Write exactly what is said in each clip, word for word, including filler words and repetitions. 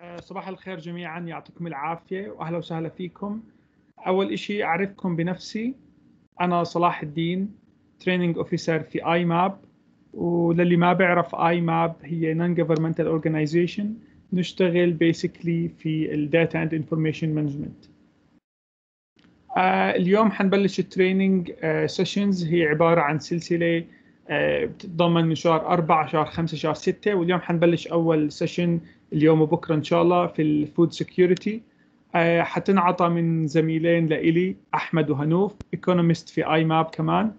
آه، صباح الخير جميعا، يعطيكم العافية وأهلا وسهلا فيكم. أول إشي أعرفكم بنفسي، أنا صلاح الدين، تريننج أوفيسر في آي ماب. وللي ما بيعرف آي ماب هي non governmental organization، نشتغل basically في ال data and information management. آه اليوم حنبلش التريننج سيشنز، هي عبارة عن سلسلة آه بتتضمن من شهر أربعة شهر خمسة شهر ستة، واليوم حنبلش أول سيشن اليوم وبكرة إن شاء الله في الفود سكيورتي. آه حتنعطى من زميلين لإلي أحمد وهنوف، ايكونومست في آي ماب كمان.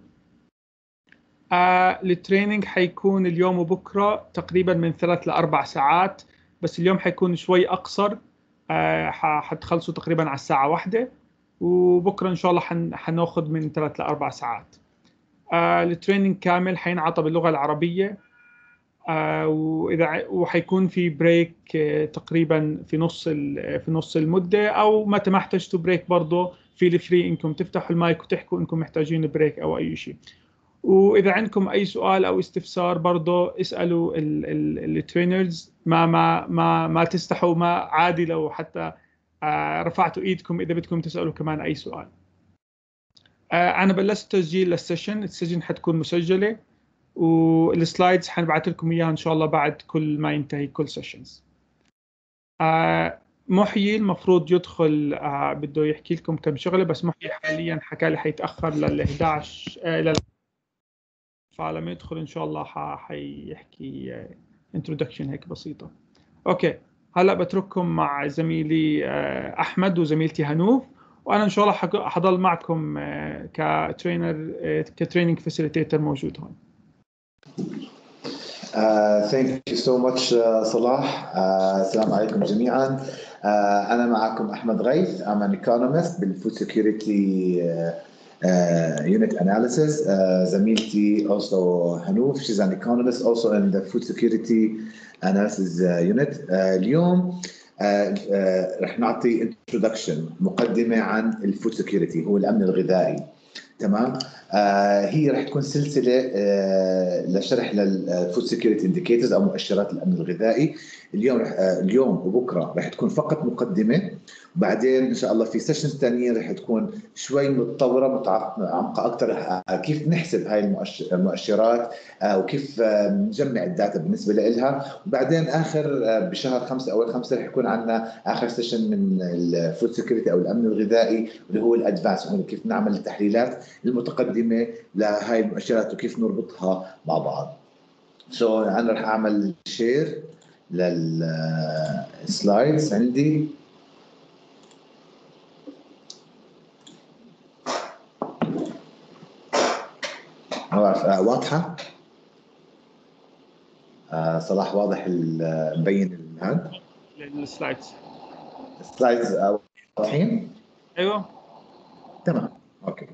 آه التريننج حيكون اليوم وبكرة تقريبا من ثلاث لأربع ساعات، بس اليوم حيكون شوي أقصر. آه حتخلصوا تقريبا على الساعة واحدة، وبكره ان شاء الله حن... حناخذ من ثلاث لاربع ساعات. آه التريننج كامل حينعطى باللغه العربيه. آه واذا وحيكون في بريك آه تقريبا في نص ال... في نص المده، او متى ما احتجتوا بريك برضه في الفري انكم تفتحوا المايك وتحكوا انكم محتاجين بريك او اي شيء. واذا عندكم اي سؤال او استفسار برضه اسالوا الترينرز، ما ما ما ما تستحوا، ما عادي لو حتى آه رفعتوا ايدكم اذا بدكم تسالوا كمان اي سؤال. آه انا بلشت تسجيل للسيشن، السيشن حتكون مسجله، والسلايدز حنبعث لكم اياها ان شاء الله بعد كل ما ينتهي كل سيشنز. آه محيي المفروض يدخل، آه بده يحكي لكم كم شغله، بس محيي حاليا حكى لي حيتاخر لل إحدى عشر، آه لل... فلما يدخل ان شاء الله حيحكي انترودكشن هيك بسيطه. اوكي، هلا بترككم مع زميلي آه احمد وزميلتي هنوف، وانا ان شاء الله حضل معكم آه كترينر، آه كتريننج فاسيليتيتر موجود هون. Uh, thank you so much uh, صلاح. uh, السلام عليكم جميعا. uh, أنا معكم أحمد غيث. I'm an economist بالفود security uh, uh, unit analysis. uh, زميلتي also هنوف, she's an economist also in the food security analysis uh, unit. uh, اليوم uh, uh, رح نعطي introduction, مقدمة عن الفود security, هو الأمن الغذائي. تمام. آه هي رح تكون سلسله آه لشرح للفود سكيورتي انديكيتورز او مؤشرات الامن الغذائي. اليوم رح آه اليوم وبكره رح تكون فقط مقدمه، وبعدين ان شاء الله في سيشنز ثانيه رح تكون شوي متطوره متعمقه اكثر، آه كيف نحسب هاي المؤشرات آه وكيف آه نجمع الداتا بالنسبه لها. وبعدين اخر آه بشهر خمسه اول خمسه رح يكون عندنا اخر سيشن من الفود سكيورتي او الامن الغذائي اللي هو الادفانس، كيف نعمل التحليلات المتقدمه لهاي المؤشرات وكيف نربطها مع بعض. سو so, انا رح اعمل شير للسلايدز عندي. واضحه؟ آه صلاح واضح مبين هذا السلايدز؟ السلايدز واضحين؟ ايوه تمام. اوكي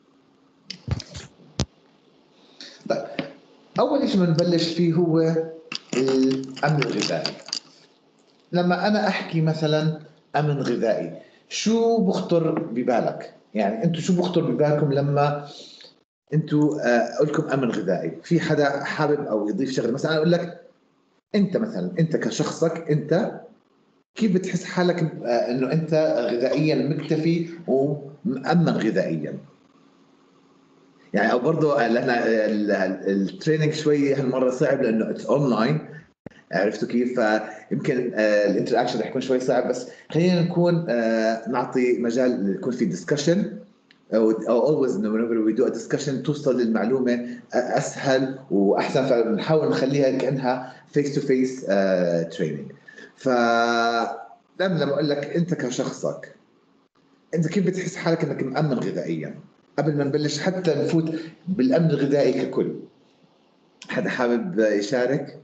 طيب، أول شيء بنبلش فيه هو الأمن الغذائي. لما أنا أحكي مثلا أمن غذائي، شو بخطر ببالك؟ يعني أنتوا شو بخطر ببالكم لما أنتوا أقول لكم أمن غذائي؟ في حدا حابب أو يضيف شغله؟ مثلا أنا أقول لك أنت مثلا أنت كشخصك أنت كيف بتحس حالك إنه أنت غذائيا مكتفي ومأمن غذائيا؟ يعني او برضه لان التريننج شوي هالمره صعب لانه اتس اونلاين، عرفتوا كيف؟ فيمكن الانتراكشن رح يكون شوي صعب، بس خلينا نكون نعطي مجال يكون في ديسكشن، او always whenever we do a discussion توصل للمعلومه اسهل واحسن، فنحاول نخليها كانها فيس تو فيس تريننج. ف لما اقول لك انت كشخصك انت كيف بتحس حالك انك مأمن غذائيا قبل ما نبلش حتى نفوت بالامن الغذائي ككل؟ حدا حابب يشارك؟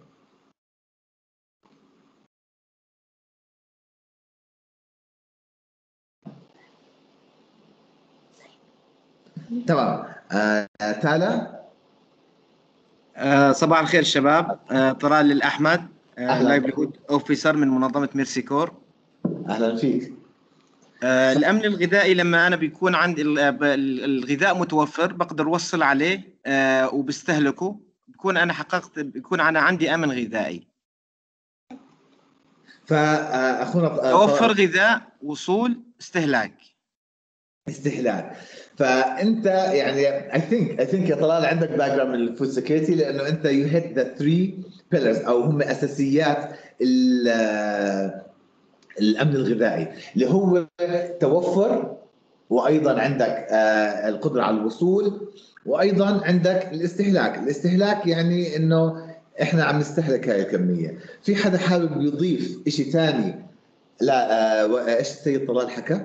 تمام. آه، تالا. آه، صباح الخير شباب. آه، طلال الأحمد، لايفليهود اوفيسر من منظمة ميرسي كور. أهلا فيك. آه، الأمن الغذائي لما أنا بيكون عندي الغذاء متوفر بقدر أوصل عليه آه، وبستهلكه، بكون أنا حققت، بيكون أنا عندي أمن غذائي. فاخونا توفر غذاء، وصول، استهلاك. استهلاك. فانت يعني اي ثينك اي ثينك يا طلال عندك باك جراوند من الفود سكيورتي، لانه انت يو هيت ذا ثري بيلرز او هم اساسيات الامن الغذائي، اللي هو توفر، وايضا عندك القدره على الوصول، وايضا عندك الاستهلاك. الاستهلاك يعني انه احنا عم نستهلك هاي الكميه. في حدا حابب يضيف شيء ثاني؟ لا ايش السيد طلال حكى؟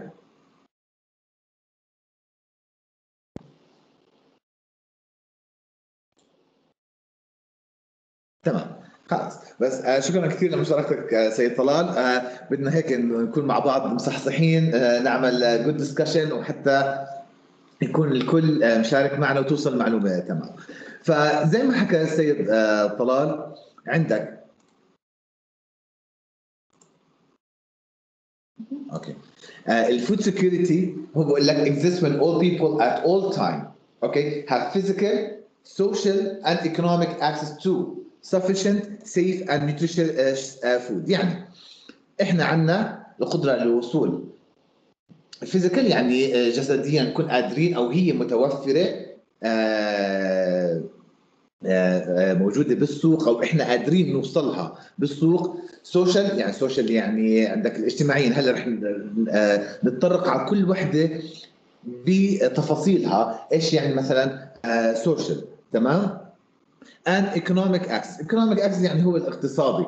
تمام خلاص. بس آه شكرا كثير لمشاركتك آه سيد طلال. آه بدنا هيك نكون مع بعض مصحصحين، آه نعمل جود ديسكشن، وحتى يكون الكل آه مشارك معنا وتوصل المعلومه تمام. فزي ما حكى السيد آه طلال، عندك اوكي الفود سكيورتي هو بقول لك exists when all people at all time okay have physical, social and economic access to sufficient, safe and nutritious food. يعني احنا عندنا القدره للوصول فيزيكال، يعني جسديا نكون قادرين او هي متوفره آه موجوده بالسوق، او احنا قادرين نوصلها بالسوق. سوشيال يعني سوشيال يعني عندك الاجتماعيين. هلا رح نتطرق على كل وحده بتفاصيلها ايش يعني مثلا سوشيال. تمام. and economic access. economic access يعني هو الاقتصادي،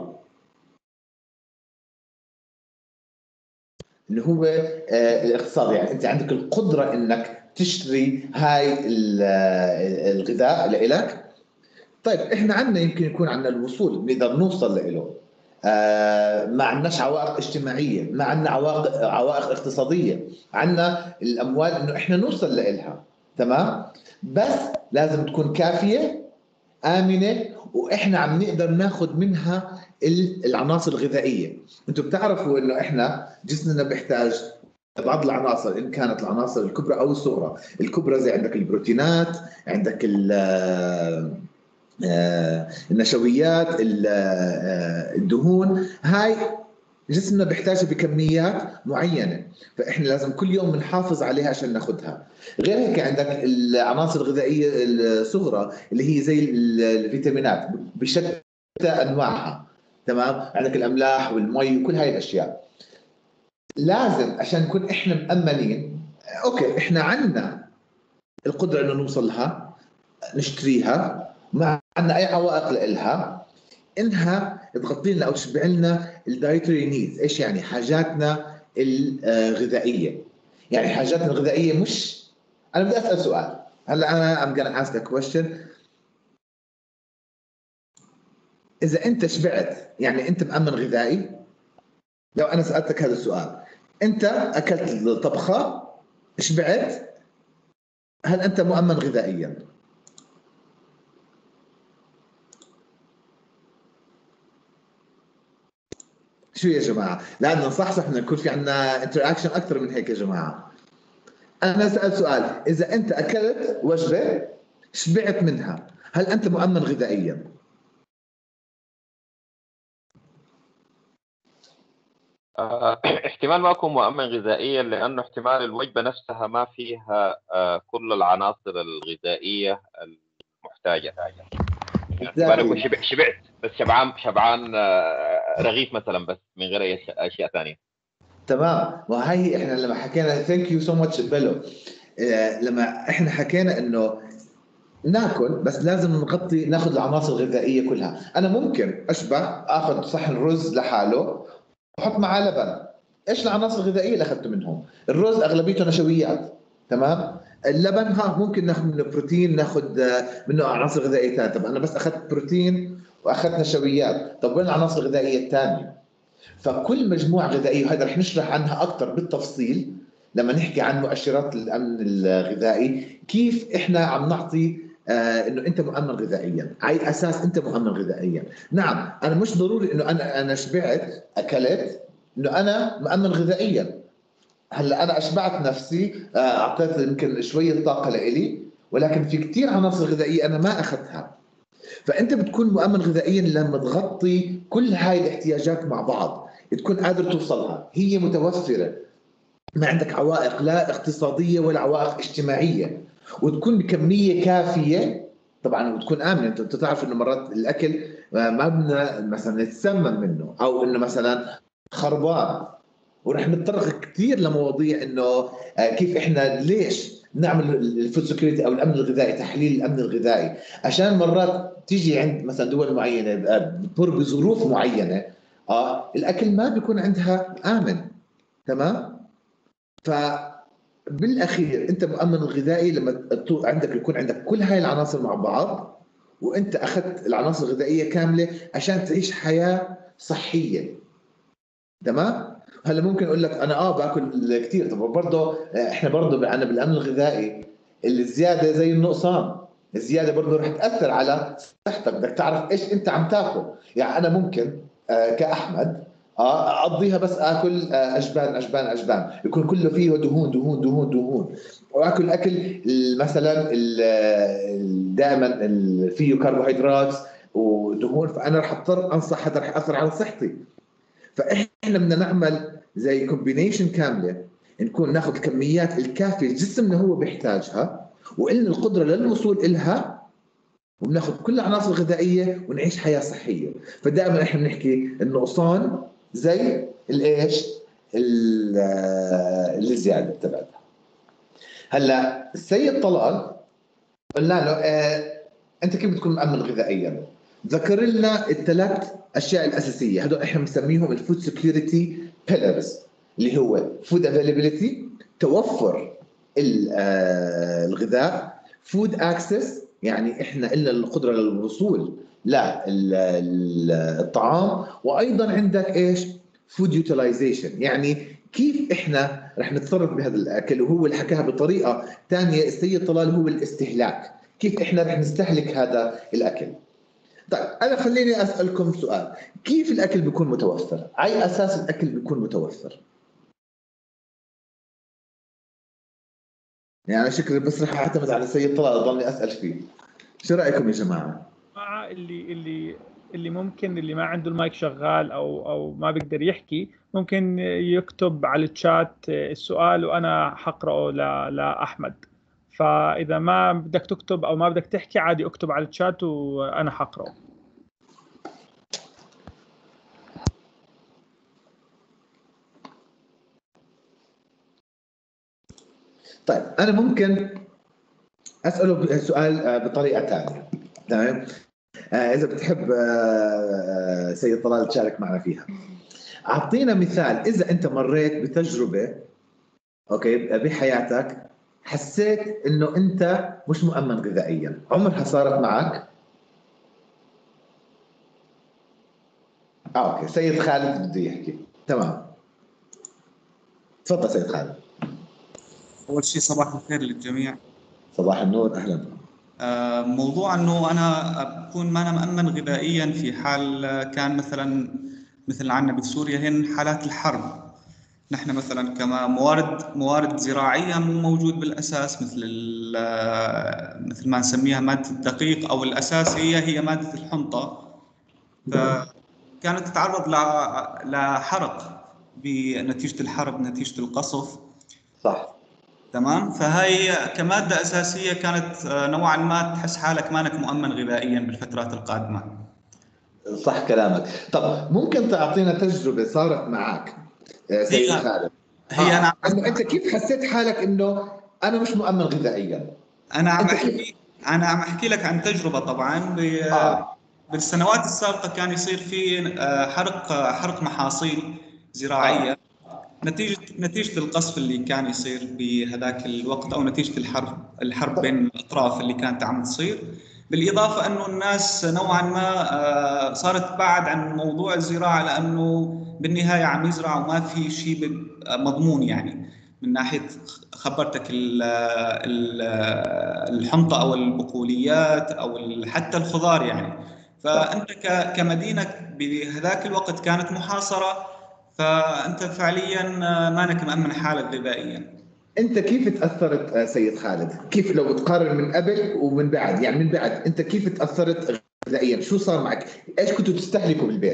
اللي هو الاقتصادي يعني انت عندك القدره انك تشتري هاي الغذاء لإلك. طيب احنا عندنا يمكن يكون عندنا الوصول، بنقدر نوصل له. آه ما عندناش عوائق اجتماعيه، ما عندنا عوائق عوائق اقتصاديه، عندنا الاموال انه احنا نوصل لها. تمام. بس لازم تكون كافيه، امنه، واحنا عم نقدر ناخذ منها العناصر الغذائيه. انتم بتعرفوا انه احنا جسمنا بيحتاج بعض العناصر، ان كانت العناصر الكبرى او الصغرى. الكبرى زي عندك البروتينات، عندك النشويات، الدهون، هاي جسمنا بيحتاجها بكميات معينه، فاحنا لازم كل يوم بنحافظ عليها عشان ناخذها. غير هيك عندك العناصر الغذائيه الصغرى اللي هي زي الفيتامينات بشتى انواعها. تمام. عندك الاملاح والمي وكل هاي الاشياء. لازم عشان نكون احنا مأمنين، اوكي احنا عندنا القدره انه نوصل لها، نشتريها، ما عندنا اي عوائق لها، انها تغطي لنا او تشبع لنا الدايتري نيدز. ايش يعني؟ حاجاتنا الغذائيه. يعني حاجاتنا الغذائيه مش، انا بدي اسال سؤال هلا، انا I'm gonna ask a question. اذا انت شبعت يعني انت مأمن غذائي؟ لو انا سالتك هذا السؤال، انت اكلت طبخه، شبعت، هل انت مؤمن غذائيا؟ شو يا جماعه؟ لازم نصحصح، بدنا نكون في عندنا انتراكشن اكثر من هيك يا جماعه. انا اسال سؤال، اذا انت اكلت وجبه شبعت منها، هل انت مؤمن غذائيا؟ آه، احتمال ما اكون مؤمن غذائيا، لانه احتمال الوجبه نفسها ما فيها آه، كل العناصر الغذائيه المحتاجه. يعني احتمال اكون شبع شبعت بس شبعان شبعان آه، رغيف مثلا، بس من غير اي اشياء ثانيه. تمام. وهي احنا لما حكينا، ثانك يو سو ماتش بيلو، لما احنا حكينا انه ناكل بس لازم نغطي، ناخذ العناصر الغذائيه كلها. انا ممكن اشبع اخذ صحن رز لحاله واحط معاه لبن. ايش العناصر الغذائيه اللي اخذته منهم؟ الرز اغلبيته نشويات. تمام. اللبن ها ممكن ناخذ منه بروتين، ناخذ منه عناصر غذائيه ثانيه. طب انا بس اخذت بروتين واخذت نشويات، طب وين العناصر الغذائيه الثانيه؟ فكل مجموعه غذائيه، وهذا رح نشرح عنها اكثر بالتفصيل لما نحكي عن مؤشرات الامن الغذائي، كيف احنا عم نعطي آه انه انت مؤمن غذائيا، على اساس انت مؤمن غذائيا. نعم، انا مش ضروري انه انا انا شبعت اكلت انه انا مؤمن غذائيا. هلا انا اشبعت نفسي، آه اعطيت يمكن شويه طاقه لإلي، ولكن في كثير عناصر غذائيه انا ما اخذتها. فانت بتكون مؤمن غذائيا لما تغطي كل هاي الاحتياجات مع بعض. تكون قادر توصلها، هي متوفرة، ما عندك عوائق لا اقتصادية ولا عوائق اجتماعية، وتكون بكمية كافية طبعا، وتكون آمنة. انت تعرف انه مرات الاكل ما بدنا مثلا نتسمم منه، او انه مثلا خربان، ورح نتطرق كثير لمواضيع انه كيف احنا ليش نعمل الفود سكيورتي او الامن الغذائي، تحليل الامن الغذائي، عشان مرات تيجي عند مثلا دول معينه بتمر بظروف معينه اه الاكل ما بيكون عندها امن، تمام؟ فبالاخير انت مؤمن الغذائي لما عندك يكون عندك كل هاي العناصر مع بعض، وانت اخذت العناصر الغذائيه كامله عشان تعيش حياه صحيه، تمام؟ هلا ممكن اقول لك انا اه باكل كثير، طب برضه احنا برضه انا بالامن الغذائي الزياده زي النقصان، الزياده برضه رح تاثر على صحتك، بدك تعرف ايش انت عم تاكل. يعني انا ممكن آه كاحمد اه اقضيها بس اكل آه اجبان اجبان اجبان، يكون كله فيه دهون دهون دهون دهون، واكل اكل مثلا دائما فيه كربوهيدرات ودهون، فانا رح اضطر انصح، هذا رح ياثر على صحتي. فاحنا بدنا نعمل زي كومبينيشن كامله، نكون ناخذ الكميات الكافيه جسمنا هو بيحتاجها، وإلنا القدره للوصول إلها، وبناخذ كل العناصر الغذائيه ونعيش حياه صحيه. فدائما احنا بنحكي النقصان زي الايش؟ الزياده تبعتها. هلا السيد طلال قلنا له اه انت كيف بتكون مأمن غذائيا؟ ذكر لنا الثلاث اشياء الاساسيه، هذول احنا بنسميهم الفود سكيورتي بيلرز، اللي هو فود افيلابيلتي، توفر الغذاء، فود اكسس، يعني احنا لنا القدره للوصول للطعام، وايضا عندك ايش؟ فود يوتيلايزيشن، يعني كيف احنا رح نتصرف بهذا الاكل، وهو اللي حكاها بطريقه ثانيه السيد طلال، هو الاستهلاك، كيف احنا رح نستهلك هذا الاكل. طيب انا خليني اسالكم سؤال، كيف الاكل بيكون متوفر؟ على اساس الاكل بيكون متوفر؟ يعني شكرا، بس رح اعتمد على السيد طلال اضلني اسال فيه. شو رايكم يا جماعه؟ اللي اللي اللي ممكن اللي ما عنده المايك شغال او او ما بيقدر يحكي، ممكن يكتب على الشات السؤال وانا حقراه لاحمد. فاذا ما بدك تكتب او ما بدك تحكي عادي اكتب على الشات وانا حقراه. طيب انا ممكن اساله سؤال بطريقه ثانيه، تمام؟ اذا بتحب سيد طلال تشارك معنا فيها، اعطينا مثال اذا انت مريت بتجربه اوكي بحياتك حسيت انه انت مش مؤمن غذائيا، عمرها صارت معك؟ اه اوكي، سيد خالد بده يحكي. تمام، تفضل سيد خالد. اول شيء صباح الخير للجميع. صباح النور، اهلا. آه موضوع انه انا بكون ما انا مؤمن غذائيا في حال كان مثلا مثل عندنا بسوريا هن حالات الحرب، نحن مثلا كما موارد موارد زراعيه مو موجود بالاساس، مثل مثل ما نسميها ماده الدقيق، او الاساسيه هي ماده الحنطه، فكانت تتعرض لحرق بنتيجه الحرب، نتيجه القصف. صح، تمام. فهي كماده اساسيه كانت نوعا ما تحس حالك مانك مؤمن غذائيا بالفترات القادمه. صح كلامك. طب ممكن تعطينا تجربه صارت معك سيد هي خالد؟ هي آه. انا انه انت كيف حسيت حالك انه انا مش مؤمن غذائيا؟ انا عم انت احكي كيف؟ انا عم احكي لك عن تجربه. طبعا آه. بالسنوات السابقه كان يصير في حرق حرق محاصيل زراعيه، آه. نتيجه نتيجه القصف اللي كان يصير بهذاك الوقت، او نتيجه الحرب الحرب بين الاطراف اللي كانت عم تصير. بالاضافه انه الناس نوعا ما صارت تبعد عن موضوع الزراعه، لانه بالنهايه عم يزرعوا وما في شيء مضمون، يعني من ناحيه خبرتك الحنطه او البقوليات او حتى الخضار يعني. فانت كمدينه بهذاك الوقت كانت محاصره، فانت فعليا مانك مأمن حالك غذائيا. انت كيف تاثرت سيد خالد؟ كيف لو تقارن من قبل ومن بعد، يعني من بعد انت كيف تاثرت غذائيا؟ شو صار معك؟ ايش كنتوا تستهلكوا بالبيت؟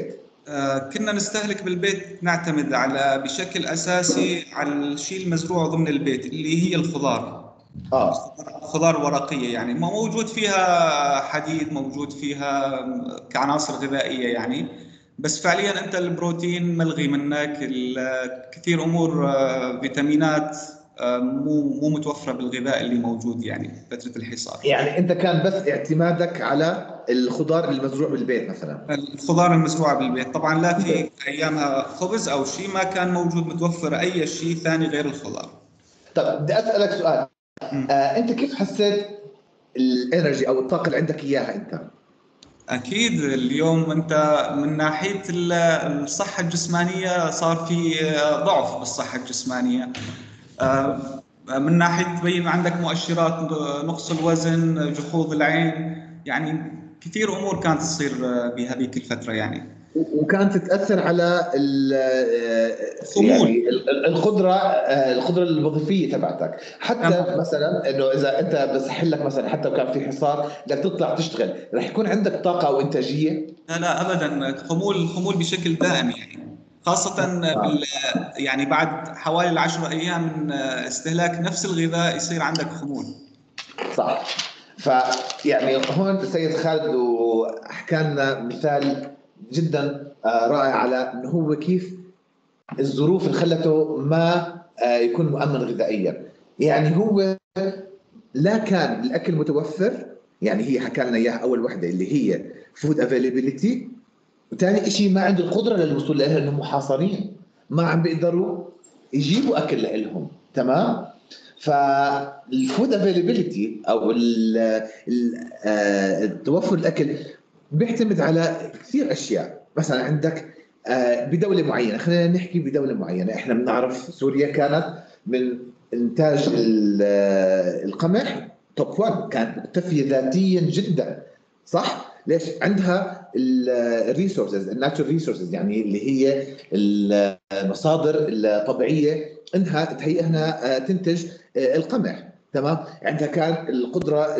آه، كنا نستهلك بالبيت، نعتمد على بشكل أساسي على الشيء المزروع ضمن البيت اللي هي الخضار. اه خضار ورقية يعني موجود فيها حديد، موجود فيها كعناصر غذائية يعني. بس فعليا أنت البروتين ملغي منك، ال- كثير أمور آه، فيتامينات آه، مو مو متوفرة بالغذاء اللي موجود يعني فترة الحصار. يعني انت كان بس اعتمادك على الخضار المزروع بالبيت مثلا. الخضار المزروعة بالبيت طبعا، لا في أيامها خبز أو شيء، ما كان موجود متوفر أي شيء ثاني غير الخضار. طب بدي اسالك سؤال، م. آه انت كيف حسيت الانرجي او الطاقه اللي عندك اياها انت؟ أكيد اليوم أنت من ناحية ال- الصحة الجسمانية صار في ضعف بالصحة الجسمانية، آه، من ناحية تبين عندك مؤشرات نقص الوزن، جفوف العين، يعني كثير أمور كانت تصير بهذيك الفترة يعني. وكانت تتاثر على ال خمول. يعني ال- القدره القدره الوظيفيه تبعتك، حتى تمام. مثلا انه اذا انت بصح لك مثلا حتى لو كان في حصار بدك تطلع تشتغل، رح يكون عندك طاقه او انتاجيه. لا لا أبدا، خمول خمول بشكل دائم يعني، خاصة بال يعني بعد حوالي العشرة أيام من استهلاك نفس الغذاء يصير عندك خمول. صح. فيعني هون السيد خالد وحكى لنا مثال جدا آه، رائع على انه هو كيف الظروف اللي خلته ما آه، يكون مؤمن غذائيا. يعني هو لا كان الاكل متوفر، يعني هي حكى لنا اياها اول وحده اللي هي فود افيلابيلتي، وثاني شيء ما عنده القدره للوصول لها لانهم محاصرين، ما عم بيقدروا يجيبوا اكل لهم. تمام. فالفود افيلابيلتي او ال ال آه، توفر الاكل بيعتمد على كثير اشياء. مثلا عندك آه، بدوله معينه، خلينا نحكي بدوله معينه، احنا بنعرف سوريا كانت من انتاج ال- آه، القمح توب واحد، كانت مكتفيه ذاتيا جدا. صح؟ ليش؟ عندها الريسورسز، الناتشورال ريسورسز، يعني اللي هي المصادر الطبيعيه انها تهيئ انها تنتج القمح. تمام. عندها كان القدره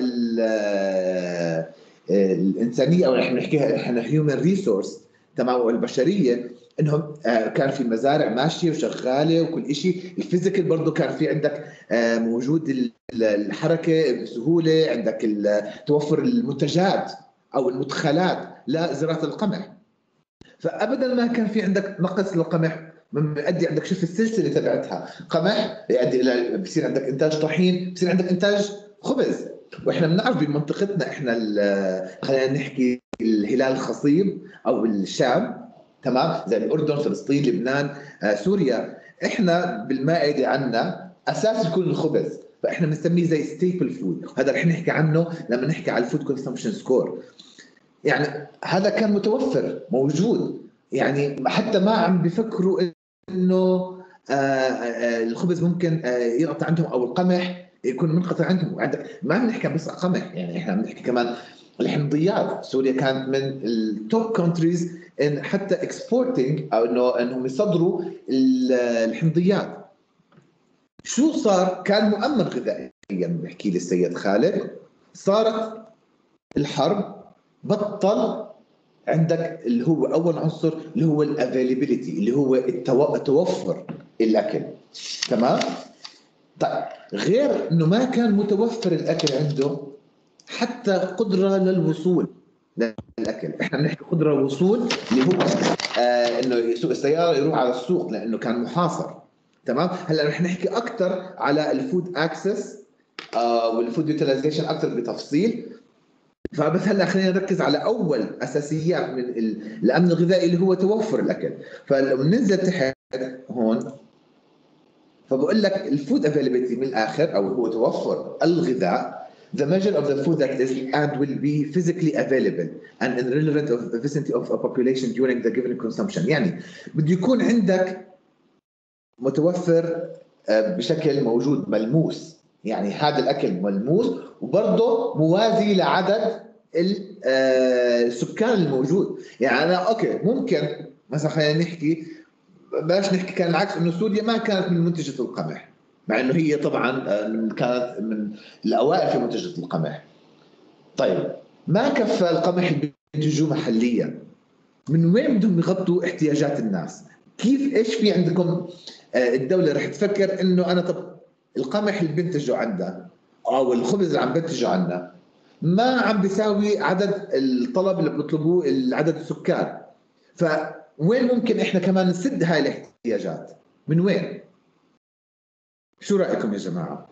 الانسانيه، او احنا بنحكيها احنا هيومن ريسورس، تمام، والبشريه، انهم كان في مزارع ماشيه وشغاله وكل شيء. الفيزيكال برضه كان في عندك موجود الحركه بسهوله، عندك توفر المنتجات او المدخلات لزراعه القمح. فابدا ما كان في عندك نقص للقمح، مما يؤدي عندك شوف السلسله تبعتها، قمح يؤدي الى بصير عندك انتاج طحين، بصير عندك انتاج خبز. واحنا بنعرف بمنطقتنا احنا خلينا نحكي الهلال الخصيب او الشام، تمام، زي الاردن، فلسطين، لبنان، آه، سوريا، احنا بالمائده عندنا اساس يكون الخبز، فاحنا بنسميه زي ستيبل فود، وهذا رح نحكي عنه لما نحكي على الفود كونسومشن سكور. يعني هذا كان متوفر موجود، يعني حتى ما عم بيفكروا انه آه، آه، الخبز ممكن آه، يقطع عندهم او القمح يكون منقطع عندهم. عندك ما بنحكي بس قمح، يعني احنا بنحكي كمان الحمضيات. سوريا كانت من التوب كونتريز ان حتى اكسبورتنج، او انه انهم يصدروا الحمضيات. شو صار؟ كان مؤمن غذائيا، بحكي لي السيد خالد، صارت الحرب، بطل عندك اللي هو اول عنصر اللي هو الافيلابيلتي، اللي هو التو... توفر الاكل. تمام. طيب غير انه ما كان متوفر الاكل عنده، حتى قدره للوصول للاكل. احنا بنحكي قدره الوصول اللي هو آه انه يسوق السياره يروح على السوق لانه كان محاصر. تمام. هلا رح نحكي اكثر على الفود اكسس آه والفود يوتيلايزيشن اكثر بتفصيل. فبس هلا خلينا نركز على اول اساسيات من الامن الغذائي اللي هو توفر الاكل. فلو ننزل تحت هون فبقول لك الفود افيلابيلتي من الاخر، او هو توفر الغذاء، the measure of the food that is and will be physically available and in relevant of the vicinity of a population during the given consumption. يعني بده يكون عندك متوفر بشكل موجود ملموس، يعني هذا الاكل ملموس وبرضه موازي لعدد السكان الموجود. يعني انا اوكي ممكن مثلا خلينا نحكي بلاش نحكي كان العكس، انه سوريا ما كانت من منتجة القمح، مع انه هي طبعا كانت من الاوائل في منتجة القمح. طيب ما كفى القمح اللي بينتجوه محليا، من وين بدهم يغطوا احتياجات الناس؟ كيف ايش في عندكم الدوله رح تفكر انه انا طب القمح اللي بنتجه عندها او الخبز اللي عم بنتجه عندنا ما عم بيساوي عدد الطلب اللي بيطلبوه عدد السكان، فوين ممكن احنا كمان نسد هاي الاحتياجات؟ من وين؟ شو رايكم يا جماعه؟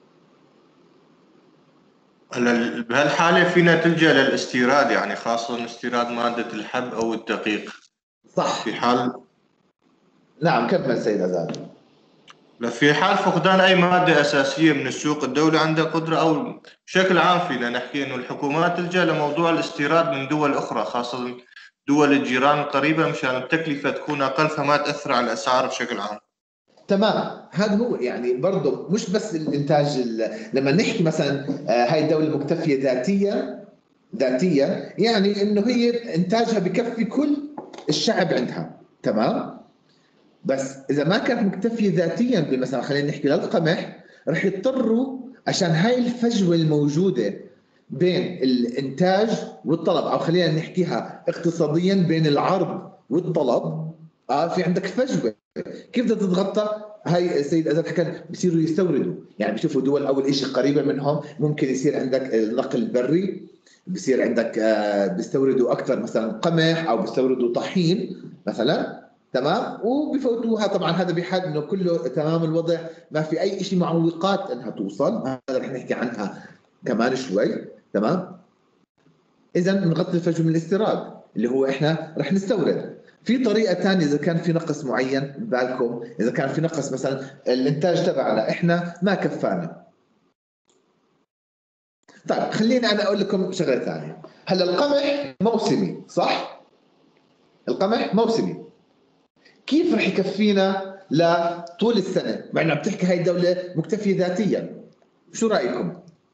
هلا بهالحاله فينا تلجا للاستيراد، يعني خاصه استيراد ماده الحب او الدقيق. صح. في حال نعم كمل سيد عزام. في حال فقدان اي ماده اساسيه من السوق، الدوله عندها قدره، او بشكل عام فينا نحكي انه الحكومات تلجا لموضوع الاستيراد من دول اخرى، خاصه دول الجيران القريبه، مشان التكلفه تكون اقل فما تاثر على الاسعار بشكل عام. تمام، هذا هو يعني برضه مش بس الانتاج. لما نحكي مثلا هاي الدوله مكتفيه ذاتيا ذاتيا يعني انه هي انتاجها بكفي كل الشعب عندها، تمام. بس اذا ما كانت مكتفيه ذاتيا مثلا خلينا نحكي للقمح، رح يضطروا عشان هاي الفجوه الموجوده بين الانتاج والطلب، او خلينا نحكيها اقتصاديا بين العرض والطلب، اه في عندك فجوه، كيف بدها تتغطى؟ هاي السيد أزاد حكى بصيروا يستوردوا، يعني بشوفوا دول اول شيء قريبه منهم ممكن يصير عندك النقل البري، بصير عندك آه بيستوردوا اكثر مثلا قمح او بيستوردوا طحين مثلا، تمام، وبفوتوها. طبعا هذا بحال انه كله تمام الوضع، ما في اي شيء معوقات انها توصل، هذا رح نحكي عنها كمان شوي، تمام. اذا بنغطي الفجوه من الاستيراد اللي هو احنا رح نستورد. في طريقه ثانيه اذا كان في نقص معين ببالكم، اذا كان في نقص مثلا الانتاج تبعنا احنا ما كفانا. طيب خليني انا اقول لكم شغله ثانيه. هلا القمح موسمي صح؟ القمح موسمي، كيف رح يكفينا لطول السنه؟ مع انه بتحكي هاي الدوله مكتفيه ذاتيا، شو رايكم؟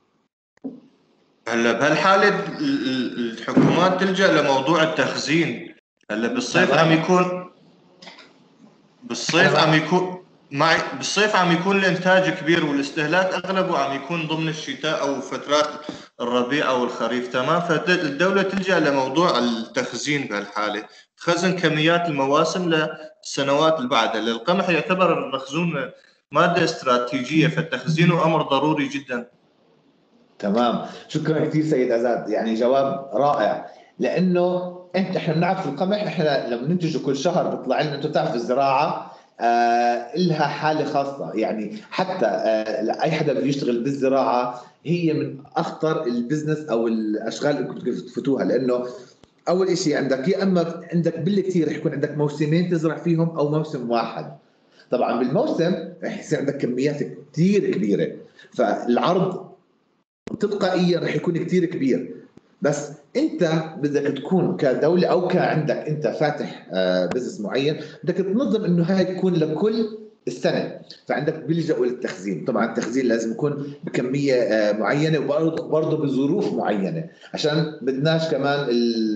هلا بهالحاله الحكومات تلجا لموضوع التخزين. هلا بالصيف عم يكون بالصيف عم يكون معي بالصيف عم يكون الانتاج كبير، والاستهلاك اغلبه عم يكون ضمن الشتاء او فترات الربيع او الخريف، تمام. فالدوله تلجا لموضوع التخزين بهالحاله، تخزن كميات المواسم للسنوات اللي بعدها. القمح يعتبر المخزون ماده استراتيجيه، فالتخزين امر ضروري جدا. تمام، شكرا كثير سيد عزاد، يعني جواب رائع. لانه انت احنا بنعرف القمح احنا لما ننتجه كل شهر بيطلع لنا، انتم بتعرفوا الزراعه آه لها حاله خاصه، يعني حتى آه اي حدا بده يشتغل بالزراعه هي من اخطر البزنس او الاشغال اللي كنتوا تفوتوها، لانه اول شيء عندك يا اما عندك بالكثير رح يكون عندك موسمين تزرع فيهم او موسم واحد. طبعا بالموسم رح يصير عندك كميات كثير كبيره، فالعرض تلقائيا رح يكون كثير كبير. بس انت بدك تكون كدوله او كعندك انت فاتح بزنس معين، بدك تنظم انه هاي تكون لكل السنه، فعندك بيلجأوا للتخزين. طبعا التخزين لازم يكون بكميه معينه وبرضه برضه بظروف معينه، عشان بدناش كمان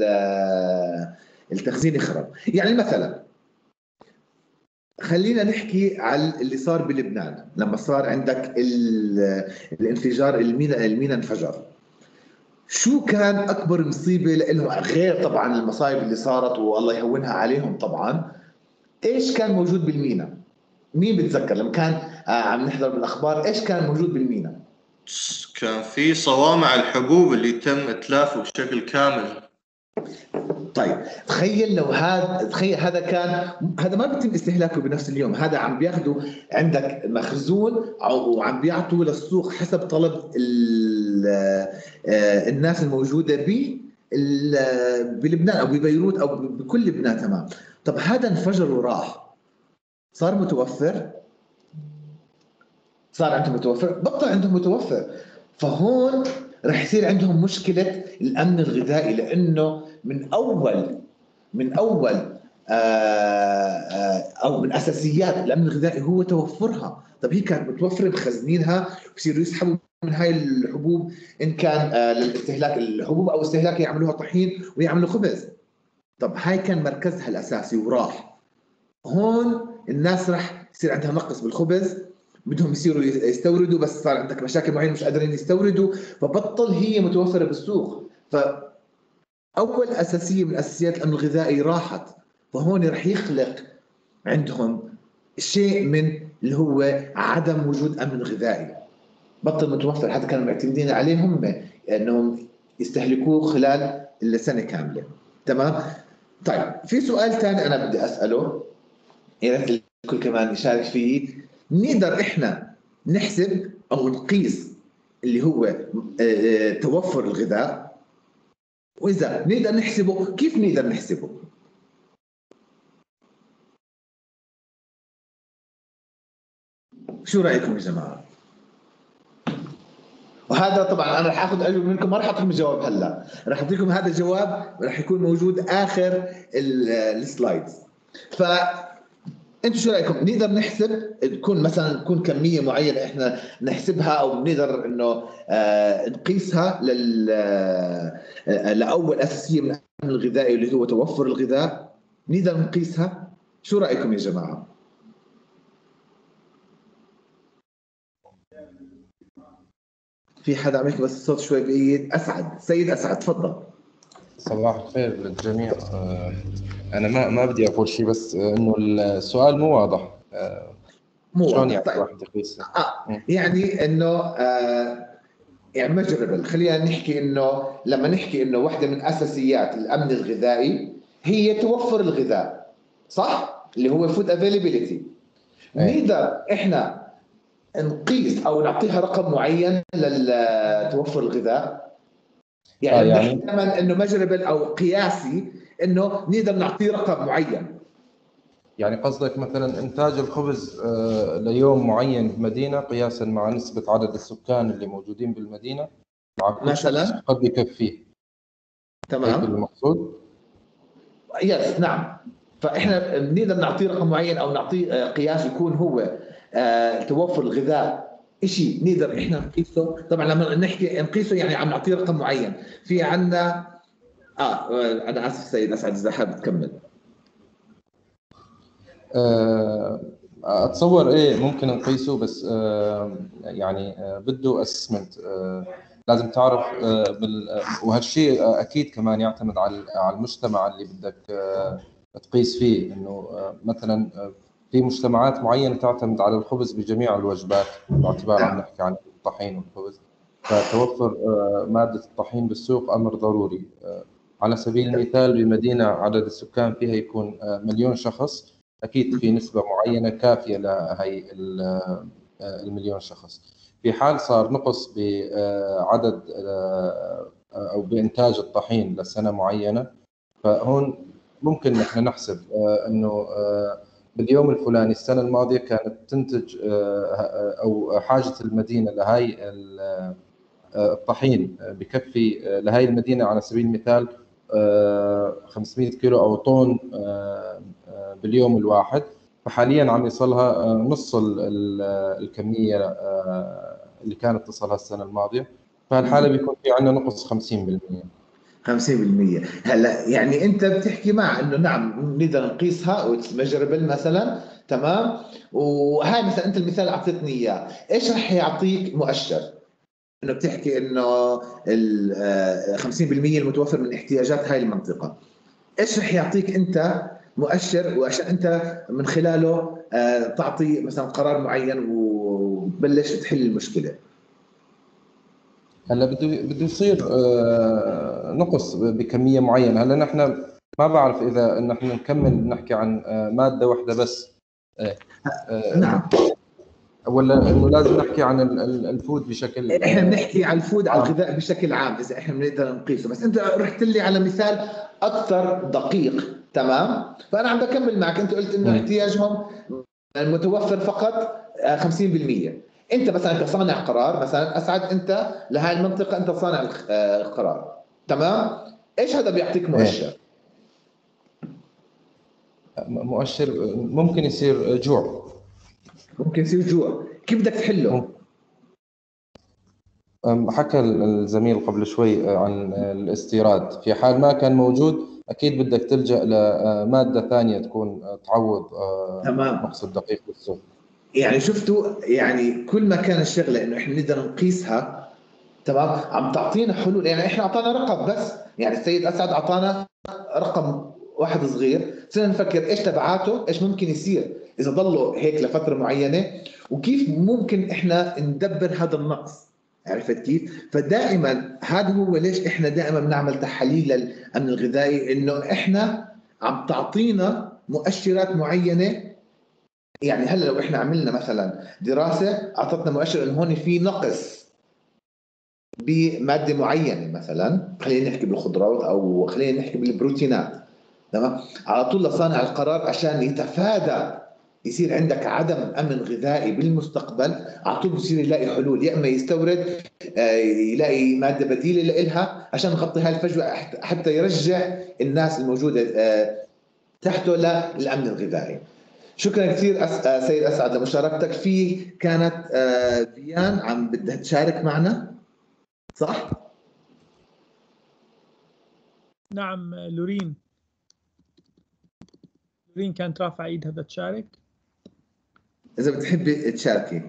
التخزين يخرب. يعني مثلا خلينا نحكي على اللي صار بلبنان لما صار عندك الانفجار، المينا المينا انفجر. شو كان اكبر مصيبه لهم، غير طبعا المصايب اللي صارت والله يهونها عليهم طبعا؟ ايش كان موجود بالمينا؟ مين بتذكر لما كان عم نحضر بالاخبار ايش كان موجود بالمينا؟ كان في صوامع الحبوب اللي تم اتلافه بشكل كامل. طيب تخيل لو هذا تخيل هذا كان هذا ما بيتم استهلاكه بنفس اليوم، هذا عم بياخذوا عندك مخزون وعم بيعطوا للسوق حسب طلب الناس الموجوده ب بلبنان او ببيروت او بكل لبنان، تمام. طب هذا انفجر وراح، صار متوفر؟ صار عندهم متوفر؟ بطل عندهم متوفر. فهون رح يصير عندهم مشكله الامن الغذائي، لانه من اول من اول آآ آآ او من اساسيات الامن الغذائي هو توفرها. طب هي كانت متوفره مخزنينها، بصيروا يسحبوا من هاي الحبوب ان كان للاستهلاك الحبوب او استهلاك يعملوها طحين ويعملوا خبز. طب هاي كان مركزها الاساسي وراح. هون الناس رح يصير عندها نقص بالخبز، بدهم يصيروا يستوردوا، بس صار عندك مشاكل معينه مش قادرين يستوردوا، فبطل هي متوفره بالسوق. ف اول اساسيه من اساسيات الامن الغذائي راحت، فهون رح يخلق عندهم شيء من اللي هو عدم وجود امن غذائي، بطل متوفر حتى كانوا معتمدين عليهم انهم يستهلكوه خلال السنه كامله. تمام. طيب في سؤال ثاني انا بدي اساله، يا ريت الكل كمان يشارك فيه. نقدر احنا نحسب او نقيس اللي هو توفر الغذاء؟ واذا نقدر نحسبه كيف نقدر نحسبه؟ شو رايكم يا جماعه؟ وهذا طبعا انا رح اخذ اجوبه منكم، ما رح اعطيكم الجواب هلا، رح اعطيكم هذا الجواب رح يكون موجود اخر السلايدز. ف انتم شو رايكم؟ نقدر نحسب تكون مثلا تكون كميه معينه احنا نحسبها او بنقدر انه آه نقيسها لل آه لاول اساسيه من الامن الغذائي اللي هو توفر الغذاء، نقدر نقيسها؟ شو رايكم يا جماعه؟ في حدا عم يحكي بس الصوت شوي بعيد. اسعد، سيد اسعد تفضل. صباح الخير للجميع. انا ما ما بدي اقول شيء، بس انه السؤال مو واضح. مو شلون واضح. يعني طيب. واحد يقيس؟ آه. يعني انه آه يعني مجربل. خلينا نحكي انه لما نحكي انه واحده من اساسيات الامن الغذائي هي توفر الغذاء، صح؟ اللي هو فود افيلابيلتي. نقدر احنا نقيس او نعطيها رقم معين لتوفر الغذاء؟ يعني, آه يعني دائما انه مجربل او قياسي انه نقدر نعطيه رقم معين. يعني قصدك مثلا انتاج الخبز آه ليوم معين بمدينه قياسا مع نسبه عدد السكان اللي موجودين بالمدينه مع كل مثلا شخص قد يكفيه. تمام. هيك المقصود؟ يس نعم. فاحنا بنقدر نعطيه رقم معين او نعطيه قياس يكون هو آه توفر الغذاء شيء نقدر احنا نقيسه. طبعا لما نحكي نقيسه يعني عم نعطيه رقم معين. في عندنا اه انا اسف سيد اسعد اذا حابب تكمل. آه اتصور ايه ممكن نقيسه، بس آه يعني آه بده اسسمنت. آه لازم تعرف آه بال وهالشيء آه اكيد كمان يعتمد على على المجتمع اللي بدك آه تقيس فيه. انه آه مثلا آه في مجتمعات معينه تعتمد على الخبز بجميع الوجبات، باعتبار عم نحكي عن الطحين والخبز، فتوفر آه ماده الطحين بالسوق امر ضروري. آه على سبيل المثال بمدينه عدد السكان فيها يكون آه مليون شخص، أكيد في نسبة معينة كافية لهي المليون شخص. في حال صار نقص بعدد أو بإنتاج الطحين لسنة معينة، فهون ممكن نحن نحسب أنه باليوم الفلاني السنة الماضية كانت تنتج أو حاجة المدينة لهي الطحين بكفي لهي المدينة على سبيل المثال خمسمئة كيلو أو طن باليوم الواحد، فحاليا عم يصلها نص الكمية اللي كانت تصلها السنة الماضية، فهالحالة بيكون في عندنا نقص خمسين بالمئة. خمسين بالمئة. هلا يعني انت بتحكي مع انه نعم نقدر نقيسها وتمجربل مثلا، تمام، وهاي مثلا انت المثال اللي اعطيتني اياه، ايش رح يعطيك مؤشر؟ انه بتحكي انه ال خمسين بالمئة المتوفر من احتياجات هاي المنطقه، ايش رح يعطيك انت مؤشر وعشان انت من خلاله تعطي مثلا قرار معين وتبلش تحل المشكله؟ هلا بده بده يصير نقص بكميه معينه. هلا نحن ما بعرف اذا نحن نكمل نحكي عن ماده واحده بس نعم، ولا انه لازم نحكي عن الفود بشكل. احنا بنحكي عن الفود على الغذاء بشكل عام اذا احنا بنقدر نقيسه، بس انت رحت لي على مثال اكثر دقيق، تمام؟ فانا عم بكمل معك. انت قلت انه احتياجهم المتوفر فقط خمسين بالمئة. انت مثلا كصانع قرار، مثلا اسعد انت لهي المنطقه انت صانع القرار، تمام؟ ايش هذا بيعطيك مؤشر؟ مؤشر ممكن يصير جوع. ممكن يصير جوع. كيف بدك تحله؟ حكى الزميل قبل شوي عن الاستيراد. في حال ما كان موجود اكيد بدك تلجأ لماده ثانيه تكون تعوض نقص الدقيق بالسوق. يعني شفتوا، يعني كل ما كان الشغله انه احنا نقدر نقيسها تمام، عم تعطينا حلول. يعني احنا اعطانا رقم بس، يعني السيد اسعد اعطانا رقم واحد صغير، صرنا نفكر ايش تبعاته، ايش ممكن يصير اذا ضلوا هيك لفتره معينه، وكيف ممكن احنا ندبر هذا النقص. عرفت كيف؟ فدائما هذا هو ليش احنا دائما بنعمل تحاليل للامن الغذائي، انه احنا عم تعطينا مؤشرات معينه. يعني هلا لو احنا عملنا مثلا دراسه اعطتنا مؤشر انه هون في نقص بماده معينه، مثلا خلينا نحكي بالخضروات او خلينا نحكي بالبروتينات، تمام، على طول لصانع القرار عشان يتفادى يصير عندك عدم امن غذائي بالمستقبل، على طول بصير يلاقي حلول، يا اما يستورد آه، يلاقي ماده بديله لها عشان نغطي هاي الفجوه، حتى يرجع الناس الموجوده آه، تحته للامن الغذائي. شكرا كثير أس... آه، سيد اسعد لمشاركتك. في كانت آه، ديان عم بدها تشارك معنا، صح؟ نعم لورين لورين كانت رافعة ايدها بدها تشارك. إذا بتحبي تشاركي.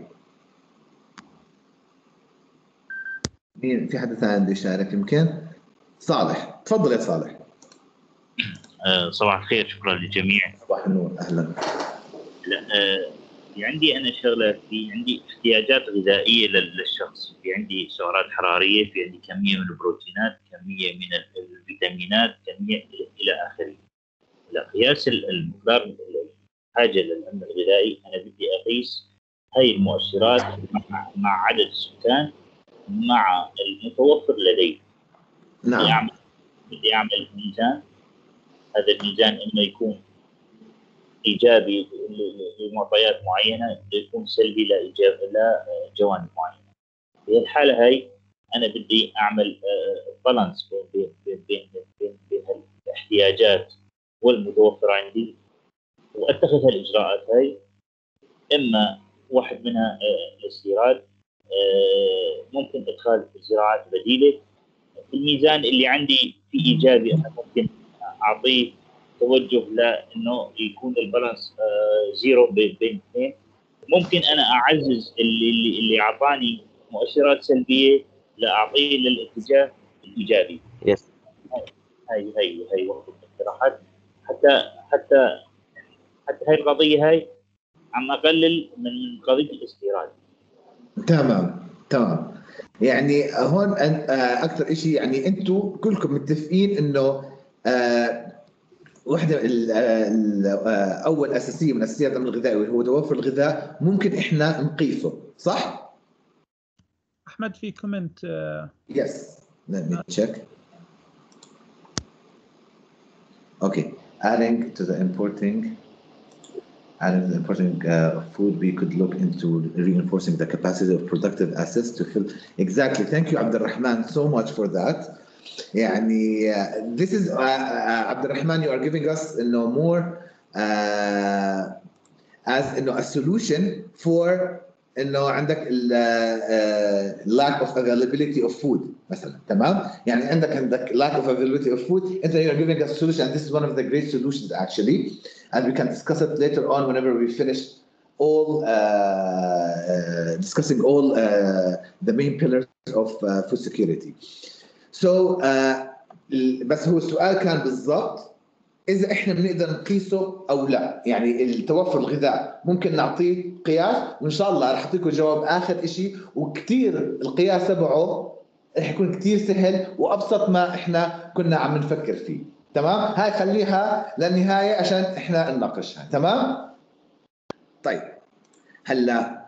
مين في حدا ثاني بده يشارك؟ يمكن صالح، تفضل يا صالح. آه، صباح الخير، شكرا للجميع. صباح النور، أهلا. لا آه، في عندي أنا شغلة، في عندي احتياجات غذائية للشخص، في عندي سعرات حرارية، في عندي كمية من البروتينات، كمية من الفيتامينات، كمية إلى آخره. لقياس المقدار الحاجة للأمن الغذائي أنا بدي أقيس هاي المؤشرات مع, مع عدد السكان مع المتوفر لدي. نعم. بدي أعمل بدي أعمل ميزان، هذا الميزان إنه يكون إيجابي لمعطيات معينة، يكون سلبي لإيجاب لجوانب معينة. في الحالة هاي أنا بدي أعمل بالانس بين بين بين بين بين الاحتياجات والمتوفر عندي، وأتخذ الإجراءات هاي. إما واحد منها الاستيراد، ممكن إدخال زراعات بديلة. الميزان اللي عندي في إيجابي أنا ممكن أعطيه توجه لانه يكون البالانس آه زيرو بين بين اثنين. ممكن انا اعزز اللي اللي, اللي اعطاني مؤشرات سلبيه لاعطيه للاتجاه الايجابي. يس. هاي هاي هاي وقت الاقتراحات، حتى حتى حتى هاي القضيه هاي عم اقلل من قضيه الاستيراد. تمام تمام. يعني هون اكثر شيء، يعني انتم كلكم متفقين انه آه واحدة أول أساسية من أساسيات الأمن الغذائي وهو توفر الغذاء، ممكن إحنا نقيسه، صح؟ أحمد في كومنت. يس let me check. Okay, adding to the importing adding to the importing uh, food, we could look into reinforcing the capacity of productive assets to fill. Exactly. Thank you, Abdulrahman, so much for that. يعني uh, this is uh, uh, Abdulrahman, you are giving us you know, more uh, as you know, a solution for انه عندك ال uh, lack of availability of food مثلا. تمام، يعني عندك عندك lack of availability of food, and you are giving us a solution, and this is one of the great solutions actually, and we can discuss it later on whenever we finish all uh, uh, discussing all uh, the main pillars of uh, food security. سو so, uh, بس هو السؤال كان بالضبط اذا احنا بنقدر نقيسه او لا. يعني التوفر الغذاء ممكن نعطيه قياس، وان شاء الله رح اعطيكم جواب اخر شيء، وكثير القياس تبعه رح يكون كثير سهل وابسط ما احنا كنا عم نفكر فيه. تمام، هاي خليها للنهايه عشان احنا نناقشها. تمام. طيب هلا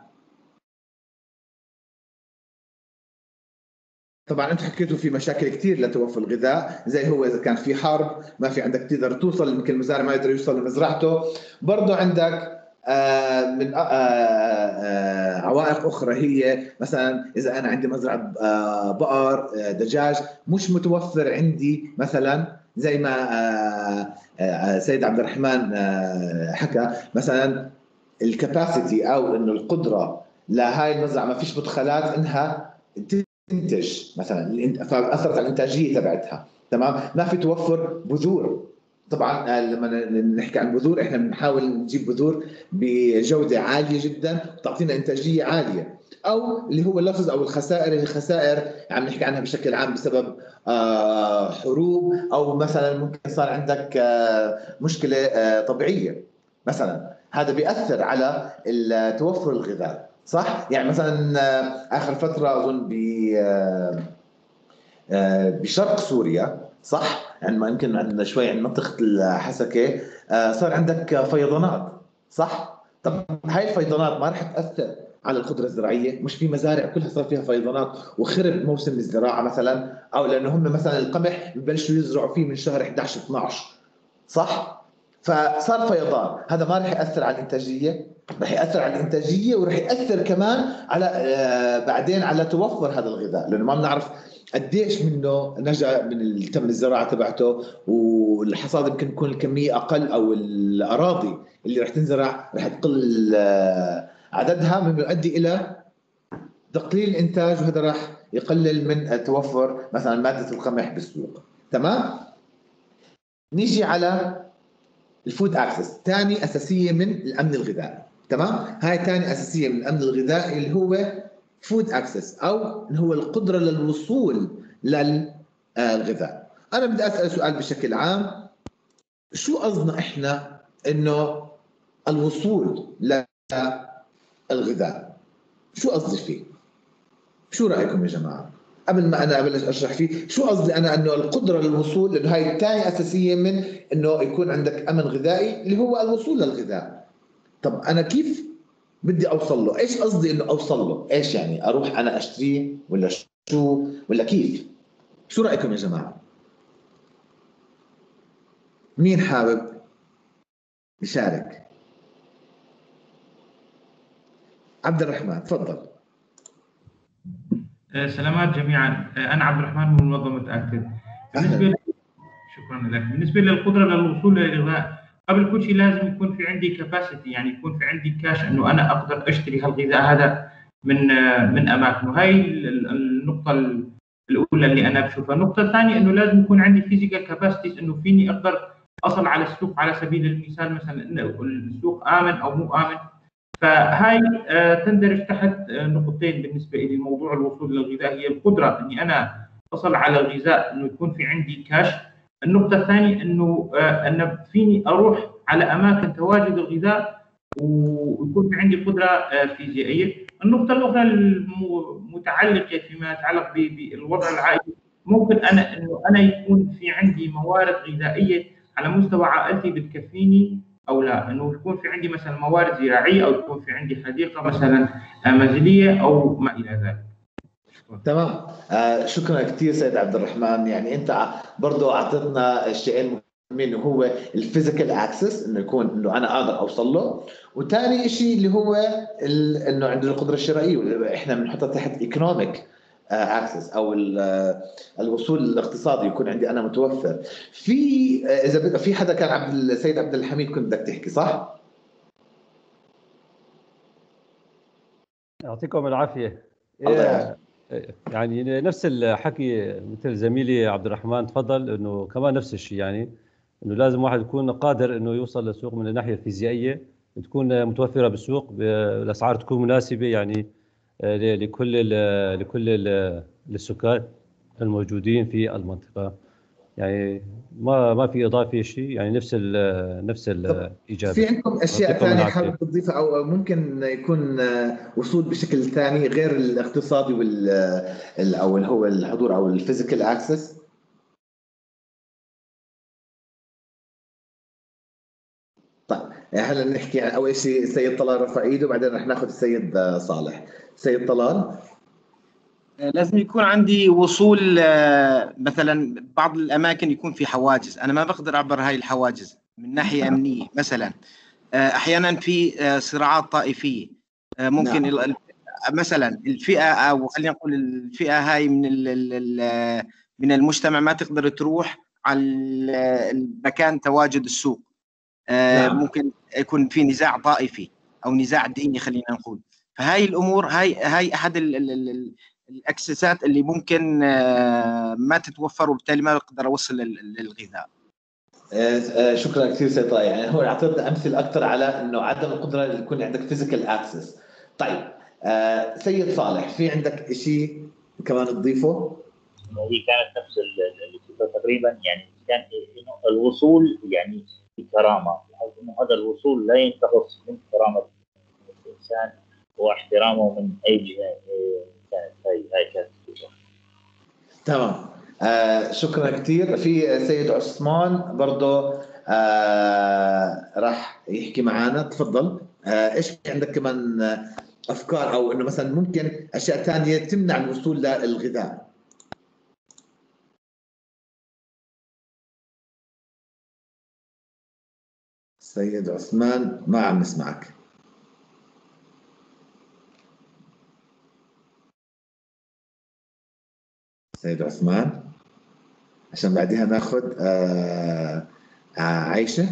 طبعا انتم حكيتوا في مشاكل كثير لتوفر الغذاء، زي هو اذا كان في حرب ما في عندك تقدر توصل، يمكن المزارع ما يقدر يوصل لمزرعته. برضه عندك آه من آه آه عوائق اخرى، هي مثلا اذا انا عندي مزرعه آه بقر آه دجاج مش متوفر عندي، مثلا زي ما آه آه سيد عبد الرحمن آه حكى، مثلا الكاباسيتي او انه القدره لهاي المزرعه ما فيش مدخلات انها تنتج مثلا، فاثرت على الانتاجيه تبعتها. تمام، ما في توفر بذور. طبعا لما نحكي عن بذور احنا بنحاول نجيب بذور بجوده عاليه جدا تعطينا انتاجيه عاليه. او اللي هو اللفظ او الخسائر اللي خسائر عم نحكي عنها بشكل عام بسبب آه حروب، او مثلا ممكن صار عندك آه مشكله آه طبيعيه مثلا، هذا بيأثر على توفر الغذاء صح؟ يعني مثلا آه اخر فتره اظن ب آه آه بشرق سوريا صح؟ يعني ما يمكن عندنا شوي عند منطقه الحسكه آه صار عندك فيضانات صح؟ طب هاي الفيضانات ما راح تأثر على القدرة الزراعية؟ مش في مزارع كلها صار فيها فيضانات وخرب موسم الزراعة مثلا، أو لأنه هم مثلا القمح ببلشوا يزرعوا فيه من شهر إحدى عشر اثني عشر صح؟ فصار فيضان، هذا ما راح يأثر على الإنتاجية؟ راح يأثر على الإنتاجية وراح يأثر كمان على آه بعدين على توفر هذا الغذاء، لأنه ما بنعرف قديش منه نجا من تم الزراعة تبعته، والحصاد يمكن تكون الكمية أقل أو الأراضي اللي راح تنزرع راح تقل عددها، مما يؤدي الى تقليل الانتاج، وهذا راح يقلل من توفر مثلا ماده القمح بالسوق. تمام؟ نيجي على الفود اكسس، ثاني اساسيه من الامن الغذائي. تمام؟ هاي ثاني اساسيه من الامن الغذائي اللي هو فود اكسس، او اللي هو القدره للوصول للغذاء. انا بدي اسال سؤال بشكل عام، شو قصدنا احنا انه الوصول للغذاء؟ شو قصدي فيه؟ شو رايكم يا جماعه؟ قبل ما انا ابلش اشرح فيه، شو قصدي انا انه القدره للوصول، لانه هاي الثاني اساسيه من انه يكون عندك امن غذائي اللي هو الوصول للغذاء. طب انا كيف بدي اوصل له؟ ايش قصدي انه اوصل له؟ ايش يعني اروح انا اشتريه ولا شو ولا كيف؟ شو رايكم يا جماعه؟ مين حابب يشارك؟ عبد الرحمن تفضل. سلامات جميعا، انا عبد الرحمن من منظمه اكتد. بالنسبه ل... شكرا لك. بالنسبه للقدره للوصول للغذاء، قبل كل شيء لازم يكون في عندي كاباسيتي، يعني يكون في عندي كاش انه انا اقدر اشتري هالغذاء هذا من من اماكنه. هاي النقطه الاولى اللي انا بشوفها. النقطه الثانيه انه لازم يكون عندي فيزيكال كاباسيتيز، انه فيني اقدر اصل على السوق. على سبيل المثال مثلا انه السوق امن او مو امن، فهاي تندرج تحت نقطتين بالنسبه لي. موضوع الوصول للغذاء هي القدره اني انا اصل على الغذاء، انه يكون في عندي كاش. النقطه الثانيه انه ان فيني اروح على اماكن تواجد الغذاء ويكون في عندي قدره فيزيائيه. النقطه الاخرى المتعلقه فيما يتعلق بالوضع العائلي، ممكن انا انه انا يكون في عندي موارد غذائيه على مستوى عائلتي بتكفيني او لا، انه يكون في عندي مثلا موارد زراعيه، او يكون في عندي حديقه مثلا منزليه او ما الى ذلك. تمام. آه شكرا كثير سيد عبد الرحمن. يعني انت برضه اعطيتنا الشيئين مهمين، هو الفيزيكال اكسس، انه يكون انه انا اقدر اوصل له، وثاني شيء اللي هو انه عندنا القدره الشرائيه، واللي احنا بنحطها تحت ايكونوميك اكسس او الوصول الاقتصادي، يكون عندي انا متوفر. في اذا في حدا كان عبد السيد عبد الحميد كنت بدك تحكي صح؟ يعطيكم العافيه. الله يعافيك. يعني نفس الحكي مثل زميلي عبد الرحمن تفضل، انه كمان نفس الشيء، يعني انه لازم واحد يكون قادر انه يوصل للسوق من الناحيه الفيزيائيه، تكون متوفره بالسوق، الاسعار تكون مناسبه يعني لكل لكل السكان الموجودين في المنطقه. يعني ما ما في اضافه شيء، يعني نفس ال نفس الاجابه. في عندكم اشياء ثانيه حابب تضيفها، او ممكن يكون وصول بشكل ثاني غير الاقتصادي وال او اللي هو الحضور او الفيزيكال اكسس؟ طيب هلا نحكي عن اول شيء السيد طلال رفع ايده، وبعدين رح ناخذ السيد صالح. سيد طلال. لازم يكون عندي وصول، مثلا بعض الاماكن يكون في حواجز، انا ما بقدر اعبر هاي الحواجز من ناحيه امنيه. مثلا احيانا في صراعات طائفيه، ممكن نعم. مثلا الفئه، او خلينا نقول الفئه هاي من من المجتمع ما تقدر تروح على المكان تواجد السوق. نعم. ممكن يكون في نزاع طائفي او نزاع ديني خلينا نقول. فهاي الامور هاي هاي احد ال ال الاكسسات اللي ممكن ما تتوفر، وبالتالي ما بقدر اوصل للغذاء. شكرا كثير سيد طارق. يعني هو اعطيتنا امثله اكثر على انه عدم القدره يكون عندك فيزيكال اكسس. طيب آه سيد صالح، في عندك شيء كمان تضيفه؟ هي كانت نفس الفكره تقريبا، يعني كان انه الوصول يعني بكرامه، بحيث انه هذا الوصول لا ينتقص من كرامه الانسان واحترامه من اي جهه كانت. هاي هاي كانت الفكره. تمام. آه شكرا كثير. في سيد عثمان برضه آه راح يحكي معنا، تفضل. آه ايش عندك كمان افكار، او انه مثلا ممكن اشياء ثانيه تمنع الوصول للغذاء؟ سيد عثمان ما عم نسمعك. سيد عثمان، عشان بعدها ناخذ آه آه عايشة.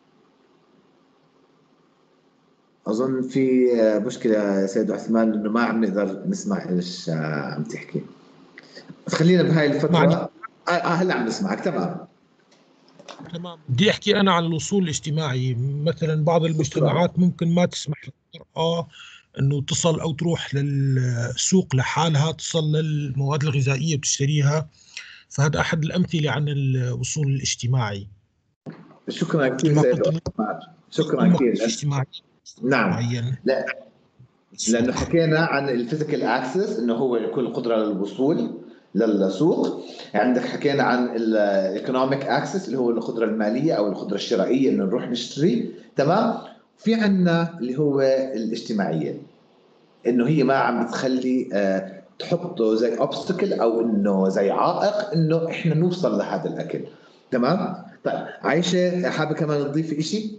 أظن في مشكلة سيد عثمان إنه ما عم نقدر نسمع إيش آه عم تحكي. خلينا بهاي الفترة. آه هلا عم نسمعك. تمام تمام. بدي أحكي أنا عن الوصول الاجتماعي. مثلا بعض المجتمعات ممكن ما تسمح للمرأة إنه تصل أو تروح للسوق لحالها، تصل للمواد الغذائية بتشتريها. فهذا أحد الأمثلة عن الوصول الاجتماعي. شكرا كثير سيد عثمان، شكرا كثير. نعم معين. لا لأنه حكينا عن الفيزيكال اكسس، إنه هو يكون القدرة للوصول للسوق. عندك حكينا عن الايكونوميك اكسس اللي هو القدرة المالية أو القدرة الشرائية، إنه نروح نشتري. تمام. في عنا اللي هو الاجتماعية، إنه هي ما عم بتخلي أه تحطه زي obstacle أو إنه زي عائق إنه إحنا نوصل لهذا الأكل. تمام. طيب عايشة، حابة كمان تضيفي إشي؟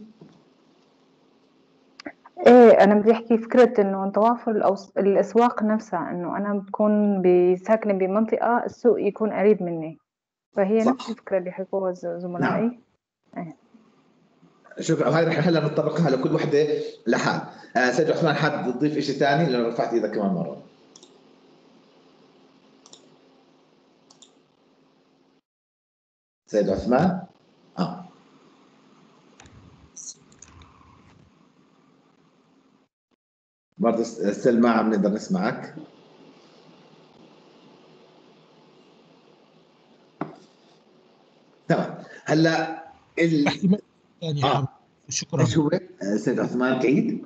ايه، انا بدي احكي فكره انه توافر الأوس... الاسواق نفسها، انه انا بكون ساكنه بمنطقه السوق يكون قريب مني، فهي صح. نفس الفكره اللي حكوها زملائي. نعم. ايه. شكرا. هاي رح هلا نطبقها لكل وحده لحال. آه سيد عثمان، حاب تضيف شيء ثاني لانه رفعت ايدك كمان مره؟ سيد عثمان. اه برضه ستيل ما عم نقدر نسمعك. تمام. هلا ال آه. شكرا. ايش هو سيد عثمان؟ تعيد.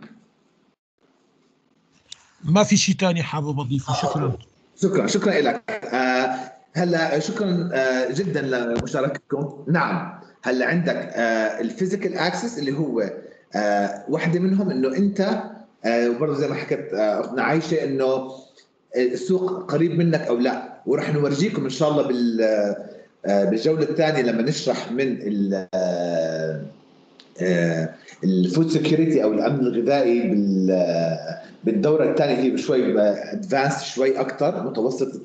ما في شيء ثاني حابب اضيفه. شكرا. شكرا شكرا لك. آه هلا شكرا آه جدا لمشاركتكم. نعم. هلا عندك آه الفيزيكال اكسس اللي هو آه واحده منهم، انه انت آه وبرضه زي ما حكت آه اختنا عايشه انه السوق قريب منك او لا، وراح نورجيكم ان شاء الله بال آه بالجوله الثانيه لما نشرح من ال آه الفود سكيورتي او الامن الغذائي بالدوره الثانيه، هي بشوي ادفانس شوي اكثر، متوسط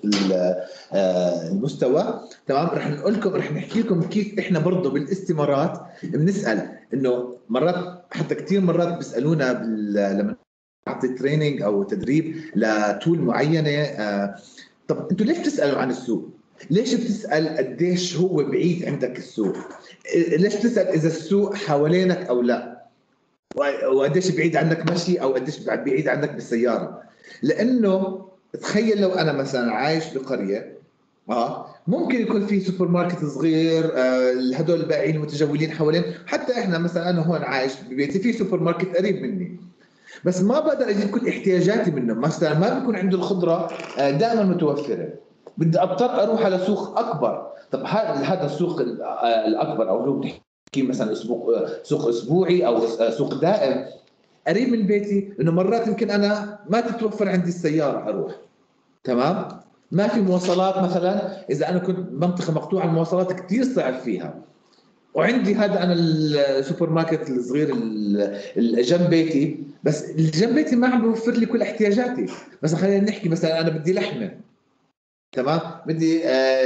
المستوى. تمام. رح نقول لكم، رح نحكي لكم كيف احنا برضه بالاستمارات بنسال، انه مرات حتى كثير مرات بيسالونا لما نعطي تريننج او تدريب لتول معينه، طب انتم ليش بتسالوا عن السوق؟ ليش بتسال قديش هو بعيد عندك السوق؟ ليش تسأل إذا السوق حوالينك أو لا؟ وقديش بعيد عنك مشي أو قديش بعيد عنك بالسيارة؟ لأنه تخيل لو أنا مثلا عايش بقرية، آه ممكن يكون في سوبر ماركت صغير، آه هدول البائعين المتجولين حوالين، حتى إحنا مثلا أنا هون عايش ببيتي في سوبر ماركت قريب مني، بس ما بقدر أجيب كل احتياجاتي منه. مثلا ما بيكون عنده الخضرة آه دائما متوفرة، بدي أضطر أروح على سوق أكبر. طب هذا السوق الاكبر او لو بنحكي مثلا اسبوع سوق اسبوعي او سوق دائم قريب من بيتي، انه مرات يمكن انا ما تتوفر عندي السياره اروح. تمام. ما في مواصلات مثلا، اذا انا كنت منطقه مقطوعه المواصلات كثير صعب فيها، وعندي هذا انا السوبر ماركت الصغير اللي جنب بيتي، بس اللي جنب بيتي ما عم بيوفر لي كل احتياجاتي. بس خلينا نحكي مثلا انا بدي لحمه، تمام، بدي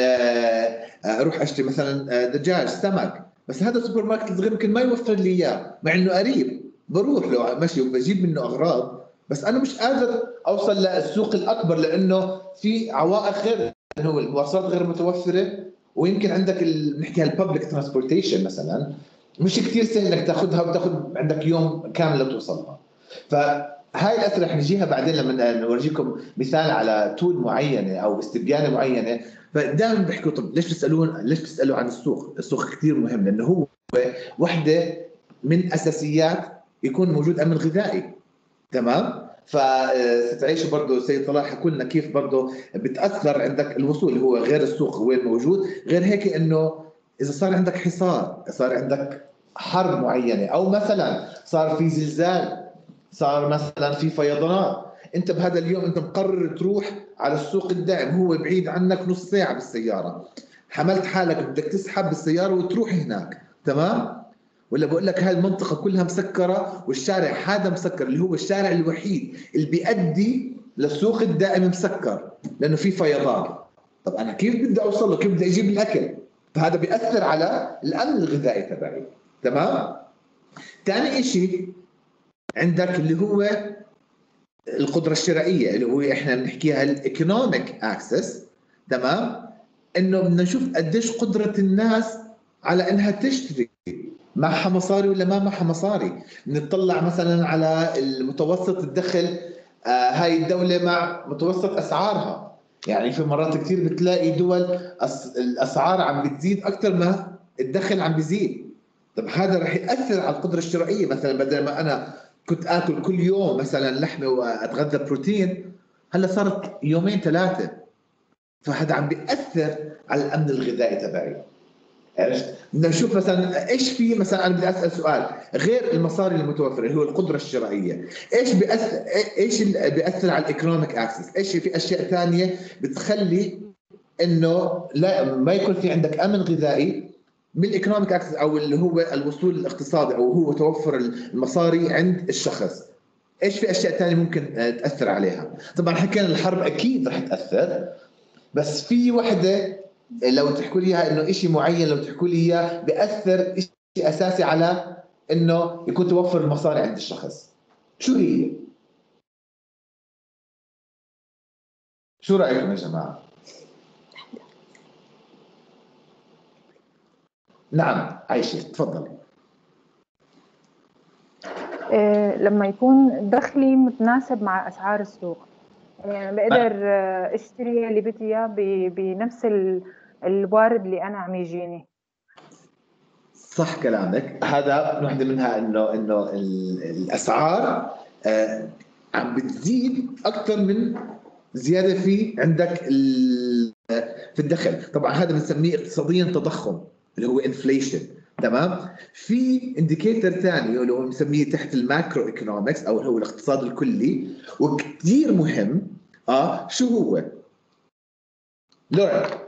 اروح اشتري مثلا دجاج سمك، بس هذا السوبر ماركت الصغير يمكن ما يوفر لي اياه، مع انه قريب بروح لو ماشي وبجيب منه اغراض، بس انا مش قادر اوصل للسوق الاكبر لانه في عوائق غير، انه هو المواصلات غير متوفره، ويمكن عندك بنحكي الببليك ترانسبورتيشن مثلا مش كثير سهل انك تاخذها وتاخذ عندك يوم كامل لتوصلها. ف هاي الأسئلة رح نجيها بعدين لما نورجيكم مثال على تول معينة أو استبيانة معينة. فدائما بيحكوا طب ليش بتسألون ليش بتسألوا عن السوق؟ السوق كثير مهم لأنه هو وحدة من أساسيات يكون موجود أمن غذائي. تمام؟ فستعيشوا برضه سيد صلاح حكوا لنا كيف برضه بتأثر عندك الوصول اللي هو غير السوق وين موجود، غير هيك إنه إذا صار عندك حصار، صار عندك حرب معينة، أو مثلا صار في زلزال، صار مثلا في فيضانات، انت بهذا اليوم انت مقرر تروح على السوق الدائم، هو بعيد عنك نص ساعه بالسياره، حملت حالك بدك تسحب بالسياره وتروح هناك. تمام؟ ولا بقول لك هاي المنطقه كلها مسكره والشارع هذا مسكر اللي هو الشارع الوحيد اللي بيؤدي للسوق الدائم مسكر لانه في فيضان. طب انا كيف بدي اوصل له؟ كيف بدي اجيب الاكل؟ فهذا بيأثر على الامن الغذائي تبعي. تمام؟ ثاني شيء عندك اللي هو القدرة الشرائية اللي هو احنا بنحكيها الايكونوميك اكسس. تمام؟ انه بدنا نشوف قديش قدرة الناس على انها تشتري، معها مصاري ولا ما معها مصاري. بنطلع مثلا على المتوسط الدخل، آه هاي الدولة مع متوسط اسعارها، يعني في مرات كثير بتلاقي دول الاسعار عم بتزيد اكثر ما الدخل عم بيزيد. طب هذا رح يأثر على القدرة الشرائية. مثلا بدل ما انا كنت اكل كل يوم مثلا لحمه واتغذى بروتين، هلا صارت يومين ثلاثه، فهذا عم بياثر على الامن الغذائي تبعي. عرفت؟ بدنا نشوف مثلا ايش في، مثلا انا بدي اسال سؤال غير المصاري المتوفره اللي هو القدره الشرائيه، ايش بياثر ايش اللي بياثر على الايكونوميك اكسس؟ ايش في اشياء ثانيه بتخلي انه لا ما يكون في عندك امن غذائي من الايكونوميك اكسس او اللي هو الوصول الاقتصادي او هو توفر المصاري عند الشخص؟ ايش في اشياء ثانيه ممكن تاثر عليها؟ طبعا حكينا الحرب اكيد رح تاثر، بس في وحده لو تحكوا لي اياها انه شيء معين، لو تحكوا لي اياه بياثر شيء اساسي على انه يكون توفر المصاري عند الشخص، شو هي؟ شو رايكم يا جماعه؟ نعم عايشة تفضل. إيه لما يكون دخلي متناسب مع أسعار السوق، يعني بقدر اشتري اللي بدي اياه بنفس الوارد اللي انا عم يجيني. صح كلامك، هذا واحدة منها انه انه الاسعار آه عم بتزيد اكثر من زياده في عندك في الدخل. طبعا هذا بنسميه اقتصاديا تضخم اللي هو انفليشن. تمام؟ في انديكيتور ثاني اللي هو بنسميه تحت الماكرو ايكونومكس او هو الاقتصاد الكلي وكثير مهم. اه شو هو؟ لورا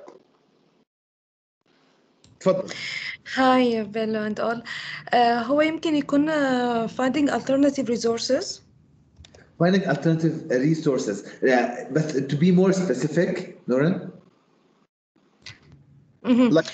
تفضل. هاي بيلو اند اول. هو يمكن يكون uh, finding alternative resources. finding alternative resources. Yeah, but to be more specific, Lauren. Mm-hmm. Like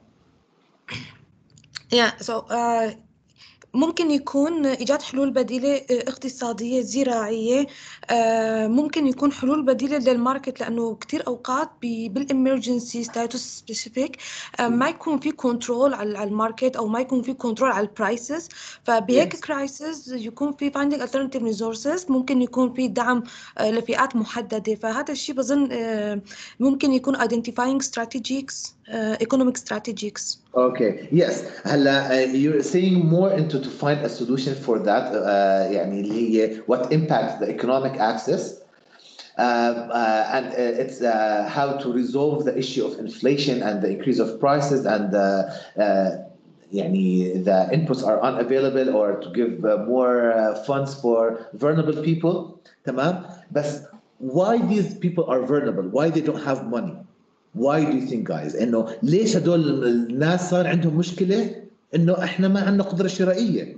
yeah, so uh, ممكن يكون إيجاد حلول بديلة اقتصادية زراعية، ممكن يكون حلول بديلة للماركت، لأنه كتير أوقات بالإمرجنسي ستاتوس سبيسيفيك ما يكون في كنترول على الماركت أو ما يكون في كنترول على البرايسز، فبهيك Yes. كرايسز يكون في finding alternative resources، ممكن يكون في دعم لفئات محددة. فهذا الشيء بظن ممكن يكون identifying strategies, economic strategies. Okay, yes. هلا uh, you're saying more into to find a solution for that. Uh, يعني اللي هي what impacts the economic axis, uh, uh, and uh, it's uh, how to resolve the issue of inflation and the increase of prices and uh, uh, يعني the inputs are unavailable or to give uh, more uh, funds for vulnerable people. تمام؟ بس why these people are vulnerable? Why they don't have money? Why do you think guys انه ليش هدول الناس صار عندهم مشكله انه احنا ما عندنا قدره شرائيه؟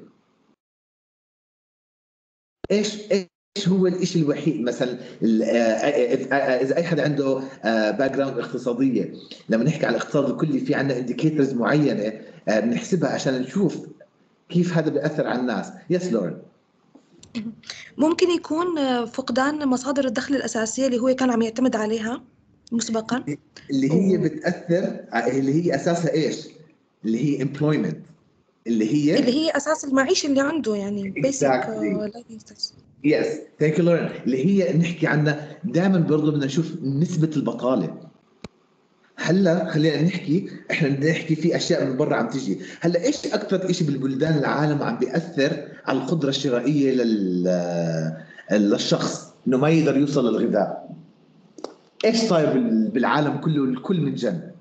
ايش ايش هو الشيء الوحيد؟ مثلا اذا اي حدا عنده باك جراوند اقتصاديه، لما نحكي عن الاقتصاد الكلي في عندنا انديكيتورز معينه بنحسبها عشان نشوف كيف هذا بياثر على الناس. يس لورن. ممكن يكون فقدان مصادر الدخل الاساسيه اللي هو كان عم يعتمد عليها مسبقا، اللي هي بتاثر، اللي هي اساسها ايش؟ اللي هي employment، اللي هي اللي هي اساس المعيشه اللي عنده، يعني basic exactly. living. يس ثانك يو لورين، اللي هي نحكي عنها دائما برضه بدنا نشوف نسبه البطاله. هلا خلينا نحكي، احنا بدنا نحكي في اشياء من برا عم تجي. هلا ايش اكثر شيء بالبلدان العالم عم بياثر على القدره الشرائيه لل للشخص انه ما يقدر يوصل للغذاء؟ ايش صاير بالعالم كله الكل من جد؟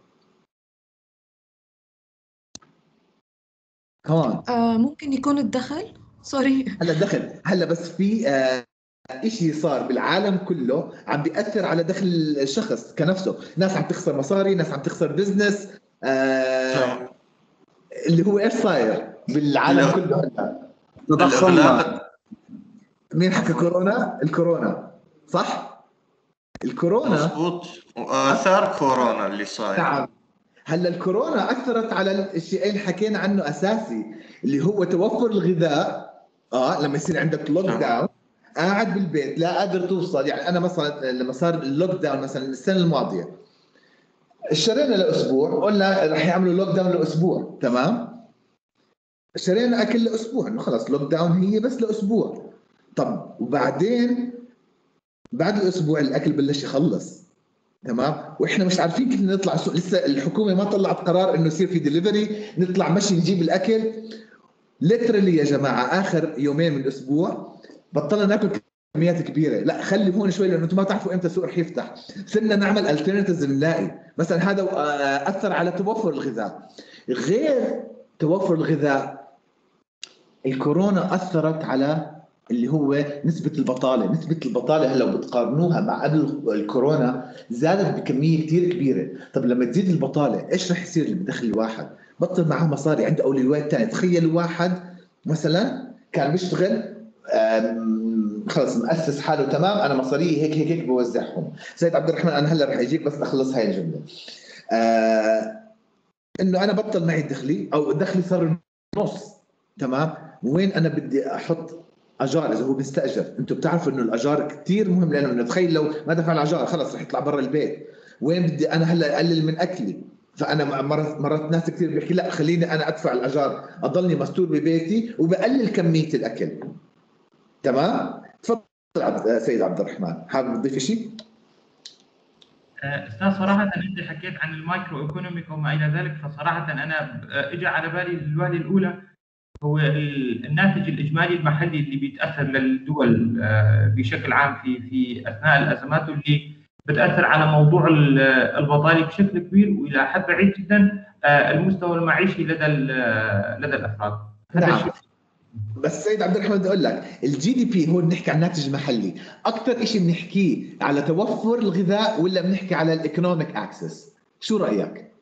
كمان آه ممكن يكون الدخل. سوري. هلا الدخل، هلا بس في آه شيء صار بالعالم كله عم بيأثر على دخل الشخص كنفسه. ناس عم تخسر مصاري، ناس عم تخسر بزنس، آه اللي هو ايش صاير بالعالم كله هلا؟ تضخم. مين حكى كورونا؟ الكورونا صح؟ الكورونا مضبوط، واثار كورونا اللي صاير. نعم. هلا الكورونا اثرت على الشيئين حكينا عنه اساسي، اللي هو توفر الغذاء. اه لما يصير عندك لوك داون قاعد بالبيت لا قادر توصل. يعني انا مثلا لما صار اللوك داون مثلا السنه الماضيه اشترينا لاسبوع، قلنا رح يعملوا لوك داون لاسبوع، تمام؟ اشترينا اكل لاسبوع انه خلص لوك داون هي بس لاسبوع. طب وبعدين بعد الاسبوع الاكل بلش يخلص، تمام؟ واحنا مش عارفين كيف نطلع السوق، لسه الحكومه ما طلعت قرار انه يصير في دليفري نطلع مشي نجيب الاكل. ليترلي يا جماعه اخر يومين من الاسبوع بطلنا ناكل كميات كبيره. لا خلي هون شوي لانه انتم ما بتعرفوا امتى السوق رح يفتح. صرنا نعمل الترناتيفز نلاقي مثلا هذا اثر على توفر الغذاء. غير توفر الغذاء الكورونا اثرت على اللي هو نسبة البطالة. نسبة البطالة هلا بتقارنوها مع قبل الكورونا زادت بكمية كتير كبيرة. طب لما تزيد البطالة ايش رح يصير بدخل الواحد؟ بطل معاه مصاري، عنده أولويات تانية. تخيل واحد مثلا كان بيشتغل خلص مؤسس حاله تمام، انا مصاري هيك هيك هيك بوزعهم. سيد عبد الرحمن انا هلا رح اجيك بس اخلص هاي الجملة. آه انه انا بطل معي دخلي او دخلي صار نص، تمام؟ وين انا بدي احط اجار اذا هو بيستاجر؟ انتم بتعرفوا انه الاجار كثير مهم لانه تخيل لو ما دفع الاجار خلص رح يطلع برا البيت. وين بدي انا هلا اقلل من اكلي؟ فانا مرات مرات ناس كثير بيحكي لا خليني انا ادفع الاجار اضلني مستور ببيتي وبقلل كميه الاكل، تمام؟ تفضل سيد عبد الرحمن، حابب تضيف شيء؟ استاذ صراحه انت حكيت عن المايكرو ايكونوميك وما الى ذلك، فصراحه انا اجى على بالي الوهله الاولى هو الناتج الاجمالي المحلي اللي بيتاثر للدول بشكل عام في في اثناء الازمات، واللي بتاثر على موضوع البطاله بشكل كبير والى حد بعيد جدا المستوى المعيشي لدى لدى الافراد. نعم. بس سيد عبد الرحمن بدي اقول لك الجي دي بي هو بنحكي عن الناتج المحلي، اكثر شيء بنحكيه على توفر الغذاء ولا بنحكي على الايكونوميك اكسس؟ شو رايك؟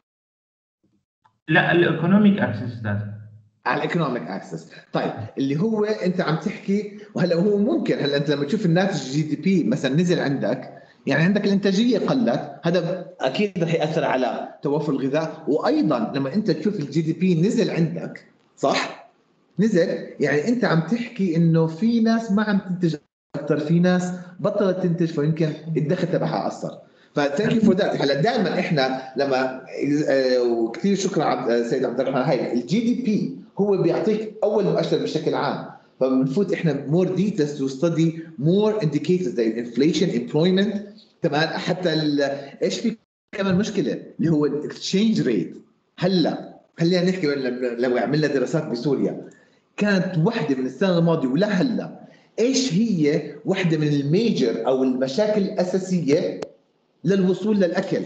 لا الايكونوميك اكسس استاذ. على الايكونوميك اكسس. طيب اللي هو انت عم تحكي، وهلا هو ممكن هلا انت لما تشوف الناتج الجي دي بي مثلا نزل عندك، يعني عندك الانتاجيه قلت، هذا اكيد رح ياثر على توفر الغذاء. وايضا لما انت تشوف الجي دي بي نزل عندك، صح؟ نزل يعني انت عم تحكي انه في ناس ما عم تنتج اكثر، في ناس بطلت تنتج، فيمكن الدخل تبعها اثر. فثانك يو فور ذات. هلا دائما احنا لما وكثير شكرا سيد عبد الرحمن، هاي الجي دي بي هو بيعطيك اول مؤشر بشكل عام، فبنفوت احنا مور ديتيلز تو ستدي مور انديكيتورز زي الانفليشن، امبلويمنت، تمام؟ حتى ايش في كمان مشكله اللي هو الاكسشينج ريت. هلا خلينا نحكي لو عملنا دراسات بسوريا كانت وحده من السنه الماضيه ولا هلا، ايش هي وحده من الميجر او المشاكل الاساسيه للوصول للاكل؟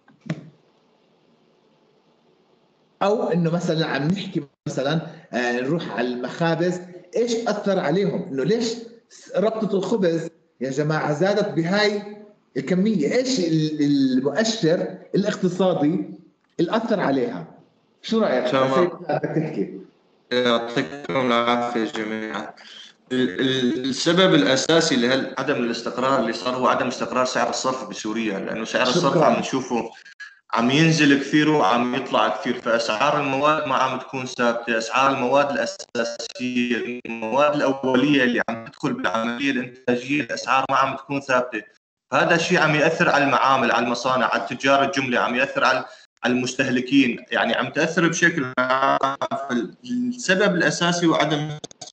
او انه مثلا عم نحكي مثلا آه نروح على المخابز، ايش اثر عليهم؟ انه ليش ربطه الخبز يا جماعه زادت بهاي الكميه؟ ايش المؤشر الاقتصادي اللي اثر عليها؟ شو رايك؟ تمام. بدك تحكي. يعطيكم العافيه جميعا. السبب الاساسي لعدم الاستقرار اللي صار هو عدم استقرار سعر الصرف بسوريا، لانه سعر الصرف عم نشوفه عم ينزل كثير وعم يطلع كثير، فاسعار المواد ما عم تكون ثابته، اسعار المواد الاساسيه، المواد الاوليه اللي عم تدخل بالعمليه الانتاجيه الاسعار ما عم تكون ثابته. هذا الشيء عم ياثر على المعامل، على المصانع، على التجار الجمله، عم ياثر على على المستهلكين، يعني عم تاثر بشكل عام. السبب الاساسي هو عدم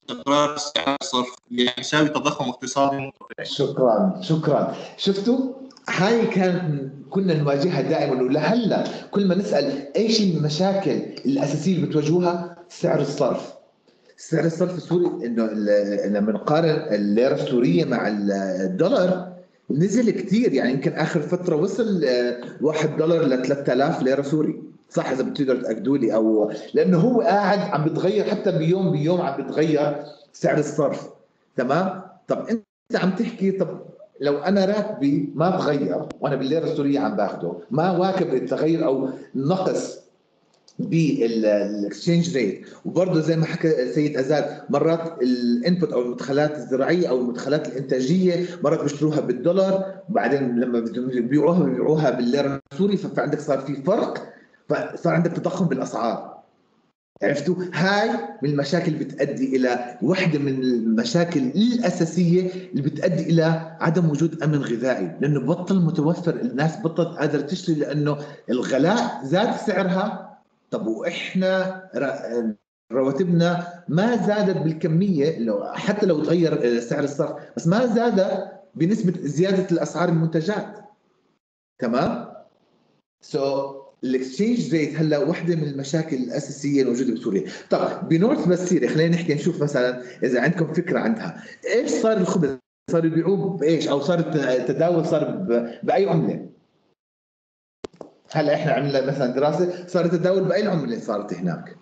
استقرار سعر الصرف اللي يساوي تضخم اقتصادي منطقي. شكرا شكرا. شفتوا هاي كانت كنا نواجهها دائما، ولهلا كل ما نسال ايش المشاكل الاساسيه اللي بتواجهوها، سعر الصرف. سعر الصرف السوري انه لما نقارن الليره السوريه مع الدولار نزل كثير، يعني يمكن اخر فتره وصل واحد دولار ل ثلاثة آلاف ليره سوري، صح اذا بتقدروا تاكدوا لي، او لانه هو قاعد عم بيتغير حتى بيوم بيوم عم بيتغير سعر الصرف. تمام. طب انت عم تحكي طب لو انا راتبي ما تغير وانا بالليره السوريه عم باخده، ما واكب التغير او النقص بالاكسشينج ريت، وبرضه زي ما حكى سيد ازاد مرات الانبوت او المدخلات الزراعيه او المدخلات الانتاجيه مرات بيشتروها بالدولار، وبعدين لما بيبيعوها بيبيعوها بالليره السوري، فعندك صار في فرق، فصار عندك تضخم بالاسعار. عرفتوا؟ هاي من المشاكل اللي بتؤدي الى واحده من المشاكل الاساسيه اللي بتؤدي الى عدم وجود امن غذائي، لانه بطل متوفر، الناس بطلت قادره تشتري لانه الغلاء زاد سعرها. طب واحنا رواتبنا ما زادت بالكميه، لو حتى لو تغير سعر الصرف بس ما زاد بنسبه زياده الاسعار المنتجات. تمام؟ سو so, الاكسشينج ريت هلا وحده من المشاكل الاساسيه الموجوده بسوريا. طب بنورث بسيري خلينا نحكي نشوف مثلا اذا عندكم فكره عندها، ايش صار الخبز؟ صار يبيعوه بايش؟ او صار التداول صار باي عمله؟ هلا احنا عملنا مثلا دراسه صار التداول باي عمله صارت هناك؟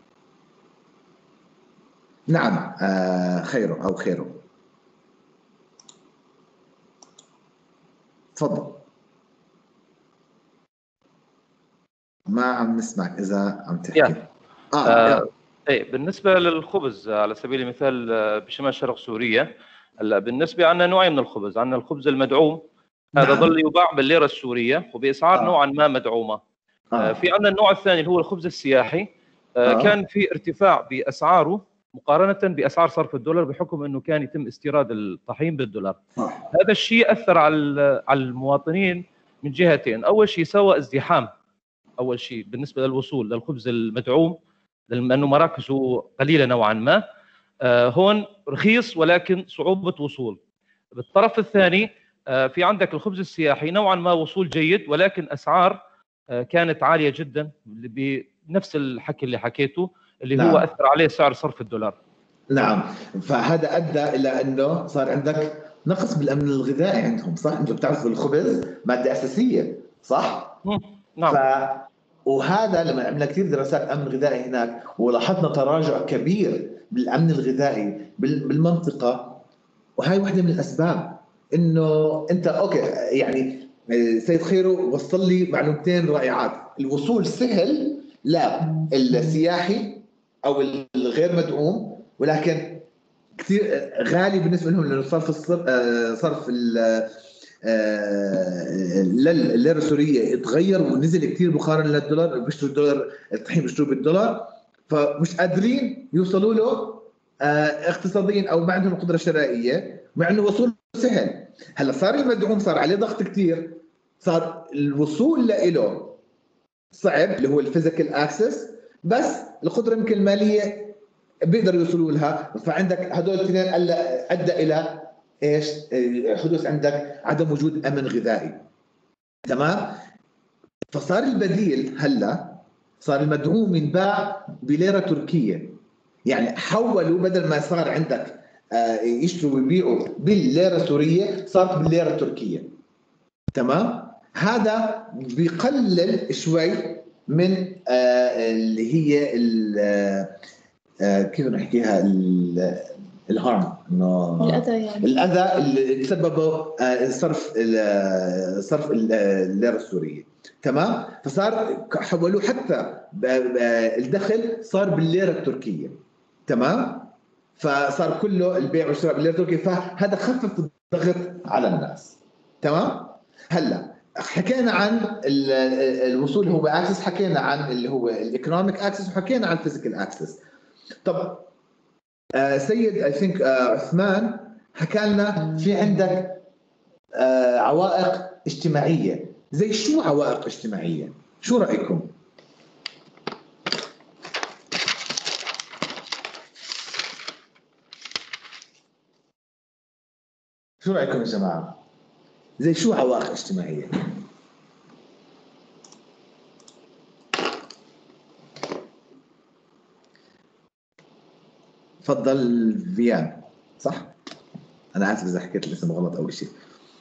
نعم آه خيره او خيره. تفضل. ما عم نسمعك اذا عم تحكي. يعني. اه, آه ايه بالنسبه للخبز على سبيل المثال بشمال شرق سوريا، هلا بالنسبه عندنا نوعين من الخبز، عندنا الخبز المدعوم هذا نعم. ظل يباع بالليره السوريه وباسعار آه. نوعا ما مدعومه. آه. آه في عندنا النوع الثاني اللي هو الخبز السياحي، آه آه. كان في ارتفاع باسعاره مقارنه باسعار صرف الدولار بحكم انه كان يتم استيراد الطحين بالدولار. آه. هذا الشيء اثر على على المواطنين من جهتين، اول شيء سوى ازدحام اول شيء بالنسبه للوصول للخبز المدعوم لانه مراكزه قليله نوعا ما، آه هون رخيص ولكن صعوبه وصول. بالطرف الثاني آه في عندك الخبز السياحي نوعا ما وصول جيد ولكن اسعار آه كانت عاليه جدا بنفس الحكي اللي حكيته اللي نعم. هو اثر عليه سعر صرف الدولار. نعم، فهذا ادى الى انه صار عندك نقص بالامن الغذائي عندهم، صح؟ انتم بتعرفوا الخبز ماده اساسيه، صح؟ نعم. ف... وهذا لما عملنا كثير دراسات امن غذائي هناك ولاحظنا تراجع كبير بالامن الغذائي بالمنطقه، وهي واحده من الاسباب. انه انت اوكي يعني سيد خيرو وصل لي معلومتين رائعات، الوصول سهل للسياحي او الغير مدعوم ولكن كثير غالي بالنسبه لهم لانه صرف الصرف صرف الليره السوريه اتغير ونزل كثير مقارنه للدولار، بيشتروا الدولار الطحين بيشتروه بالدولار، فمش قادرين يوصلوا له اقتصاديا او ما عندهم قدره شرائيه مع انه وصول سهل. هلا صار المدعوم صار عليه ضغط كثير، صار الوصول له صعب اللي هو الفيزيكال اكسس، بس القدره يمكن الماليه بيقدروا يوصلوا لها، فعندك هدول الاثنين ادى الى ايش؟ حدوث عندك عدم وجود امن غذائي. تمام؟ فصار البديل هلا صار المدعوم ينباع بليره تركيه، يعني حولوا بدل ما صار عندك يشتروا ويبيعوا بالليره السوريه صارت بالليره التركيه. تمام؟ هذا بيقلل شوي من اللي هي كيف نحكيها الهارم، انه الاذى يعني الاذى اللي تسببه صرف صرف الليره السوريه. تمام؟ فصار حولوا حتى الدخل صار بالليره التركيه. تمام؟ فصار كله البيع والشراء بالليره التركيه، فهذا خفف الضغط على الناس. تمام؟ هلا حكينا عن الوصول هو اكسس، حكينا عن اللي هو الايكونوميك اكسس، وحكينا عن الفيزيكال اكسس. طب آه سيد اي ثينك آه عثمان حكى لنا في عندك آه عوائق اجتماعيه، زي شو عوائق اجتماعيه؟ شو رايكم؟ شو رايكم يا جماعه؟ زي شو عوائق اجتماعيه؟ تفضل فيان. صح؟ انا اسف اذا حكيت الاسم غلط اول شيء.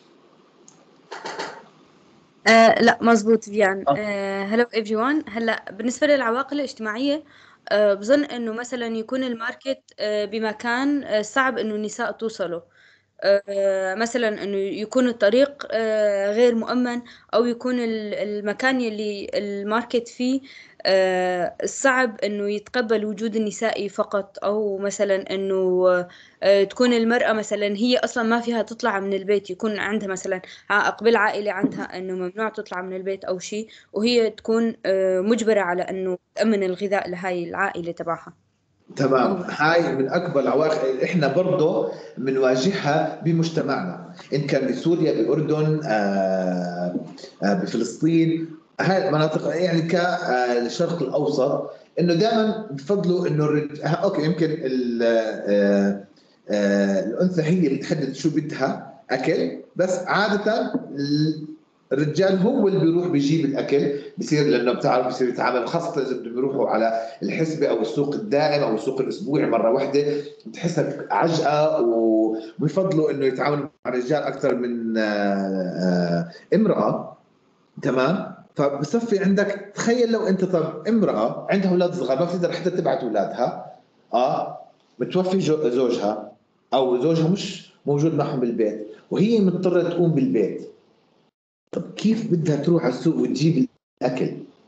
آه لا مزبوط فيان. هلو ايفري ون. هلا بالنسبه للعواقب الاجتماعيه آه بظن انه مثلا يكون الماركت آه بمكان آه صعب انه النساء توصلوا، آه مثلا انه يكون الطريق آه غير مؤمن، او يكون المكان يلي الماركت فيه آه صعب انه يتقبل وجود النسائي فقط، او مثلا انه آه تكون المرأة مثلا هي اصلا ما فيها تطلع من البيت، يكون عندها مثلا عائق بالعائلة عندها انه ممنوع تطلع من البيت او شيء، وهي تكون آه مجبرة على انه تأمن الغذاء لهاي العائلة تبعها. تمام. هاي من اكبر العوائق اللي احنا برضه بنواجهها بمجتمعنا، ان كان بسوريا، بالاردن، آه آه بفلسطين، هاي المناطق يعني كالشرق الاوسط، انه دائما بفضلوا انه الرج... اوكي يمكن آه آه الانثى هي اللي بتحدد شو بدها اكل، بس عاده الرجال هو اللي بيروح بيجيب الاكل، بصير لانه بتعرف بصير يتعامل، خاصه اذا بدهم يروحوا على الحسبه او السوق الدائم او السوق الاسبوعي مره واحده، بتحسها عجقه، وبيفضلوا انه يتعاملوا مع الرجال اكثر من امراه. تمام. فبصفي عندك، تخيل لو انت طب امراه عندها اولاد صغار ما بتقدر حتى تبعت اولادها، اه متوفي زوجها او زوجها مش موجود معهم بالبيت، وهي مضطره تقوم بالبيت، طب كيف بدها تروح على السوق وتجيب الاكل؟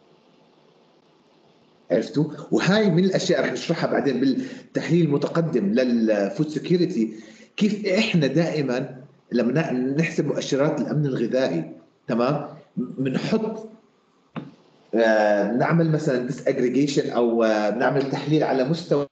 عرفتوا؟ وهاي من الاشياء رح نشرحها بعدين بالتحليل المتقدم للفود سكيورتي، كيف احنا دائما لما نحسب مؤشرات الامن الغذائي، تمام، بنحط آه نعمل مثلا ديس اجريجيشن او آه بنعمل تحليل على مستوى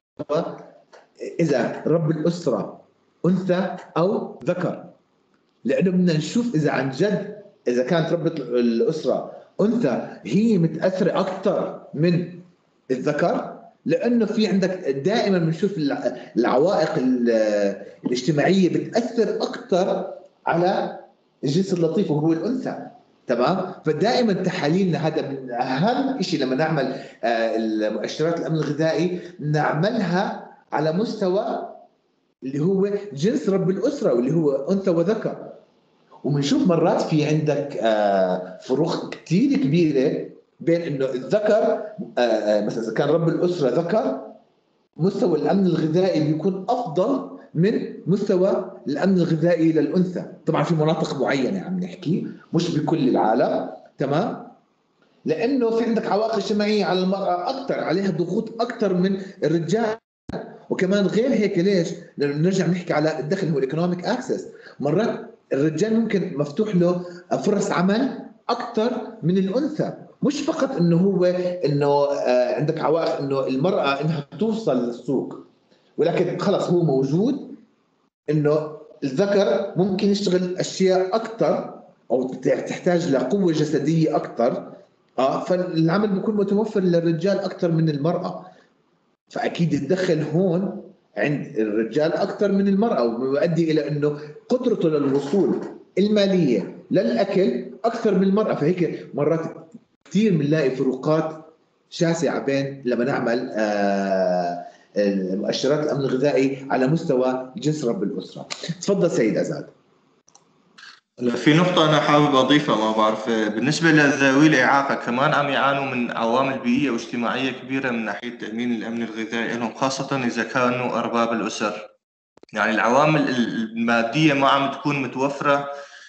اذا رب الاسره انثى او ذكر، لانه بدنا نشوف اذا عن جد إذا كانت ربة الأسرة أنثى هي متأثرة أكثر من الذكر، لأنه في عندك دائما بنشوف العوائق الاجتماعية بتأثر أكثر على الجنس اللطيف وهو الأنثى. تمام. فدائما تحاليلنا هذا من أهم شيء لما نعمل المؤشرات الأمن الغذائي، نعملها على مستوى اللي هو جنس رب الأسرة واللي هو أنثى وذكر. وبنشوف مرات في عندك فروق كثير كبيره بين انه الذكر مثلا اذا كان رب الاسره ذكر، مستوى الامن الغذائي بيكون افضل من مستوى الامن الغذائي للانثى، طبعا في مناطق معينه عم نحكي مش بكل العالم. تمام. لانه في عندك عوائق اجتماعيه على المراه اكثر، عليها ضغوط اكثر من الرجال. وكمان غير هيك ليش؟ لانه نرجع نحكي على الدخل، هو الايكونوميك اكسس، مرات الرجال ممكن مفتوح له فرص عمل اكثر من الانثى، مش فقط انه هو انه عندك عوائق انه المراه انها توصل للسوق، ولكن خلص هو موجود انه الذكر ممكن يشتغل اشياء اكثر او تحتاج لقوه جسديه اكثر، اه فالعمل بيكون متوفر للرجال اكثر من المراه، فاكيد الدخل هون عند الرجال اكثر من المراه، ويؤدي الى انه قدرته للوصول الماليه للاكل اكثر من المراه. فهيك مرات كثير بنلاقي فروقات شاسعه بين لما نعمل آه مؤشرات الامن الغذائي على مستوى جنس رب الاسره. تفضل سيد ازاد. في نقطة أنا حابب أضيفها، ما بعرف بالنسبة لذوي الإعاقة كمان عم يعانوا من عوامل بيئية واجتماعية كبيرة من ناحية تأمين الأمن الغذائي لهم، خاصة إذا كانوا أرباب الأسر. يعني العوامل المادية ما عم تكون متوفرة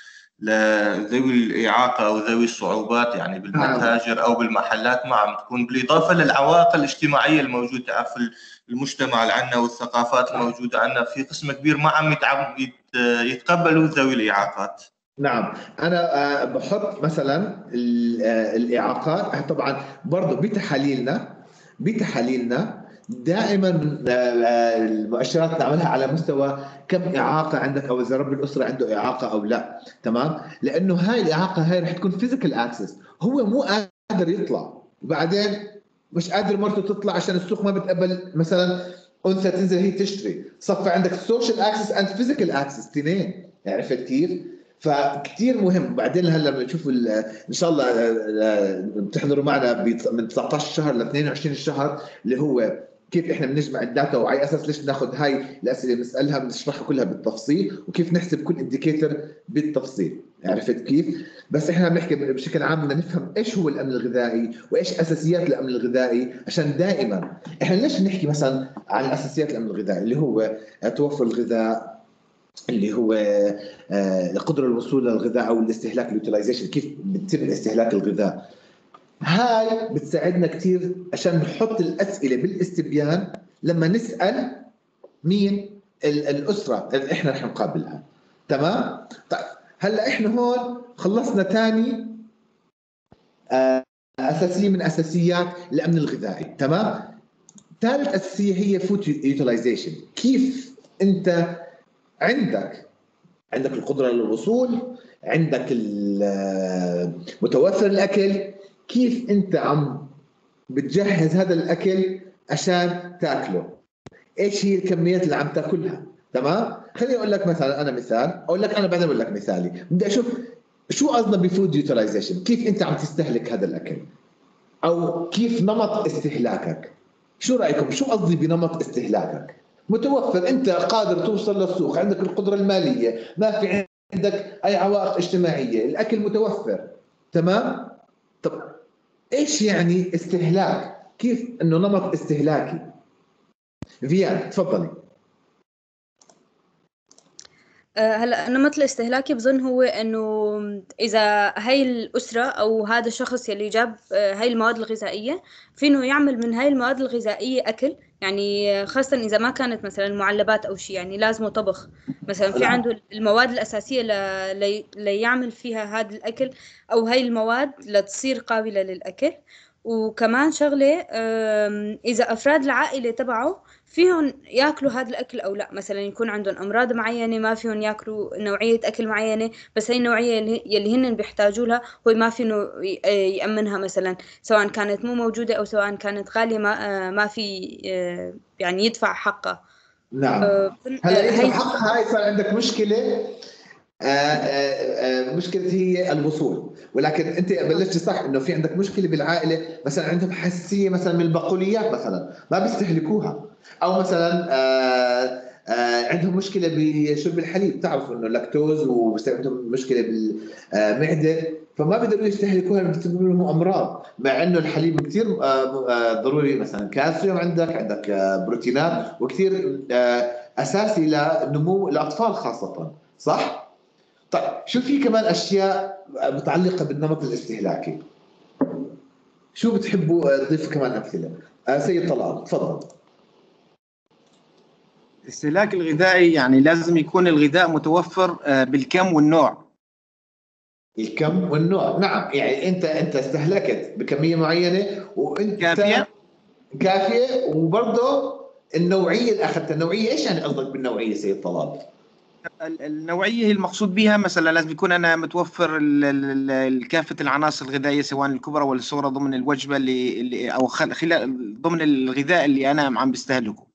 لذوي الإعاقة أو ذوي الصعوبات يعني بالمتاجر أو بالمحلات، ما عم تكون، بالإضافة للعوائق الاجتماعية الموجودة في المجتمع اللي عندنا والثقافات الموجودة عندنا، في قسم كبير ما عم يتقبلوا ذوي الإعاقات. نعم. أنا بحط مثلا الإعاقات طبعا برضو بتحاليلنا بتحاليلنا دائما المؤشرات نعملها على مستوى كم إعاقة عندك، أو إذا رب الأسرة عنده إعاقة أو لا. تمام. لأنه هاي الإعاقة هاي رح تكون فيزيكال أكسس، هو مو قادر يطلع، وبعدين مش قادر مرته تطلع عشان السوق ما بتقبل مثلا أنثى تنزل هي تشتري، صفى عندك سوشيال أكسس أند فيزيكال أكسس، اثنين. عرفت كيف؟ فكتير مهم. بعدين هلا بنشوف ان شاء الله بتحضروا معنا من تسعة عشر شهر ل اثنين وعشرين شهر اللي هو كيف احنا بنجمع الداتا، وعلى اساس ليش ناخذ هاي الاسئله بنسالها بنشرحها كلها بالتفصيل، وكيف نحسب كل انديكيتور بالتفصيل. عرفت كيف؟ بس احنا بنحكي بشكل عام بدنا نفهم ايش هو الامن الغذائي وايش اساسيات الامن الغذائي، عشان دائما احنا ليش بنحكي مثلا عن اساسيات الامن الغذائي اللي هو توفر الغذاء، اللي هو القدره الوصول للغذاء او الاستهلاك اليوتيلايزيشن، كيف بتتم استهلاك الغذاء. هاي بتساعدنا كثير عشان نحط الاسئله بالاستبيان لما نسال مين الاسره اللي احنا رح نقابلها. تمام؟ طيب هلا احنا هون خلصنا ثاني اساسيه من اساسيات الامن الغذائي. تمام؟ ثالث اساسيه هي فود يوتيلايزيشن. كيف انت عندك عندك القدره للوصول، عندك متوفر الاكل، كيف انت عم بتجهز هذا الاكل عشان تاكله، ايش هي الكميات اللي عم تاكلها. تمام؟ خليني اقول لك مثلا، انا مثال اقول لك، انا بعدين اقول لك مثالي. بدي اشوف شو قصدنا بفود يوتيلايزيشن، كيف انت عم تستهلك هذا الاكل او كيف نمط استهلاكك. شو رايكم؟ شو قصدي بنمط استهلاكك؟ متوفر، انت قادر توصل للسوق، عندك القدره الماليه، ما في عندك اي عوائق اجتماعيه، الاكل متوفر. تمام؟ طب ايش يعني استهلاك؟ كيف انه نمط استهلاكي؟ فيان تفضلي. هلا النمط الاستهلاكي بظن هو انه اذا هاي الاسره او هذا الشخص يلي جاب هاي المواد الغذائيه في انه يعمل من هاي المواد الغذائيه اكل، يعني خاصه اذا ما كانت مثلا معلبات او شيء، يعني لازمه طبخ مثلا، في عنده المواد الاساسيه ل... ليعمل فيها هذا الاكل او هاي المواد لتصير قابله للاكل. وكمان شغله اذا افراد العائله تبعه فيهم ياكلوا هذا الاكل او لا، مثلا يكون عندهم امراض معينه ما فيهم ياكلوا نوعيه اكل معينه، بس هي النوعيه اللي هن بيحتاجوا لها هو ما في انه يامنها، مثلا سواء كانت مو موجوده او سواء كانت غاليه ما ما في يعني يدفع حقها. نعم. هلا يدفع حقها، هاي صار عندك مشكله. آآ آآ مشكلة هي الوصول، ولكن انت بلشت صح انه في عندك مشكله بالعائله، مثلا عندهم حساسيه مثلا من البقوليات مثلا ما بيستهلكوها، او مثلا آآ آآ عندهم مشكله بشرب الحليب، تعرفوا انه لاكتوز وعندهم مشكله بالمعده فما بيقدروا يستهلكوها، بتسبب لهم امراض، مع انه الحليب كثير ضروري، مثلا كالسيوم عندك عندك بروتينات وكثير اساسي لنمو الاطفال خاصه. صح؟ طيب شو في كمان اشياء متعلقه بالنمط الاستهلاكي؟ شو بتحبوا تضيفوا كمان امثله؟ آه سيد طلال تفضل. الاستهلاك الغذائي يعني لازم يكون الغذاء متوفر بالكم والنوع. الكم والنوع، نعم، يعني انت انت استهلكت بكميه معينه وانت كافيه كافيه، وبرضه النوعيه اللي اخذتها. النوعيه ايش يعني قصدك بالنوعيه سيد طلال؟ النوعية هي المقصود بها مثلا لازم يكون أنا متوفر كافة العناصر الغذائية سواء الكبرى ولا الصغرى ضمن الوجبة اللي أو خلال ضمن الغذاء اللي أنا عم بستهلكه.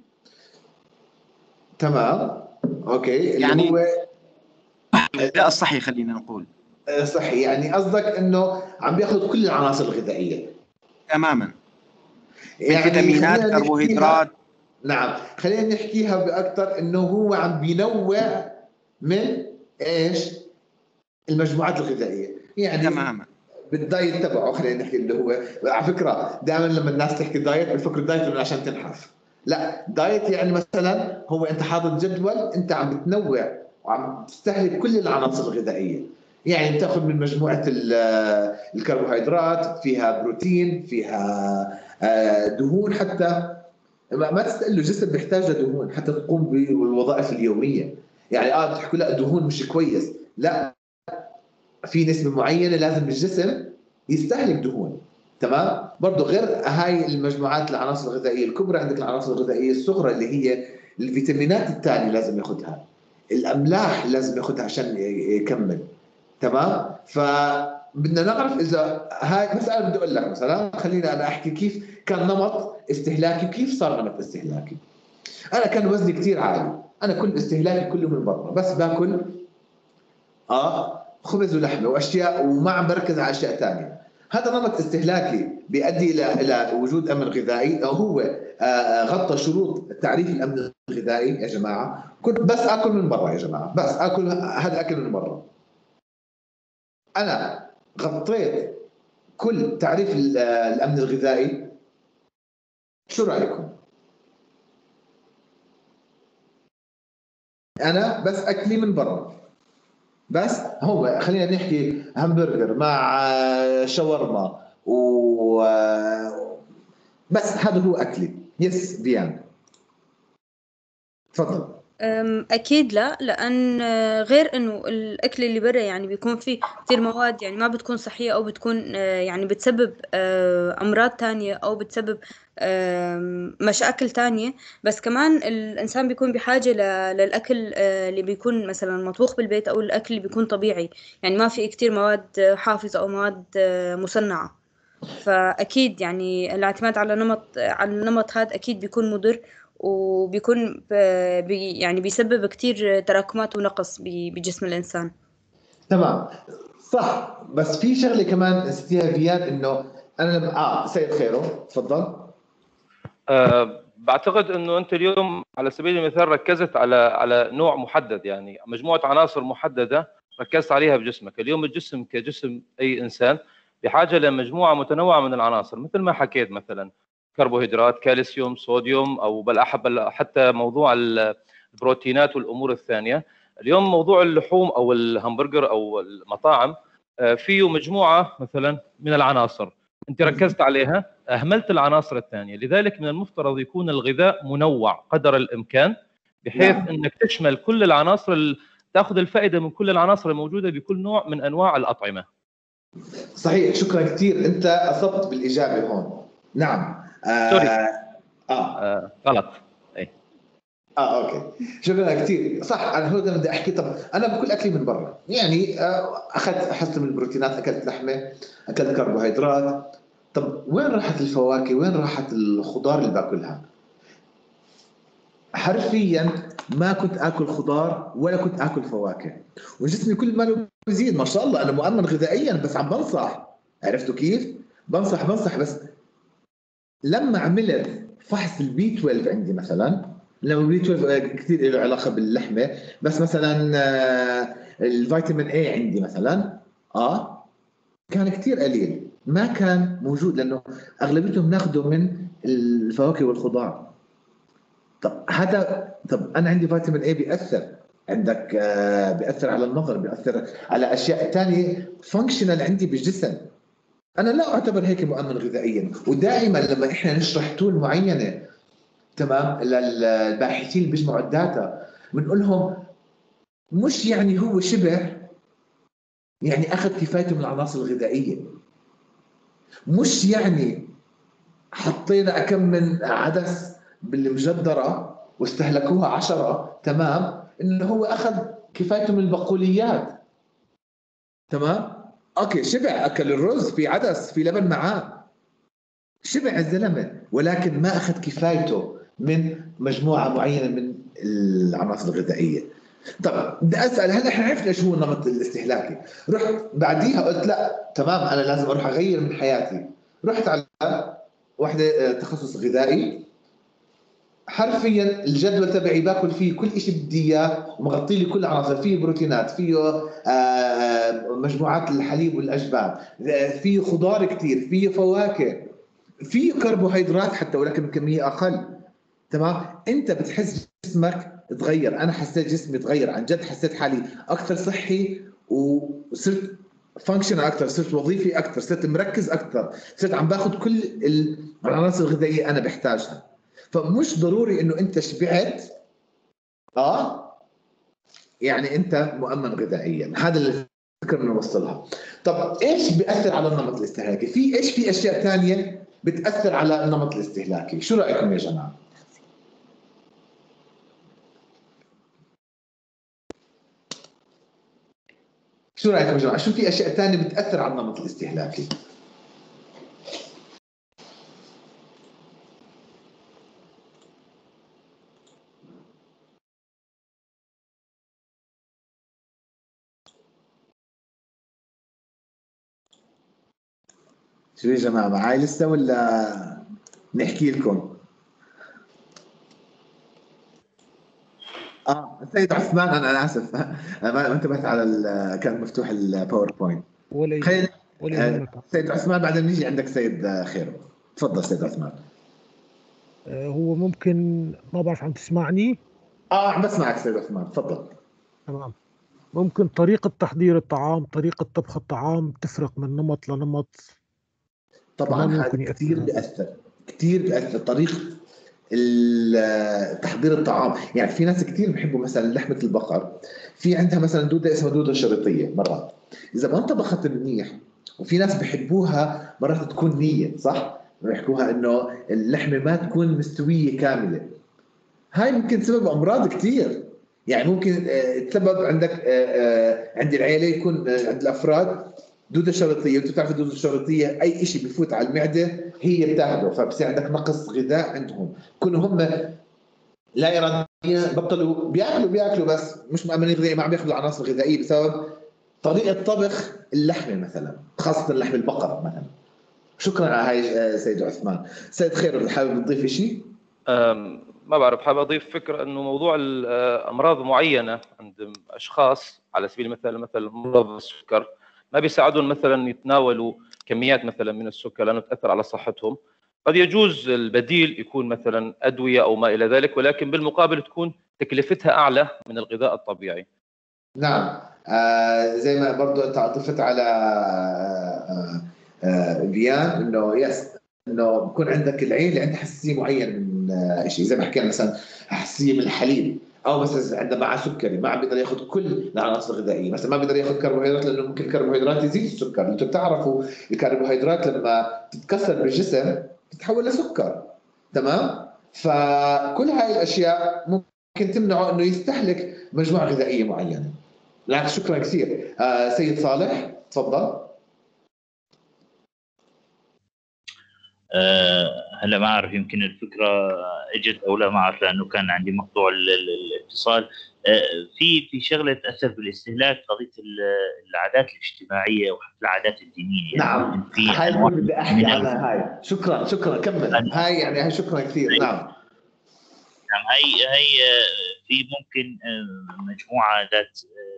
تمام، أوكي. يعني اللي هو الغذاء الصحي، خلينا نقول صحي، يعني قصدك إنه عم بياخذ كل العناصر الغذائية تماما، يعني فيتامينات، كربوهيدرات. نعم، خلينا نحكيها باكثر انه هو عم بينوع من ايش؟ المجموعات الغذائيه، يعني تماما بالدايت تبعه. خلينا نحكي اللي هو، على فكره دائما لما الناس تحكي دايت بفكر دايت انه عشان تنحف، لا، دايت يعني مثلا هو انت حاطط جدول، انت عم بتنوع وعم تستهلك كل العناصر الغذائيه، يعني بتاخذ من مجموعه الكربوهيدرات، فيها بروتين، فيها دهون، حتى ما تستقل الجسم بيحتاج لدهون حتى تقوم بالوظائف اليوميه. يعني اه بتحكوا لا دهون مش كويس، لا، في نسبه معينه لازم الجسم يستهلك دهون. تمام؟ برضه غير هاي المجموعات العناصر الغذائيه الكبرى، عندك العناصر الغذائيه الصغرى اللي هي الفيتامينات الثانيه لازم ياخذها، الاملاح لازم ياخذها عشان يكمل. تمام؟ فبدنا نعرف اذا هاي مساله. بدي اقول لك مثلا، خلينا انا احكي كيف كان نمط استهلاكي وكيف صار نمط استهلاكي. انا كان وزني كثير عالي، انا كل استهلاكي كله من برا، بس باكل اه خبز ولحمه واشياء، وما عم بركز على اشياء ثانيه. هذا نمط استهلاكي بيؤدي الى الى وجود امن غذائي، او هو آه غطى شروط تعريف الامن الغذائي. يا جماعه كنت بس اكل من برا، يا جماعه بس اكل هذا اكل من برا. انا غطيت كل تعريف الامن الغذائي. شو رايكم؟ انا بس اكلي من برا، بس هو خلينا نحكي همبرجر مع شاورما و بس هذا هو اكلي. يس ديان تفضل. أكيد لا، لأن غير إنه الأكل اللي برا يعني بيكون فيه كتير مواد يعني ما بتكون صحية، أو بتكون يعني بتسبب أمراض تانية، أو بتسبب مشاكل تانية. بس كمان الإنسان بيكون بحاجة للأكل اللي بيكون مثلا مطبوخ بالبيت، أو الأكل اللي بيكون طبيعي يعني ما في كتير مواد حافظة أو مواد مصنعة. فأكيد يعني الاعتماد على نمط على النمط هذا أكيد بيكون مضر، وبيكون بي يعني بيسبب كتير تراكمات ونقص بجسم الإنسان. تمام صح، بس في شغلة كمان نسيتيها فيان، إنه أنا لما آه سيد خيرو تفضل. أه بعتقد انه انت اليوم على سبيل المثال ركزت على على نوع محدد، يعني مجموعه عناصر محدده ركزت عليها بجسمك. اليوم الجسم كجسم اي انسان بحاجه لمجموعه متنوعه من العناصر، مثل ما حكيت مثلا كربوهيدرات، كالسيوم، صوديوم، او بل احب حتى موضوع البروتينات والامور الثانيه. اليوم موضوع اللحوم او الهمبرجر او المطاعم فيه مجموعه مثلا من العناصر انت ركزت عليها، اهملت العناصر الثانيه. لذلك من المفترض يكون الغذاء منوع قدر الامكان، بحيث نعم. انك تشمل كل العناصر، تاخذ الفائده من كل العناصر الموجوده بكل نوع من انواع الاطعمه. صحيح، شكرا كثير، انت اصبت بالاجابه هون. نعم آه سوري اه, آه غلط. اي اه اوكي شكرا كثير. صح، انا هو بدي احكي. طب انا باكل اكلي من برا، يعني آه اخذت احسن من البروتينات، اكلت لحمه، اكلت كربوهيدرات. طب وين راحت الفواكه؟ وين راحت الخضار اللي باكلها؟ حرفيا ما كنت اكل خضار ولا كنت اكل فواكه، وجسمي كل ما بزيد ما شاء الله. انا مؤمن غذائيا بس عم بنصح، عرفتوا كيف؟ بنصح بنصح بس لما عملت فحص البي اثنا عشر عندي مثلا، لما البي اثنا عشر كثير له علاقه باللحمه، بس مثلا الفيتامين اي عندي مثلا اه كان كثير قليل، ما كان موجود، لانه اغلبيتهم ناخذه من الفواكه والخضار. طب هذا طب انا عندي فيتامين اي بياثر، عندك آه بياثر على النظر، بياثر على اشياء ثانيه فانكشنال عندي بالجسم. انا لا اعتبر هيك مؤمن غذائيا. ودائما لما احنا نشرح تول معينه تمام للباحثين اللي بيجمعوا الداتا، بنقول لهم مش يعني هو شبه يعني اخذ كفايته من العناصر الغذائيه، مش يعني حطينا كم من عدس بالمجدره واستهلكوها عشرة تمام انه هو اخذ كفايته من البقوليات. تمام اوكي، شبع، اكل الرز في عدس في لبن معاه، شبع الزلمه، ولكن ما اخذ كفايته من مجموعه معينه من العناصر الغذائيه. طب بدي اسال، هلا احنا عرفنا شو هو النمط الاستهلاكي، رحت بعديها قلت لا تمام انا لازم اروح اغير من حياتي، رحت على وحده تخصص غذائي، حرفيا الجدول تبعي باكل فيه كل شيء بدي اياه ومغطي لي كل العناصر، فيه بروتينات، فيه مجموعات الحليب والاجبان، فيه خضار كثير، فيه فواكه، فيه كربوهيدرات حتى ولكن بكميه اقل. تمام، انت بتحس جسمك تغير، انا حسيت جسمي تغير عن جد، حسيت حالي اكثر صحي وصرت فانكشنال اكثر، صرت وظيفي اكثر، صرت مركز اكثر، صرت عم باخذ كل العناصر الغذائيه انا بحتاجها. فمش ضروري انه انت شبعت اه يعني انت مؤمن غذائيا. هذا اللي فكرنا نوصلها. طب ايش بياثر على النمط الاستهلاكي؟ في ايش في اشياء ثانيه بتاثر على النمط الاستهلاكي، شو رايكم يا جماعه؟ شو رايكم يا جماعه؟ شو في اشياء ثانيه بتاثر على النمط الاستهلاكي؟ شو يا جماعه معاي لسه ولا نحكي لكم؟ اه سيد عثمان انا انا اسف انا ما انتبهت على كان مفتوح الباوربوينت. ولا خلينا ولا يهمك. سيد عثمان بعدين نيجي عندك سيد خير. تفضل سيد عثمان. آه، هو ممكن، ما بعرف عم تسمعني؟ اه عم بسمعك سيد عثمان، تفضل. تمام. ممكن طريقة تحضير الطعام، طريقة طبخ الطعام تفرق من نمط لنمط. طبعا هذا كثير بيأثر، كثير بيأثر طريقة تحضير الطعام. يعني في ناس كثير بيحبوا مثلا لحمة البقر، في عندها مثلا دودة اسمها دودة شريطية مرات إذا ما انطبخت منيح، وفي ناس بيحبوها مرات تكون نية صح؟ بيحكوها إنه اللحمة ما تكون مستوية كاملة. هاي ممكن تسبب أمراض كثير. يعني ممكن تسبب عندك عند العيلة يكون عند الأفراد دودة شريطية، وانت بتعرف الدودة الشريطية أي شيء بفوت على المعدة هي بتاخده، فبصير عندك نقص غذاء عندهم. كونوا هم لا إراديا بطلوا بياكلوا بياكلوا بس مش مأمنين غذائي، ما عم ياخذوا عناصر غذائية بسبب طريقة طبخ اللحمة مثلا، خاصة لحم البقر مثلا. شكرا على هاي سيد عثمان. سيد خير حابب تضيف شيء؟ ما بعرف، حابب أضيف فكرة إنه موضوع الأمراض معينة عند أشخاص على سبيل المثال مثل مرض السكر ما بيساعدون مثلا يتناولوا كميات مثلا من السكر لأنه تأثر على صحتهم. قد يجوز البديل يكون مثلا أدوية أو ما إلى ذلك، ولكن بالمقابل تكون تكلفتها أعلى من الغذاء الطبيعي. نعم. آه زي ما برضو أنت عطفت على آه آه فيان إنه يس إنه بكون عندك العيلة عندها حساسية معينة من آه شيء، زي ما حكينا مثلا حساسية من الحليب، او مثلا عنده معه سكري ما عم بيقدر ياخذ كل العناصر الغذائيه، مثلا ما بيقدر ياخذ كربوهيدرات لانه ممكن الكربوهيدرات يزيد السكر. انتم بتعرفوا الكربوهيدرات لما تتكسر بالجسم تتحول لسكر، تمام؟ فكل هاي الاشياء ممكن تمنعه انه يستهلك مجموعه غذائيه معينه. لك شكرا كثير. آه سيد صالح تفضل. أه هلا ما اعرف يمكن الفكره اجت او لا، ما اعرف لانه كان عندي مقطوع الاتصال. أه في في شغله تاثر بالاستهلاك، قضيه العادات الاجتماعيه وحتى العادات الدينيه. يعني نعم هاي بدي احكي عنها هاي. شكرا شكرا كمل. هاي يعني هاي شكرا كثير. نعم نعم هي هي في ممكن مجموعه ذات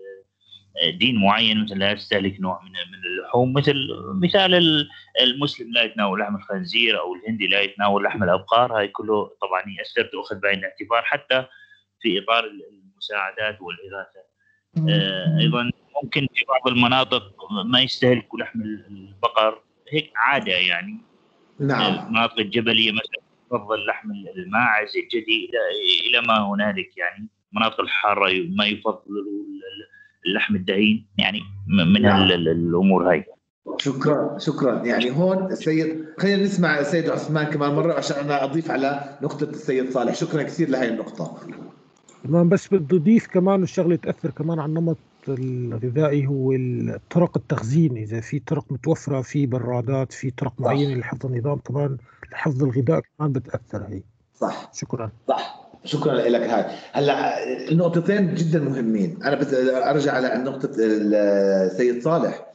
دين معين مثل لا يستهلك نوع من من اللحوم، مثل مثال المسلم لا يتناول لحم الخنزير او الهندي لا يتناول لحم الابقار. هاي كله طبعا يأثر تؤخذ بعين الاعتبار حتى في اطار المساعدات والاغاثه. آه ايضا ممكن في بعض المناطق ما يستهلكوا لحم البقر، هيك عاده يعني. نعم. المناطق الجبليه مثلا تفضل لحم الماعز الجدي الى الى ما هنالك، يعني المناطق الحاره ما يفضلوا اللحم الدهين، يعني من نعم. الامور هاي. شكرا شكرا. يعني هون السيد خلينا نسمع السيد عثمان كمان مره عشان انا اضيف على نقطه السيد صالح. شكرا كثير لهي النقطه. تمام. بس بدي اضيف كمان الشغله تاثر كمان على النمط الغذائي، هو طرق التخزين. اذا في طرق متوفره، في برادات، في طرق معينه لحفظ النظام، كمان لحفظ الغذاء كمان بتاثر هي. صح شكرا. صح شكرا لك. هاي هلا النقطتين جدا مهمين. انا بس ارجع على نقطه السيد صالح.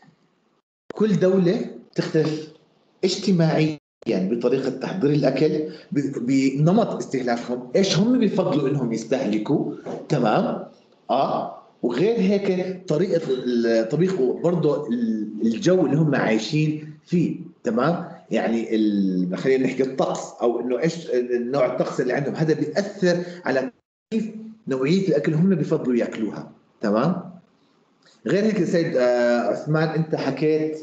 كل دوله تختلف اجتماعيا بطريقه تحضير الاكل، بنمط استهلاكهم، ايش هم بيفضلوا انهم يستهلكوا، تمام؟ اه وغير هيك طريقه الطبيخ وبرضه الجو اللي هم عايشين فيه، تمام؟ يعني خلينا نحكي الطقس او انه ايش النوع الطقس اللي عندهم، هذا بيأثر على كيف نوعيه الاكل هم بيفضلوا ياكلوها، تمام؟ غير هيك سيد عثمان انت حكيت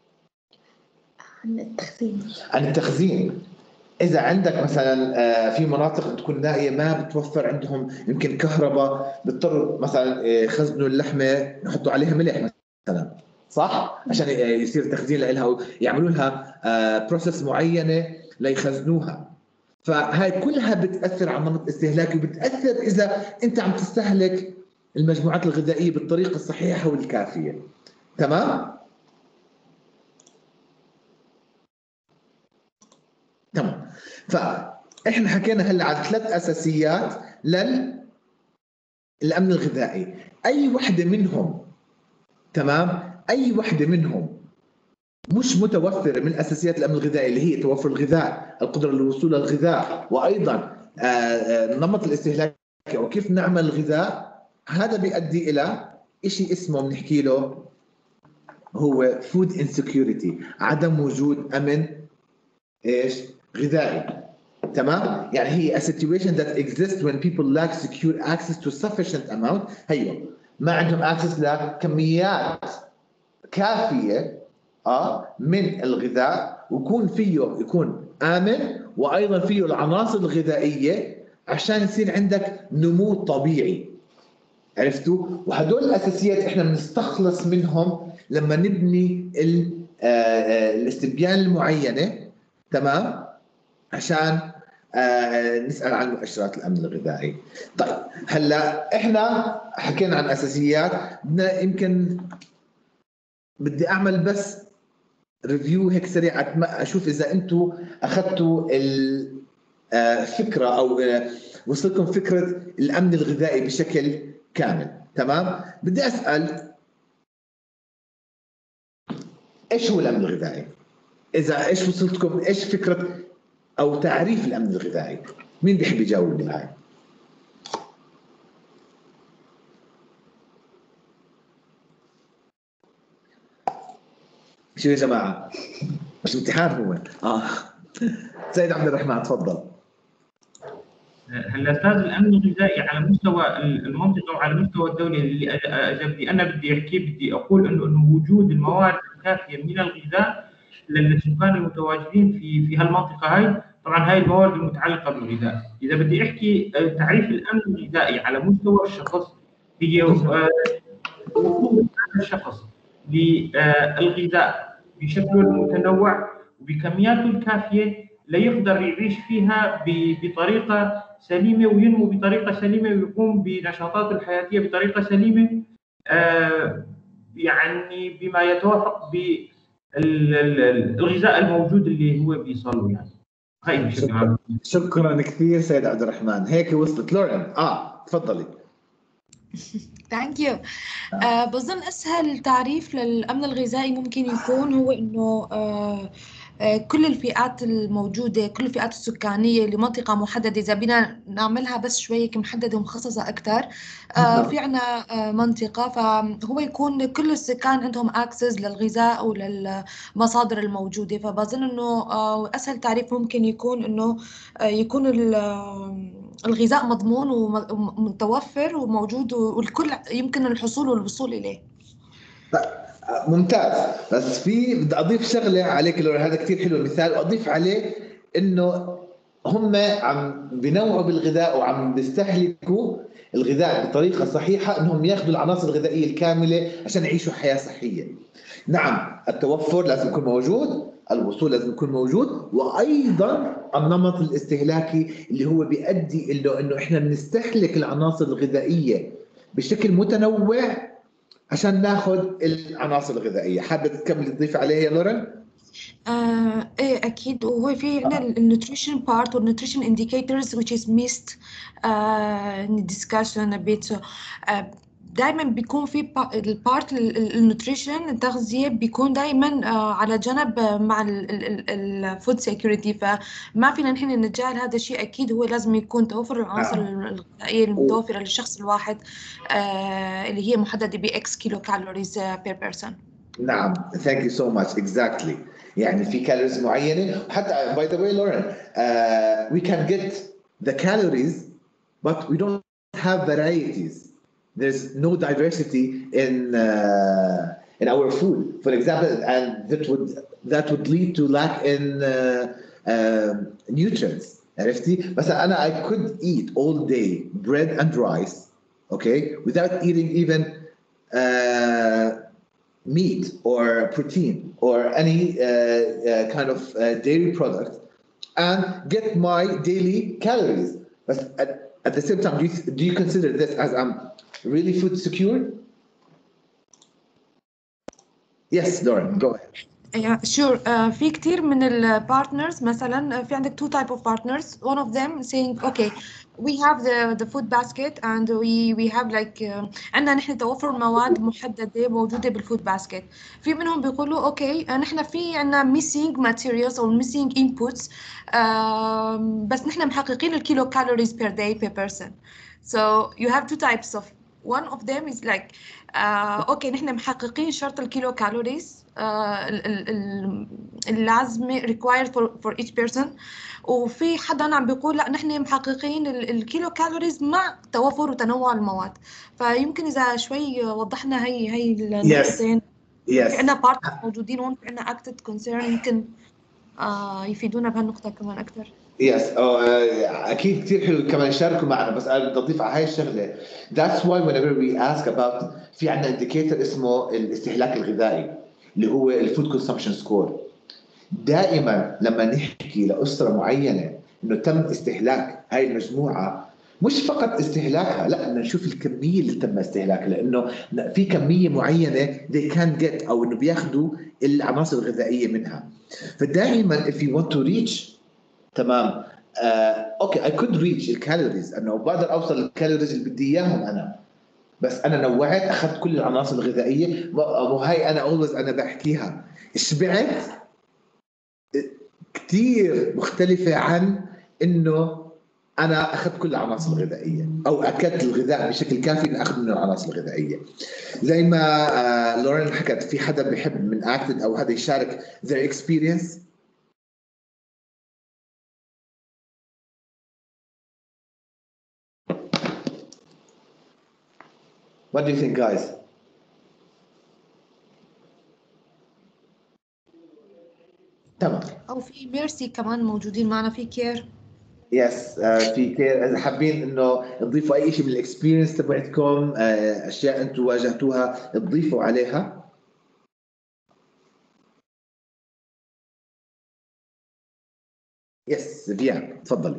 عن التخزين. عن التخزين. اذا عندك مثلا في مناطق تكون نائيه ما بتوفر عندهم يمكن كهرباء، بيضطروا مثلا يخزنوا اللحمه يحطوا عليها ملح مثلا، صح؟ عشان يصير تخزين لها، يعملوا لها بروسيس معينه ليخزنوها. فهاي كلها بتاثر على نمط استهلاكي، وبتاثر اذا انت عم تستهلك المجموعات الغذائيه بالطريقه الصحيحه والكافيه، تمام؟ تمام. فاحنا حكينا هلا على ثلاث اساسيات للامن الغذائي، اي وحده منهم، تمام؟ اي وحده منهم مش متوفرة من أساسيات الأمن الغذائي اللي هي توفر الغذاء، القدرة للوصول للغذاء، وأيضا نمط الاستهلاك وكيف نعمل الغذاء، هذا بيؤدي إلى شيء اسمه بنحكي له هو food insecurity، عدم وجود أمن إيش غذائي. تمام؟ يعني هي a situation that exists when people lack secure access to sufficient amount، هيو ما عندهم access لكميات كافية اه من الغذاء، ويكون فيه يكون آمن، وأيضا فيه العناصر الغذائية عشان يصير عندك نمو طبيعي. عرفتوا؟ وهدول الأساسيات إحنا بنستخلص منهم لما نبني الاستبيان المعينة، تمام؟ عشان آه نسأل عن مؤشرات الأمن الغذائي. طيب هلا إحنا حكينا عن أساسيات، بدنا يمكن بدي أعمل بس ريفيو هيك سريع أشوف إذا أنتوا أخذتوا الفكرة أو وصلكم فكرة الأمن الغذائي بشكل كامل. تمام؟ بدي أسأل إيش هو الأمن الغذائي؟ إذا إيش وصلتكم إيش فكرة أو تعريف الأمن الغذائي؟ مين بيحب يجاوب لي هاي؟ شو يا جماعة؟ مش امتحان هو. آه سيد عبد الرحمن تفضل. هلا استاذ الامن الغذائي على مستوى المنطقه وعلى مستوى الدوله اللي اجاب لي انا بدي احكي بدي اقول انه انه وجود الموارد الكافيه من الغذاء للسكان المتواجدين في في هالمنطقه هاي. طبعا هاي الموارد المتعلقه بالغذاء. اذا بدي احكي تعريف الامن الغذائي على مستوى الشخص هي وصول هذا الشخص للغذاء بشكله المتنوع وبكمياته الكافيه ليقدر يعيش فيها بطريقه سليمه وينمو بطريقه سليمه ويقوم بنشاطاته الحياتيه بطريقه سليمه، آه يعني بما يتوافق بالغذاء الموجود اللي هو بيصله. يعني هاي شكرا. شكرا كثير سيد عبد الرحمن. هيك وصلت لورين. اه تفضلي. ثانك يو. بظن اسهل تعريف للامن الغذائي ممكن يكون هو انه آه كل الفئات الموجودة، كل الفئات السكانية لمنطقة محددة، إذا بدنا نعملها بس شوية محددة ومخصصة أكثر، في عنا منطقة فهو يكون كل السكان عندهم أكسس للغذاء وللمصادر الموجودة. فبظن إنه أسهل تعريف ممكن يكون إنه يكون الغذاء مضمون ومتوفر وموجود والكل يمكن الحصول والوصول إليه. ممتاز. بس في بدي اضيف شغله عليك لو هذا كثير حلو المثال، واضيف عليه انه هم عم بنوعوا بالغذاء وعم بيستهلكوا الغذاء بطريقه صحيحه، انهم ياخذوا العناصر الغذائيه الكامله عشان يعيشوا حياه صحيه. نعم التوفر لازم يكون موجود، الوصول لازم يكون موجود، وايضا النمط الاستهلاكي اللي هو بيؤدي انه انه احنا بنستهلك العناصر الغذائيه بشكل متنوع عشان ناخذ العناصر الغذائيه. حابه تكمل تضيف عليها يا لورين؟ آه ايه اكيد. وهو في عندنا النيوتريشن بارت والنيوتريشن انديكيتورز which is missed uh, in discussion a bit. So, uh, دائما بيكون في البارت النيوتريشن التغذيه بيكون دائما على جنب مع الفود سيكوريتي، فما فينا نحن نتجاهل هذا الشيء. اكيد هو لازم يكون توفر العناصر الغذائيه المتوفره للشخص الواحد اللي هي محدده ب X كيلو كالوريز بير بيرسون. نعم ثانك يو سو ماتش. اكزاكتلي يعني في كالوريز معينه. حتى باي ذا واي لورين وي كان جيت ذا كالوريز but we don't have varieties. There's no diversity in uh, in our food, for example, and that would that would lead to lack in uh, uh, nutrients. عرفتي؟ بس أنا I could eat all day bread and rice, okay, without eating even uh, meat or protein or any uh, uh, kind of uh, dairy product, and get my daily calories. But at, at the same time, do you, do you consider this as I'm really food secure? Yes, Lauren, go ahead. Yeah, sure. Uh, في كتير من ال partners مثلا في عندك two type of partners. One of them saying okay we have the the food basket and we we have like uh, عندنا نحن توفر مواد محددة موجودة بالفود باسكت. في منهم بيقولوا اوكي نحن في عندنا missing materials أو missing inputs uh, بس نحن محققين الكيلو calories per day per person. So you have two types of one of them is like uh, اوكي نحن محققين شرط الكيلو كالوريز uh, اللازمة required for for each person. وفي حدا عم بيقول لا نحن محققين الكيلو كالوريز مع توفر وتنوع المواد. فيمكن اذا شوي وضحنا هي هي النقطتين. yes. في عندنا بارت موجودين هون، في عندنا اكتد كونسيرن يمكن آه يفيدونا بهالنقطه كمان اكثر. يس yes. اكيد كثير حلو كمان يشاركوا معنا، بس انا بدي اضيف على هاي الشغله. That's why whenever we ask about في عندنا انديكيتور اسمه الاستهلاك الغذائي اللي هو الفود كونسومشن سكور. دائما لما نحكي لأسرة معينة انه تم استهلاك هاي المجموعة، مش فقط استهلاكها، لا بدنا نشوف الكمية اللي تم استهلاكها، لانه في كمية معينة they can get او انه بياخذوا العناصر الغذائية منها. فدائما if you want to reach تمام اوكي uh, okay, I could reach الكالوريز، انه بقدر اوصل للكالوريز اللي بدي اياهم انا، بس انا نوعت اخذت كل العناصر الغذائية. وهي انا always انا بحكيها شبعت كتير مختلفة عن إنه أنا أخذت كل العناصر الغذائية أو أكلت الغذاء بشكل كافي إن أخذ من العناصر الغذائية. زي ما آه لورين حكت، في حدا بيحب من أكتد أو هذا يشارك their experience. What do you think guys? تمام. او في ميرسي كمان موجودين معنا، في كير. يس yes, uh, في كير. اذا حابين انه تضيفوا اي شيء من الاكسبيرينس تبعتكم، uh, اشياء انتم واجهتوها تضيفوا عليها. يس فيان تفضلي.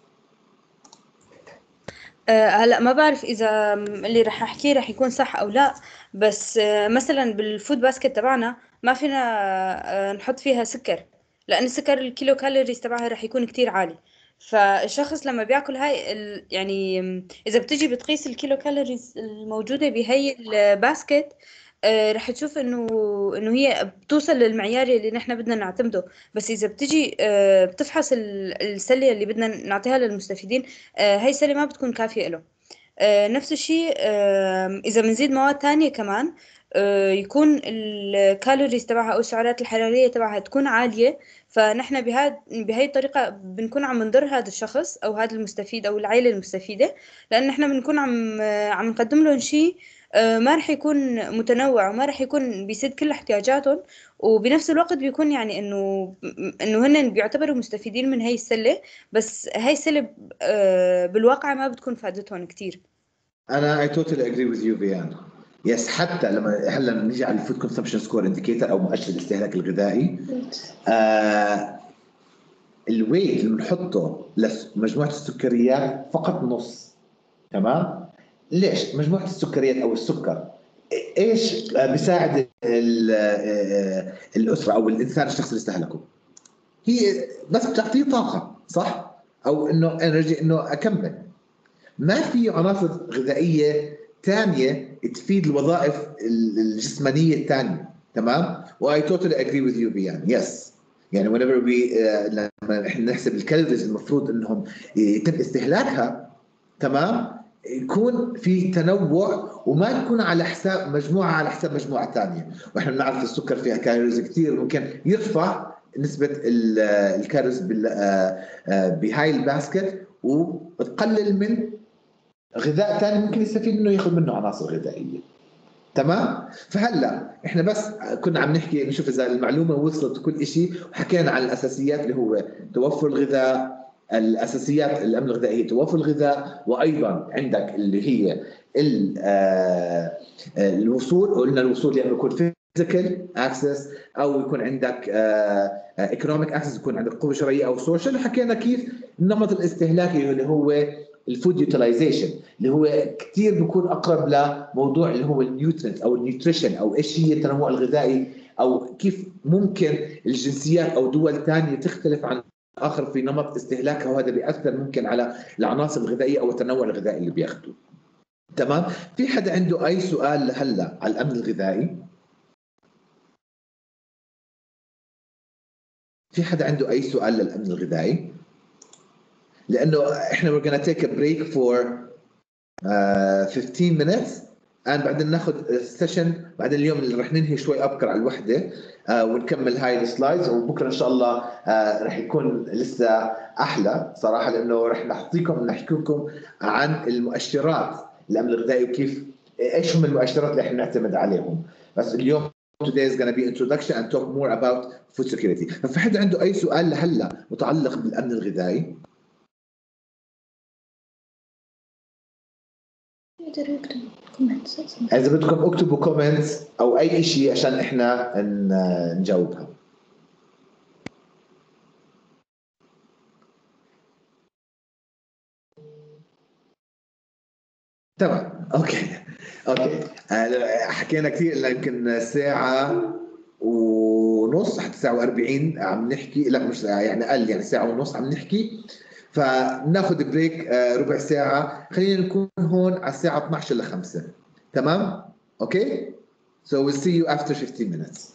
هلا ما بعرف اذا اللي رح احكيه رح يكون صح او لا، بس مثلا بالفود باسكت تبعنا ما فينا نحط فيها سكر، لان السكر الكيلو كالوريز تبعها رح يكون كتير عالي. فالشخص لما بياكل هاي يعني اذا بتجي بتقيس الكيلو كالوريز الموجوده بهي الباسكت رح تشوف انه انه هي بتوصل للمعيار اللي نحن بدنا نعتمده. بس اذا بتجي بتفحص السله اللي بدنا نعطيها للمستفيدين، هاي السله ما بتكون كافيه له. نفس الشيء اذا بنزيد مواد تانية كمان يكون الكالوريز تبعها او السعرات الحراريه تبعها تكون عاليه، فنحن بهاد بهي الطريقه بنكون عم نضر هذا الشخص او هذا المستفيد او العائله المستفيده، لان نحن بنكون عم عم نقدم لهم شيء ما رح يكون متنوع وما رح يكون بيسد كل احتياجاتهم، وبنفس الوقت بيكون يعني انه انه هن بيعتبروا مستفيدين من هاي السله، بس هاي السله بالواقع ما بتكون فائدتهم كتير. انا I totally agree with you بيان. يس حتى لما هلا نيجي على الفود كونسومشن سكور انديكيتور او مؤشر الاستهلاك الغذائي، آه الويت اللي بنحطه لمجموعه السكريات فقط نص. تمام؟ ليش؟ مجموعه السكريات او السكر ايش بيساعد الاسره او الانسان الشخص اللي استهلكه؟ هي بس بتعطيه طاقه، صح؟ او انه انرجي، انه اكمل. ما في عناصر غذائيه ثانيه تفيد الوظائف الجسمانيه الثانيه. تمام؟ واي توتالي اجري وذ يو بيان. يس يعني whenever we uh, لما احنا نحسب الكالوريز المفروض انهم يتم استهلاكها، تمام، يكون في تنوع وما تكون على حساب مجموعه على حساب مجموعه ثانيه. واحنا بنعرف السكر فيها كالوريز كثير، ممكن يرفع نسبه الكالوريز بهاي الباسكت وتقلل من غذاء ثاني ممكن يستفيد منه ياخذ منه عناصر غذائيه. تمام؟ فهلا احنا بس كنا عم نحكي نشوف اذا المعلومه وصلت كل شيء، وحكينا عن الاساسيات اللي هو توفر الغذاء، الاساسيات الامن الغذائي توفر الغذاء، وايضا عندك اللي هي الوصول. قلنا الوصول يعني يكون فيزيكال اكسس او يكون عندك ايكونوميك اكسس، يكون عندك قوه شرعيه او سوشيال. حكينا كيف النمط الاستهلاكي اللي هو الفود يوتيلايزيشن اللي هو كثير بيكون اقرب لموضوع اللي هو النيوترينت او النيوتريشن او ايش هي التنوع الغذائي، او كيف ممكن الجنسيات او دول ثانيه تختلف عن اخر في نمط استهلاكها، وهذا بياثر ممكن على العناصر الغذائيه او التنوع الغذائي اللي بياخذوه. تمام. في حدا عنده اي سؤال هلا على الامن الغذائي؟ في حدا عنده اي سؤال للامن الغذائي؟ لانه احنا we're gonna take a break for uh, fifteen minutes and بعدين ناخذ سيشن بعدين اليوم اللي رح ننهي شوي ابكر على الوحده uh, ونكمل هاي السلايدز، وبكره ان شاء الله uh, رح يكون لسه احلى صراحه، لانه رح نعطيكم نحكي لكم عن المؤشرات الامن الغذائي وكيف ايش هم المؤشرات اللي احنا نعتمد عليهم. بس اليوم today is going to be introduction and talk more about food security. ففي حدا عنده اي سؤال لهلا متعلق بالامن الغذائي؟ إذا بدكم اكتبوا كومنتس أو أي شيء عشان إحنا نجاوبها. تمام. أوكي أوكي حكينا كثير، يمكن ساعة ونص حتى ساعة وأربعين عم نحكي، لا مش ساعة يعني أقل، يعني ساعة ونص عم نحكي. فناخذ بريك ربع ساعة، خلينا نكون هون على الساعة اثنعش إلى خمسة. تمام؟ اوكي؟ So we'll see you after fifteen minutes.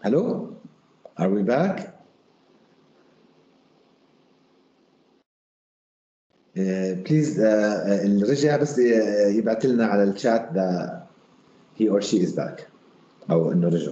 Hello? Are we back? Uh, please uh, اللي رجع بس يبعث لنا على الشات that he or she is back أو إنه رجع.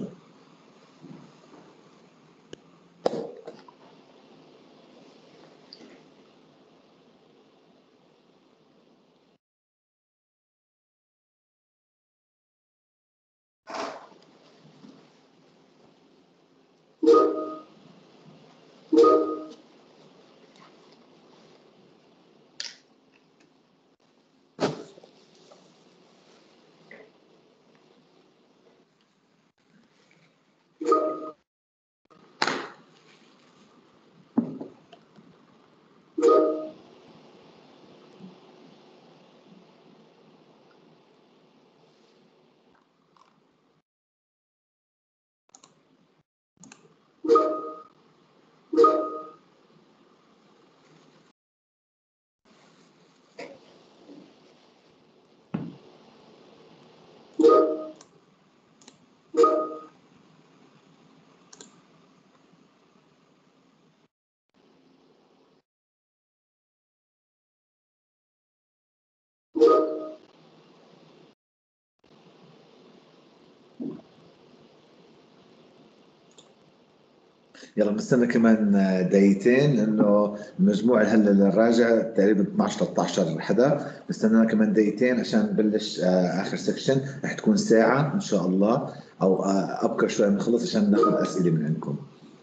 يلا بنستنى كمان دقيقتين لانه المجموع هلا الراجع تقريبا اثناشر ثلاثة عشر حدا، بنستنى كمان دقيقتين عشان نبلش اخر سكشن، رح تكون ساعه ان شاء الله او ابكر شوي بنخلص عشان ناخذ اسئله من عندكم.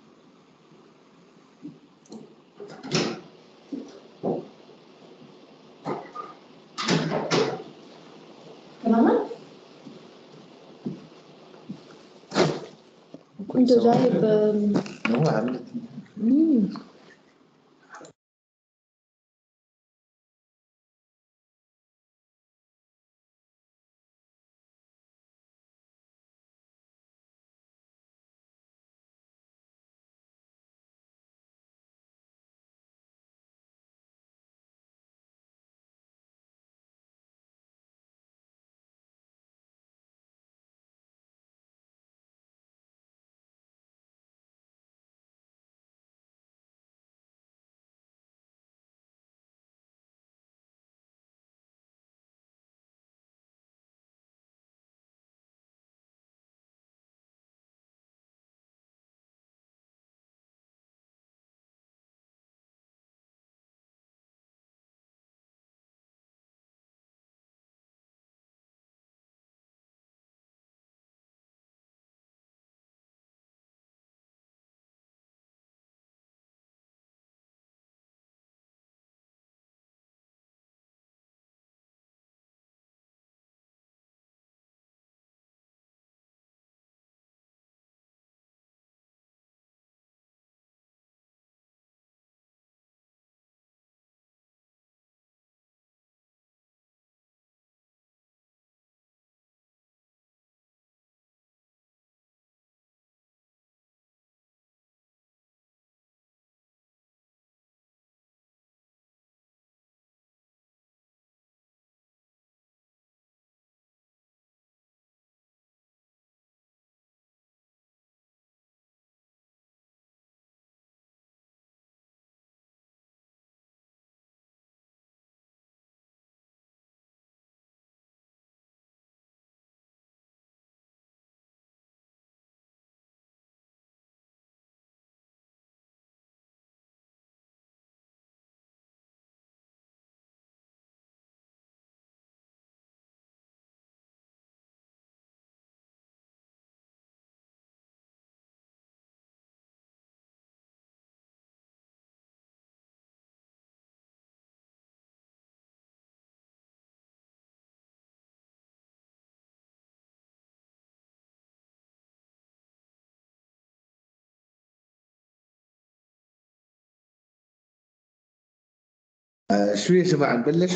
تماما كنت جايب هو عملت شو يا جماعه نبلش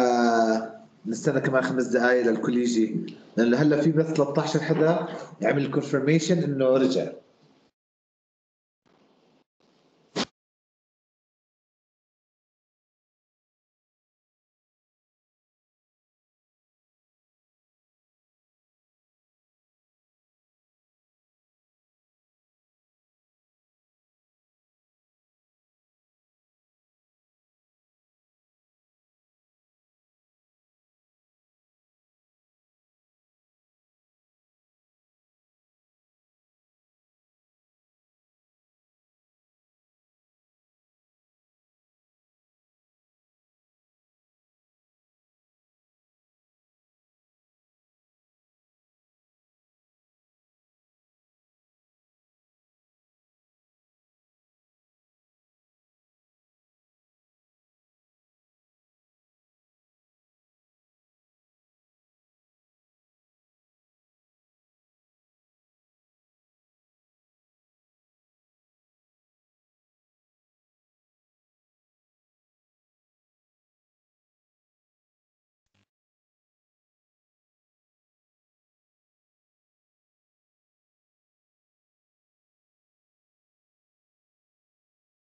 ولا نستنى كمان خمس دقائق للكل يجي؟ لانه هلا في بس ثلاثة عشر حدا يعمل كونفرميشن انه رجع.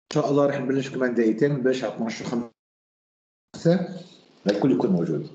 شاء الله رح نبلش كمان دقيقتين، نبلش على اثنعش وخمسة الكل يكون موجود.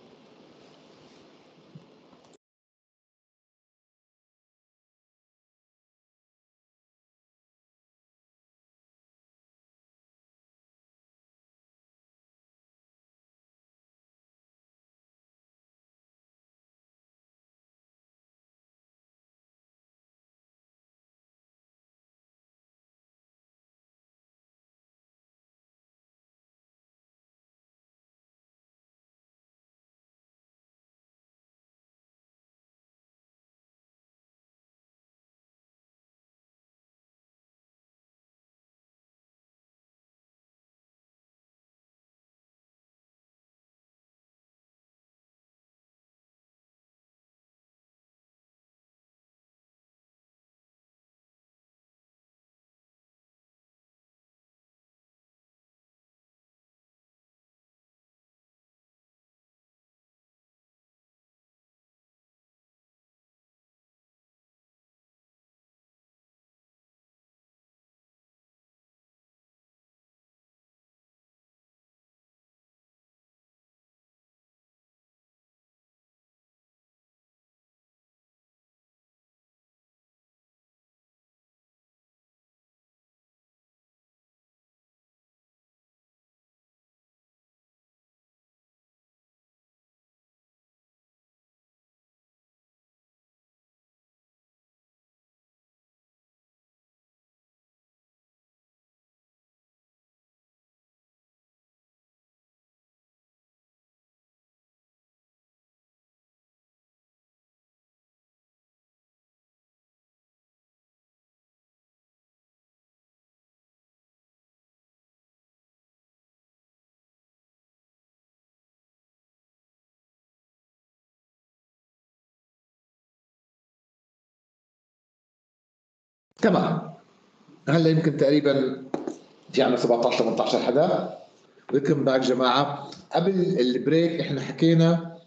تمام. هلا يمكن تقريبا في عنا سبعطعش ثمانطعش حدا. ويلكم باك جماعه. قبل البريك احنا حكينا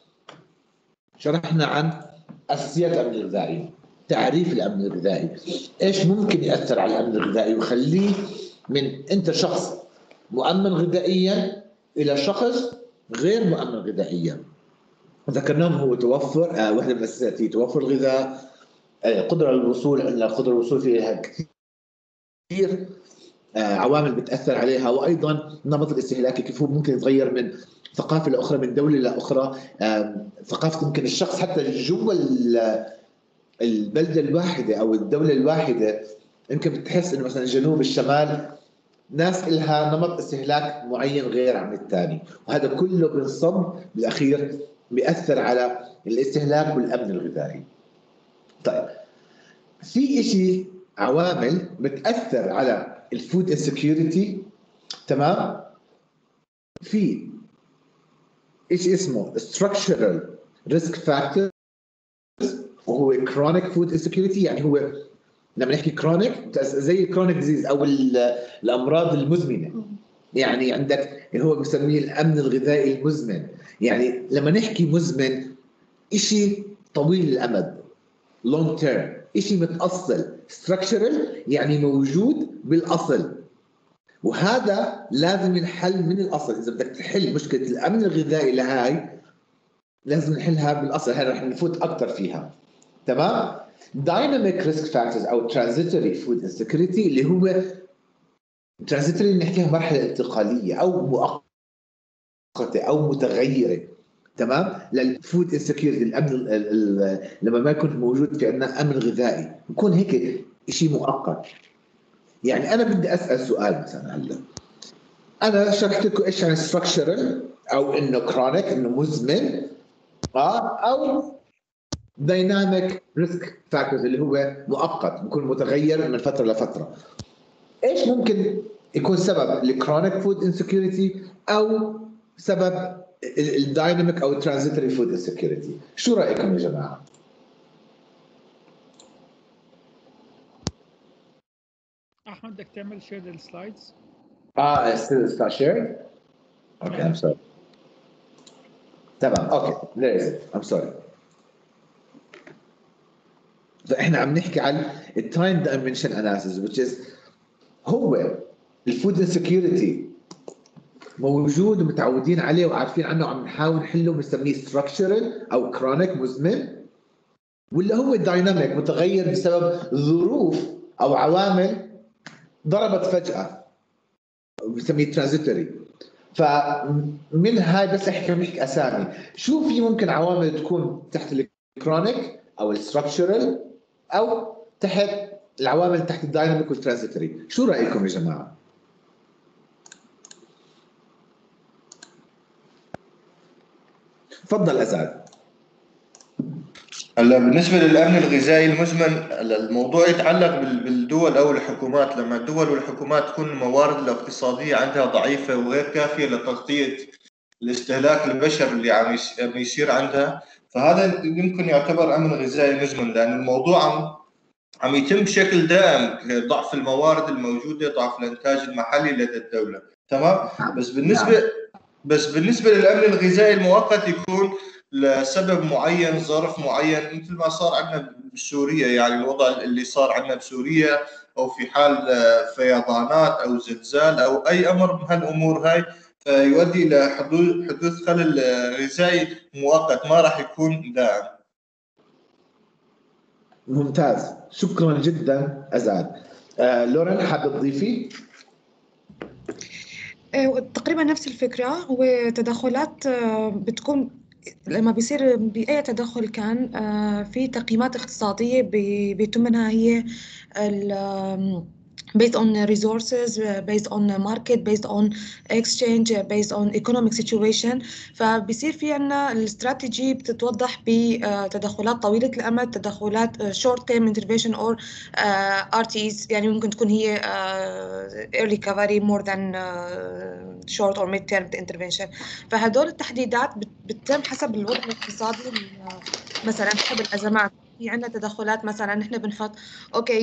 شرحنا عن اساسيات الامن الغذائي، تعريف الامن الغذائي، ايش ممكن ياثر على الامن الغذائي ويخليه من انت شخص مؤمن غذائيا الى شخص غير مؤمن غذائيا. ذكرناهم هو توفر آه واحده من الاساسيات هي توفر الغذاء، آه قدره الوصول، عندنا قدره الوصول فيها كثير آه عوامل بتاثر عليها، وايضا نمط الاستهلاكي كيف هو ممكن يتغير من ثقافه لاخرى، من دوله لاخرى، آه ثقافه ممكن الشخص حتى جوا البلده الواحده او الدوله الواحده يمكن بتحس انه مثلا الجنوب الشمال ناس إلها نمط استهلاك معين غير عن الثاني، وهذا كله بنصب بالاخير بيأثر على الاستهلاك والامن الغذائي. طيب في شيء عوامل بتأثر على الفود انسكيورتي، تمام؟ في شيء اسمه structural risk factors وهو chronic food insecurity. يعني هو لما نحكي chronic زي الكرونيك ديزيز او الامراض المزمنه، يعني عندك اللي هو بسميه الامن الغذائي المزمن. يعني لما نحكي مزمن شيء طويل الامد long term، شيء متاصل structural يعني موجود بالاصل، وهذا لازم ينحل من الاصل. اذا بدك تحل مشكله الامن الغذائي لهاي لازم نحلها بالاصل. هاي رح نفوت اكثر فيها، تمام؟ dynamic risk factors او transitory food insecurity اللي هو transitory نحكيها مرحله انتقاليه او مؤقته او متغيره، تمام؟ للفود انسكيورتي الامن لما ما يكون موجود في عندنا امن غذائي يكون هيك شيء مؤقت. يعني انا بدي اسال سؤال مثلا، هلا انا شرحت لكم ايش يعني structural او انه chronic انه مزمن، اه او dynamic risk factors اللي هو مؤقت بيكون متغير من فتره لفتره. ايش ممكن يكون سبب الكرونيك فود انسكيورتي او سبب الدايناميك او الترانزيتوري فود انسكيورتي؟ شو رايكم يا جماعه؟ احمد بدك تعمل شير للسلايدز؟ اه ستيل ستار شير؟ اوكي ام سوري. تمام اوكي there is it. I'm sorry. فاحنا عم نحكي عن التايم دايمنشن اناليسيس which is هو الفود انسكيورتي موجود ومتعودين عليه وعارفين عنه، عم نحاول نحله بنسميه ستراكشرال او كرونيك مزمن، ولا هو دايناميك متغير بسبب ظروف او عوامل ضربت فجأة بنسميه ترانزيتوري. فمن هاي بس احكي نحكي اسامي، شو في ممكن عوامل تكون تحت الكرونيك او الستراكشرال او تحت العوامل تحت الدايناميك والترانزيتوري؟ شو رايكم يا جماعه؟ تفضل أسعد. هلا بالنسبه للامن الغذائي المزمن، الموضوع يتعلق بالدول او الحكومات. لما الدول والحكومات تكون الموارد الاقتصاديه عندها ضعيفه وغير كافيه لتغطيه الاستهلاك البشري اللي عم يصير عندها، فهذا يمكن يعتبر امن غذائي مزمن، لان الموضوع عم عم يتم بشكل دائم، ضعف الموارد الموجوده، ضعف الانتاج المحلي لدى الدوله. تمام. بس بالنسبه بس بالنسبه للامن الغذائي المؤقت يكون لسبب معين، ظرف معين، مثل ما صار عندنا بسوريا، يعني الوضع اللي صار عندنا بسوريا، او في حال فيضانات او زلزال او اي امر من هالامور هاي، فيؤدي الى حدوث حدوث خلل غذائي مؤقت ما راح يكون دائم. ممتاز، شكرا جدا أزعد. آه، لورين حابب تضيفي؟ تقريبا نفس الفكرة. هو تدخلات بتكون لما بيصير بأي تدخل كان في تقييمات اقتصادية بيتم منها هي based on resources, based on market, based on exchange, based on economic situation. فبصير في عنا الاستراتيجي بتتوضح بتدخلات طويلة الأمد، تدخلات short term intervention or uh, R T Es، يعني ممكن تكون هي uh, early recovery more than uh, short or mid term intervention. فهدول التحديدات بتتم حسب الوضع الاقتصادي. مثلا حسب الأزمات في عنا تدخلات، مثلا نحن بنحط اوكي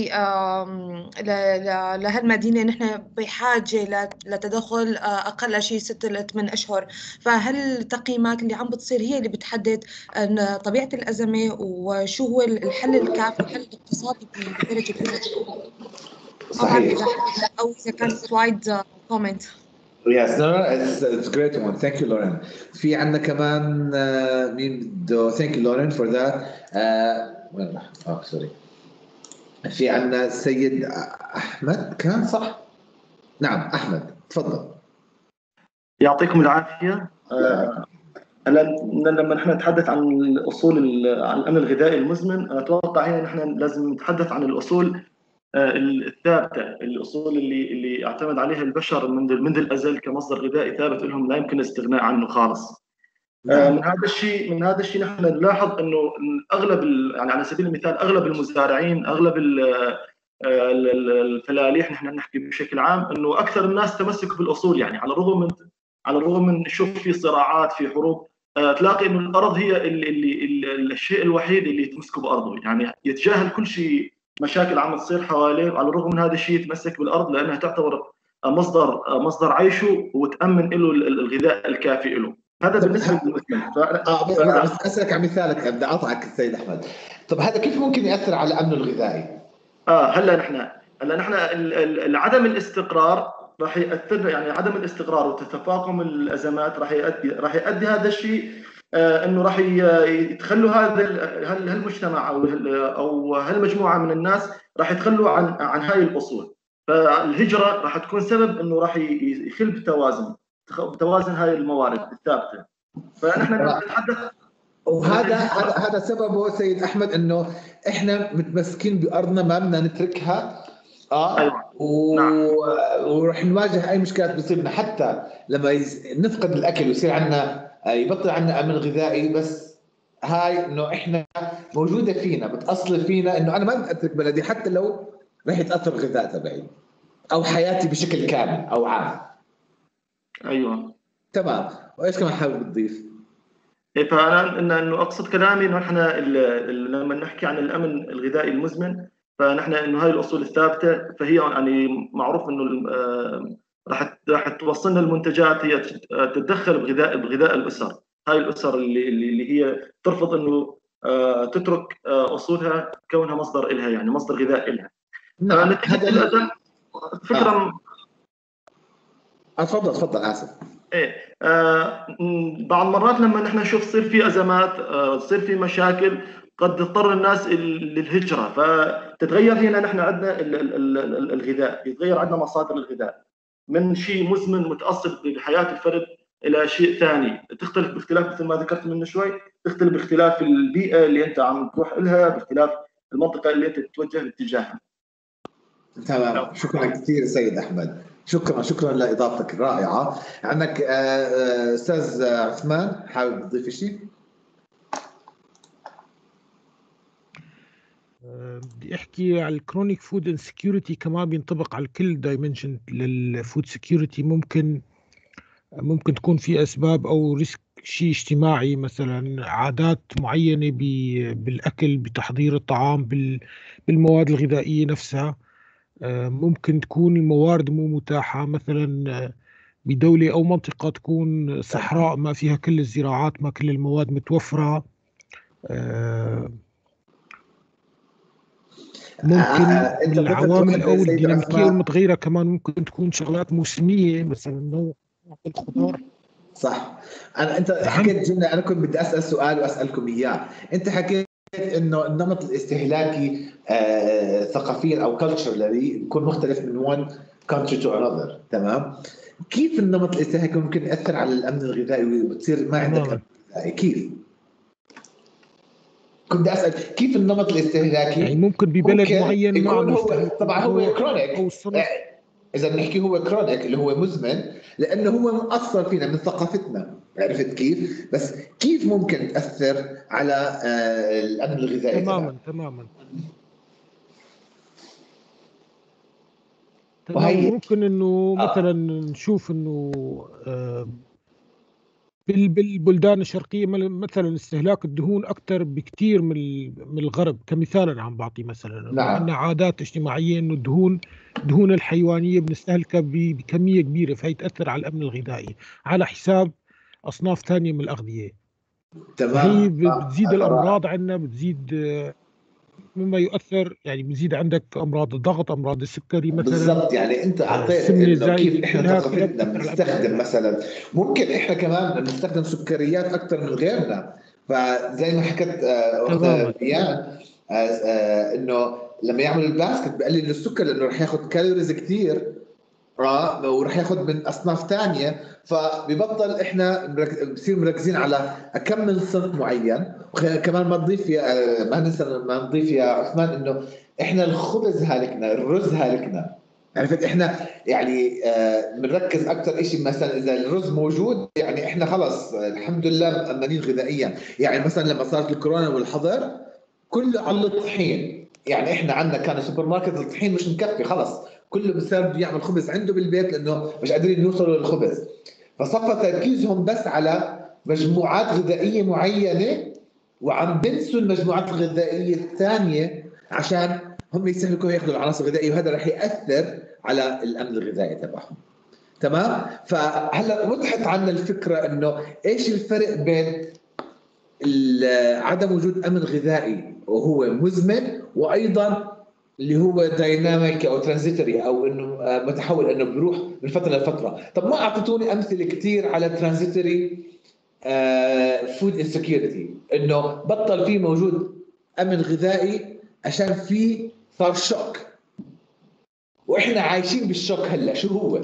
لهالمدينه نحن بحاجه لتدخل اقل شيء ستة ل ثمانية اشهر. فهل التقييمات اللي عم بتصير هي اللي بتحدد طبيعه الازمه وشو هو الحل الكافي، الحل الاقتصادي بدرجه الاولى. صحيح. او اذا كان سلايد كومنت. Yes, no, no, it's, it's great one. Thank you, Lauren. في عندنا كمان uh, مين بده. Thank you, Lauren, for that. وين راح؟ اه سوري. في عندنا السيد أحمد، كان صح؟ نعم أحمد، تفضل. يعطيكم العافية. هلا لما نحن نتحدث عن الأصول عن الأمن الغذائي المزمن، أتوقع هنا نحن لازم نتحدث عن الأصول الثابتة، الأصول اللي اللي اعتمد عليها البشر منذ منذ الأزل كمصدر غذائي ثابت لهم لا يمكن الاستغناء عنه خالص. نعم. من هذا الشيء من هذا الشيء نحن نلاحظ انه اغلب يعني على سبيل المثال اغلب المزارعين، اغلب الفلاحين، نحن نحكي بشكل عام انه اكثر الناس تمسكوا بالاصول، يعني على الرغم من على الرغم من نشوف في صراعات، في حروب، تلاقي انه الارض هي اللي, اللي الشيء الوحيد اللي يتمسكوا بارضه، يعني يتجاهل كل شيء مشاكل عم تصير حواليه، وعلى الرغم من هذا الشيء يتمسك بالارض لانها تعتبر مصدر مصدر عيشه وتامن له الغذاء الكافي له. هذا بالنسبه للمسلم. ف... اه بس, ف... بس اسالك عن مثالك، بدي اقطعك السيد احمد. طب هذا كيف ممكن ياثر على امنه الغذائي؟ اه هلا نحن هلا نحن عدم الاستقرار راح ياثر، يعني عدم الاستقرار وتفاقم الازمات راح يؤدي راح يؤدي هذا الشيء آه انه راح يتخلوا هذا هالمجتمع او او هالمجموعه من الناس راح يتخلوا عن عن هاي الاصول. فالهجره راح تكون سبب انه راح يخل بتوازن بتوازن هاي الموارد الثابته. فنحن نتحدث، وهذا هذا هذا سببه سيد احمد انه احنا متمسكين بارضنا ما بدنا نتركها. اه أيوة. و... نعم. ورح نواجه اي مشكلات بتصير، حتى لما يز... نفقد الاكل ويصير عندنا يبطل عندنا امن غذائي، بس هاي انه احنا موجوده فينا، بتاصل فينا انه انا ما بدي اترك بلدي حتى لو رح يتاثر الغذاء تبعي او حياتي بشكل كامل او عام. ايوه تمام. وايش كمان حابب تضيف؟ إيه، فانا انه اقصد كلامي انه احنا لما نحكي عن الامن الغذائي المزمن، فنحن انه هاي الاصول الثابته فهي يعني معروف انه راح راح توصلنا المنتجات هي تتدخل بغذاء بغذاء الاسر، هاي الاسر اللي اللي هي ترفض انه تترك اصولها كونها مصدر لها، يعني مصدر غذاء لها. نعم. نتيجه الازمه فكره اتفضل تفضل اسف. ايه آه م- بعض المرات لما نحن نشوف تصير في ازمات، آه تصير في مشاكل، قد تضطر الناس ال- للهجره، فتتغير هنا نحن عندنا ال- ال- ال- ال- الغذاء، يتغير عندنا مصادر الغذاء من شيء مزمن متاصل بحياه الفرد الى شيء ثاني، تختلف باختلاف مثل ما ذكرت من شوي، تختلف باختلاف البيئه اللي انت عم تروح لها، باختلاف المنطقه اللي انت تتوجه باتجاهها. تمام، شكرا كثير سيد احمد، شكرا شكرا لاضافتك الرائعه. عندك آه، آه، استاذ عثمان حابب تضيف شيء؟ آه، بدي احكي على الكرونيك فود انسكيورتي، كمان بينطبق على كل دايمنشن للفود سكيورتي. ممكن ممكن تكون في اسباب او ريسك شيء اجتماعي، مثلا عادات معينه ب- بالاكل، بتحضير الطعام، بال- بالمواد الغذائيه نفسها. آه، ممكن تكون الموارد مو متاحه، مثلا آه، بدوله او منطقه تكون صحراء ما فيها كل الزراعات، ما كل المواد متوفره. آه، ممكن آه، انت ذكرت العوامل واحد او زي سيد الديناميكيه عثمان. والمتغيره كمان ممكن تكون شغلات موسميه، مثلا نوع الخضار. صح. انا انت نعم. حكيت جمله، انا كنت بدي اسال سؤال واسالكم اياه. انت حكيت انه النمط الاستهلاكي آه، ثقافيا او كلتشرالي بيكون مختلف من one country to another، تمام؟ كيف النمط الاستهلاكي ممكن ياثر على الامن الغذائي وتصير ما عندك تماماً. امن غذائي؟ كيف؟ كنت بدي اسال كيف النمط الاستهلاكي يعني ممكن ببلد ممكن معين ما يكون عم هو، يستهلكوا طبعا هو النوع كرونيك، او الصنف. اذا بنحكي هو كرونيك اللي هو مزمن لانه هو مؤثر فينا من ثقافتنا، عرفت كيف؟ بس كيف ممكن تاثر على آه، الامن الغذائي تماما تبعنا؟ تماما وهي تماما ممكن انه آه. مثلا نشوف انه آه، بال- بالبلدان الشرقيه مل- مثلا استهلاك الدهون اكثر بكثير من ال- من الغرب، كمثال عم بعطي مثلا انه نعم. عندنا عادات اجتماعيه انه الدهون الدهون الحيوانيه بنستهلكها ب- بكميه كبيره، فهي تاثر على الامن الغذائي على حساب اصناف ثانيه من الاغذيه. فهي تمام. ب- آه، بتزيد هذا رائع. الامراض عندنا، بتزيد آه، مما يؤثر، يعني بزيد عندك امراض الضغط، امراض السكري مثلا، بالضبط، يعني انت اعطيت السمنه انه الزايده، كيف احنا كلها كلها ثقافتنا بتاثر على الامن بنستخدم الغذائي. مثلا، ممكن احنا كمان بنستخدم سكريات اكثر من غيرنا. فزي ما حكت آه، اختنا تماما بيان آه، آه، انه لما يعملوا الباسكت بقلل السكر لانه رح ياخذ كالوريز كثير، اه ورح ياخذ من اصناف ثانيه، فببطل احنا مرك- بصير مركزين على اكمل صنف معين. وكمان ما نضيف يا آه، ما ننسى ما نضيف يا عثمان انه احنا الخبز هالكنا، الرز هالكنا، عرفت؟ احنا يعني آه، بنركز اكثر شيء مثلا اذا الرز موجود يعني احنا خلص آه، الحمد لله مأمنين غذائيا. يعني مثلا لما صارت الكورونا والحظر كله على الطحين، يعني احنا عندنا كان السوبر ماركت الطحين مش مكفي، خلص كله صار بده يعمل خبز عنده بالبيت لانه مش قادرين يوصلوا للخبز، فصفى تركيزهم بس على مجموعات غذائيه معينه وعم بنسوا المجموعات الغذائيه الثانيه عشان هم يستهلكوا ياخذوا العناصر الغذائيه، وهذا رح ياثر على الامن الغذائي تبعهم. تمام؟ فهلا وضحت عنا الفكره انه ايش الفرق بين عدم وجود امن غذائي وهو مزمن، وايضا اللي هو دايناميك او ترانزيتوري او انه متحول انه بيروح من فتره لفتره. طب ما اعطيتوني امثله كثير على ترانزيتوري فود انسكيورتي، انه بطل في موجود امن غذائي عشان في صار شوك واحنا عايشين بالشوك هلا. شو هو؟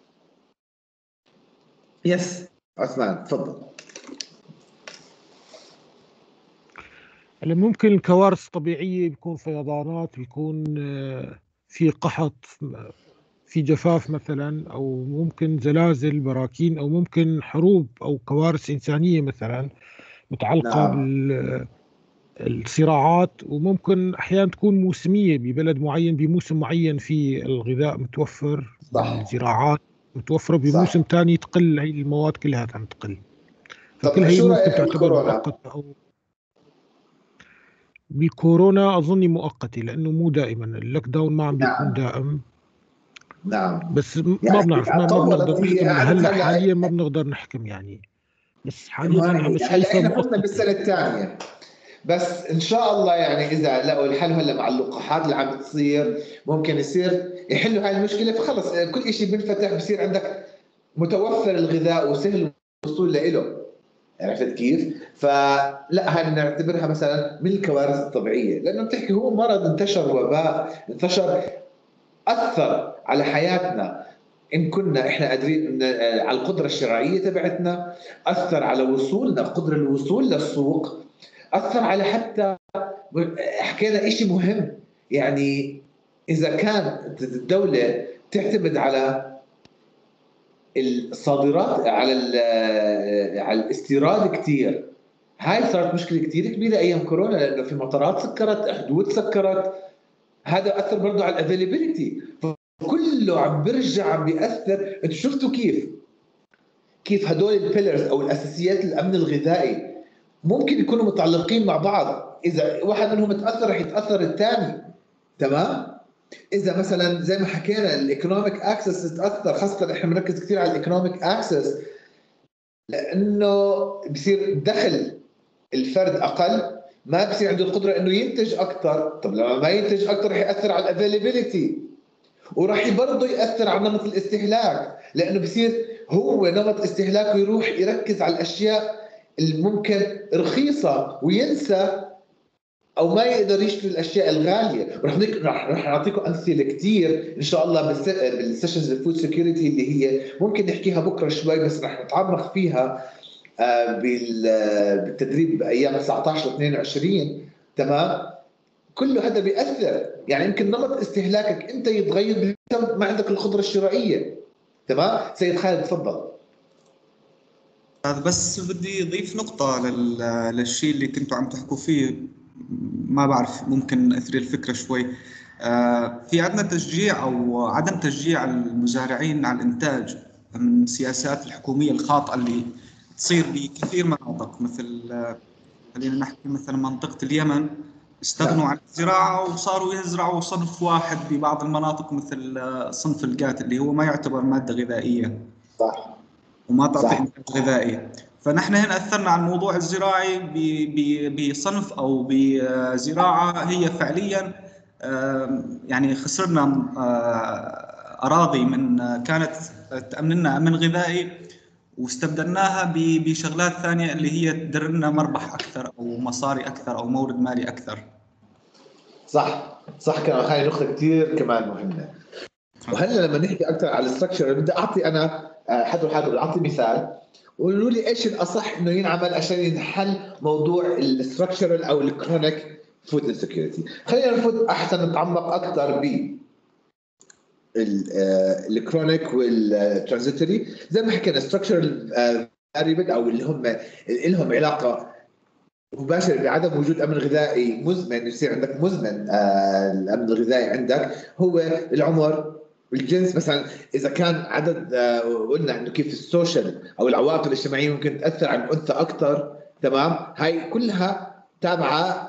يس عثمان تفضل. هلا ممكن الكوارث الطبيعية، بيكون فيضانات، بيكون في قحط، في جفاف مثلا، أو ممكن زلازل، براكين، أو ممكن حروب أو كوارث إنسانية مثلا متعلقة نعم. بالصراعات. وممكن أحيانا تكون موسمية ببلد معين، بموسم معين في الغذاء متوفر، صح. الزراعات متوفرة، بموسم ثاني تقل هي المواد كلها تقل. طب فكل هي شو ممكن رأيك تعتبر بالكورونا؟ مؤقتة. أو بالكورونا أظني مؤقتة، لأنه مو دائما اللوك داون ما عم بيكون نعم. دائم. نعم. بس ما يعني بنعرف، ما, ما طولت بنقدر هي نحكم قعدت هلا هلا، حاليا ما بنقدر نحكم يعني. بس حاليا ما أنا عم هي هلا شايفها احنا فتنا مؤقتة. بالسنه الثانيه، بس ان شاء الله يعني اذا لقوا الحل هلا مع اللقاحات اللي عم بتصير ممكن يصير يحلوا هاي المشكله، فخلص كل شيء بينفتح، بصير عندك متوفر الغذاء وسهل الوصول له، عرفت كيف؟ فلا هاي نعتبرها مثلا من الكوارث الطبيعيه، لانه بتحكي هو مرض انتشر، وباء انتشر، اثر على حياتنا ان كنا احنا قادرين على القدره الشرائيه تبعتنا، اثر على وصولنا، قدره الوصول للسوق، اثر على حتى حكينا شيء مهم، يعني اذا كانت الدوله تعتمد على الصادرات على على الاستيراد كثير، هاي صارت مشكله كثير كبيره ايام كورونا، لانه في مطارات سكرت، حدود سكرت، هذا اثر برضه على الافيلابيلتي، كله عم برجع عم بياثر. انتم شفتوا كيف كيف هدول البيلرز او الاساسيات الامن الغذائي ممكن يكونوا متعلقين مع بعض، اذا واحد منهم تاثر رح يتاثر الثاني، تمام؟ اذا مثلا زي ما حكينا الايكونوميك اكسس تاثر، خاصه احنا بنركز كثير على الايكونوميك اكسس لانه بصير دخل الفرد اقل، ما بصير عنده القدره انه ينتج اكثر، طب لما ما ينتج اكثر رح ياثر على الافيلابيلتي، وراح برضه ياثر على نمط الاستهلاك، لانه بصير هو نمط استهلاكه يروح يركز على الاشياء الممكن رخيصه وينسى او ما يقدر يشتري الاشياء الغاليه. رح رح رح نعطيكم امثله كثير ان شاء الله بالسيشنز الفود سكيورتي اللي هي ممكن نحكيها بكره شوي، بس رح نتعمق فيها بالتدريب بايام تسعطعش ل اثنين وعشرين، تمام؟ كله هذا بيأثر، يعني يمكن نمط استهلاكك انت يتغير ما عندك القدره الشرائيه، تمام؟ سيد خالد تفضل. بس بدي اضيف نقطه لل... للشيء اللي كنتوا عم تحكوا فيه، ما بعرف ممكن اثري الفكره شوي. آه في عندنا تشجيع او عدم تشجيع المزارعين على الانتاج من السياسات الحكوميه الخاطئه اللي تصير بكثير مناطق، مثل خلينا نحكي مثلا منطقه اليمن استغنوا عن الزراعه وصاروا يزرعوا صنف واحد ببعض المناطق، مثل صنف القات اللي هو ما يعتبر ماده غذائيه، صح، وما تعطي انتاج غذائي. فنحن هنا اثرنا على الموضوع الزراعي بصنف او بزراعه هي فعليا يعني خسرنا اراضي من كانت تامن لنا امن غذائي، واستبدلناها بشغلات ثانيه اللي هي تدر لنا مربح اكثر او مصاري اكثر او مورد مالي اكثر. صح صح، كمان هاي نقطه كثير كمان مهمه. وهلا لما نحكي اكثر على الستركشر بدي اعطي انا حد وحد اعطي مثال، وقولوا لي ايش الاصح انه ينعمل عشان ينحل موضوع الستركشرال او الكرونيك فود انسكيورتي. خلينا نفوت احسن نتعمق اكثر ب الكرونيك والترانزيتوري. زي ما حكينا ستركشرال فاريبل او اللي هم لهم علاقه مباشره بعدم وجود امن غذائي مزمن، يصير عندك مزمن الامن الغذائي عندك، هو العمر، الجنس. مثلا اذا كان عدد قلنا انه كيف السوشيال او العواطف الاجتماعيه ممكن تاثر على الانثى اكثر، تمام؟ هاي كلها تابعه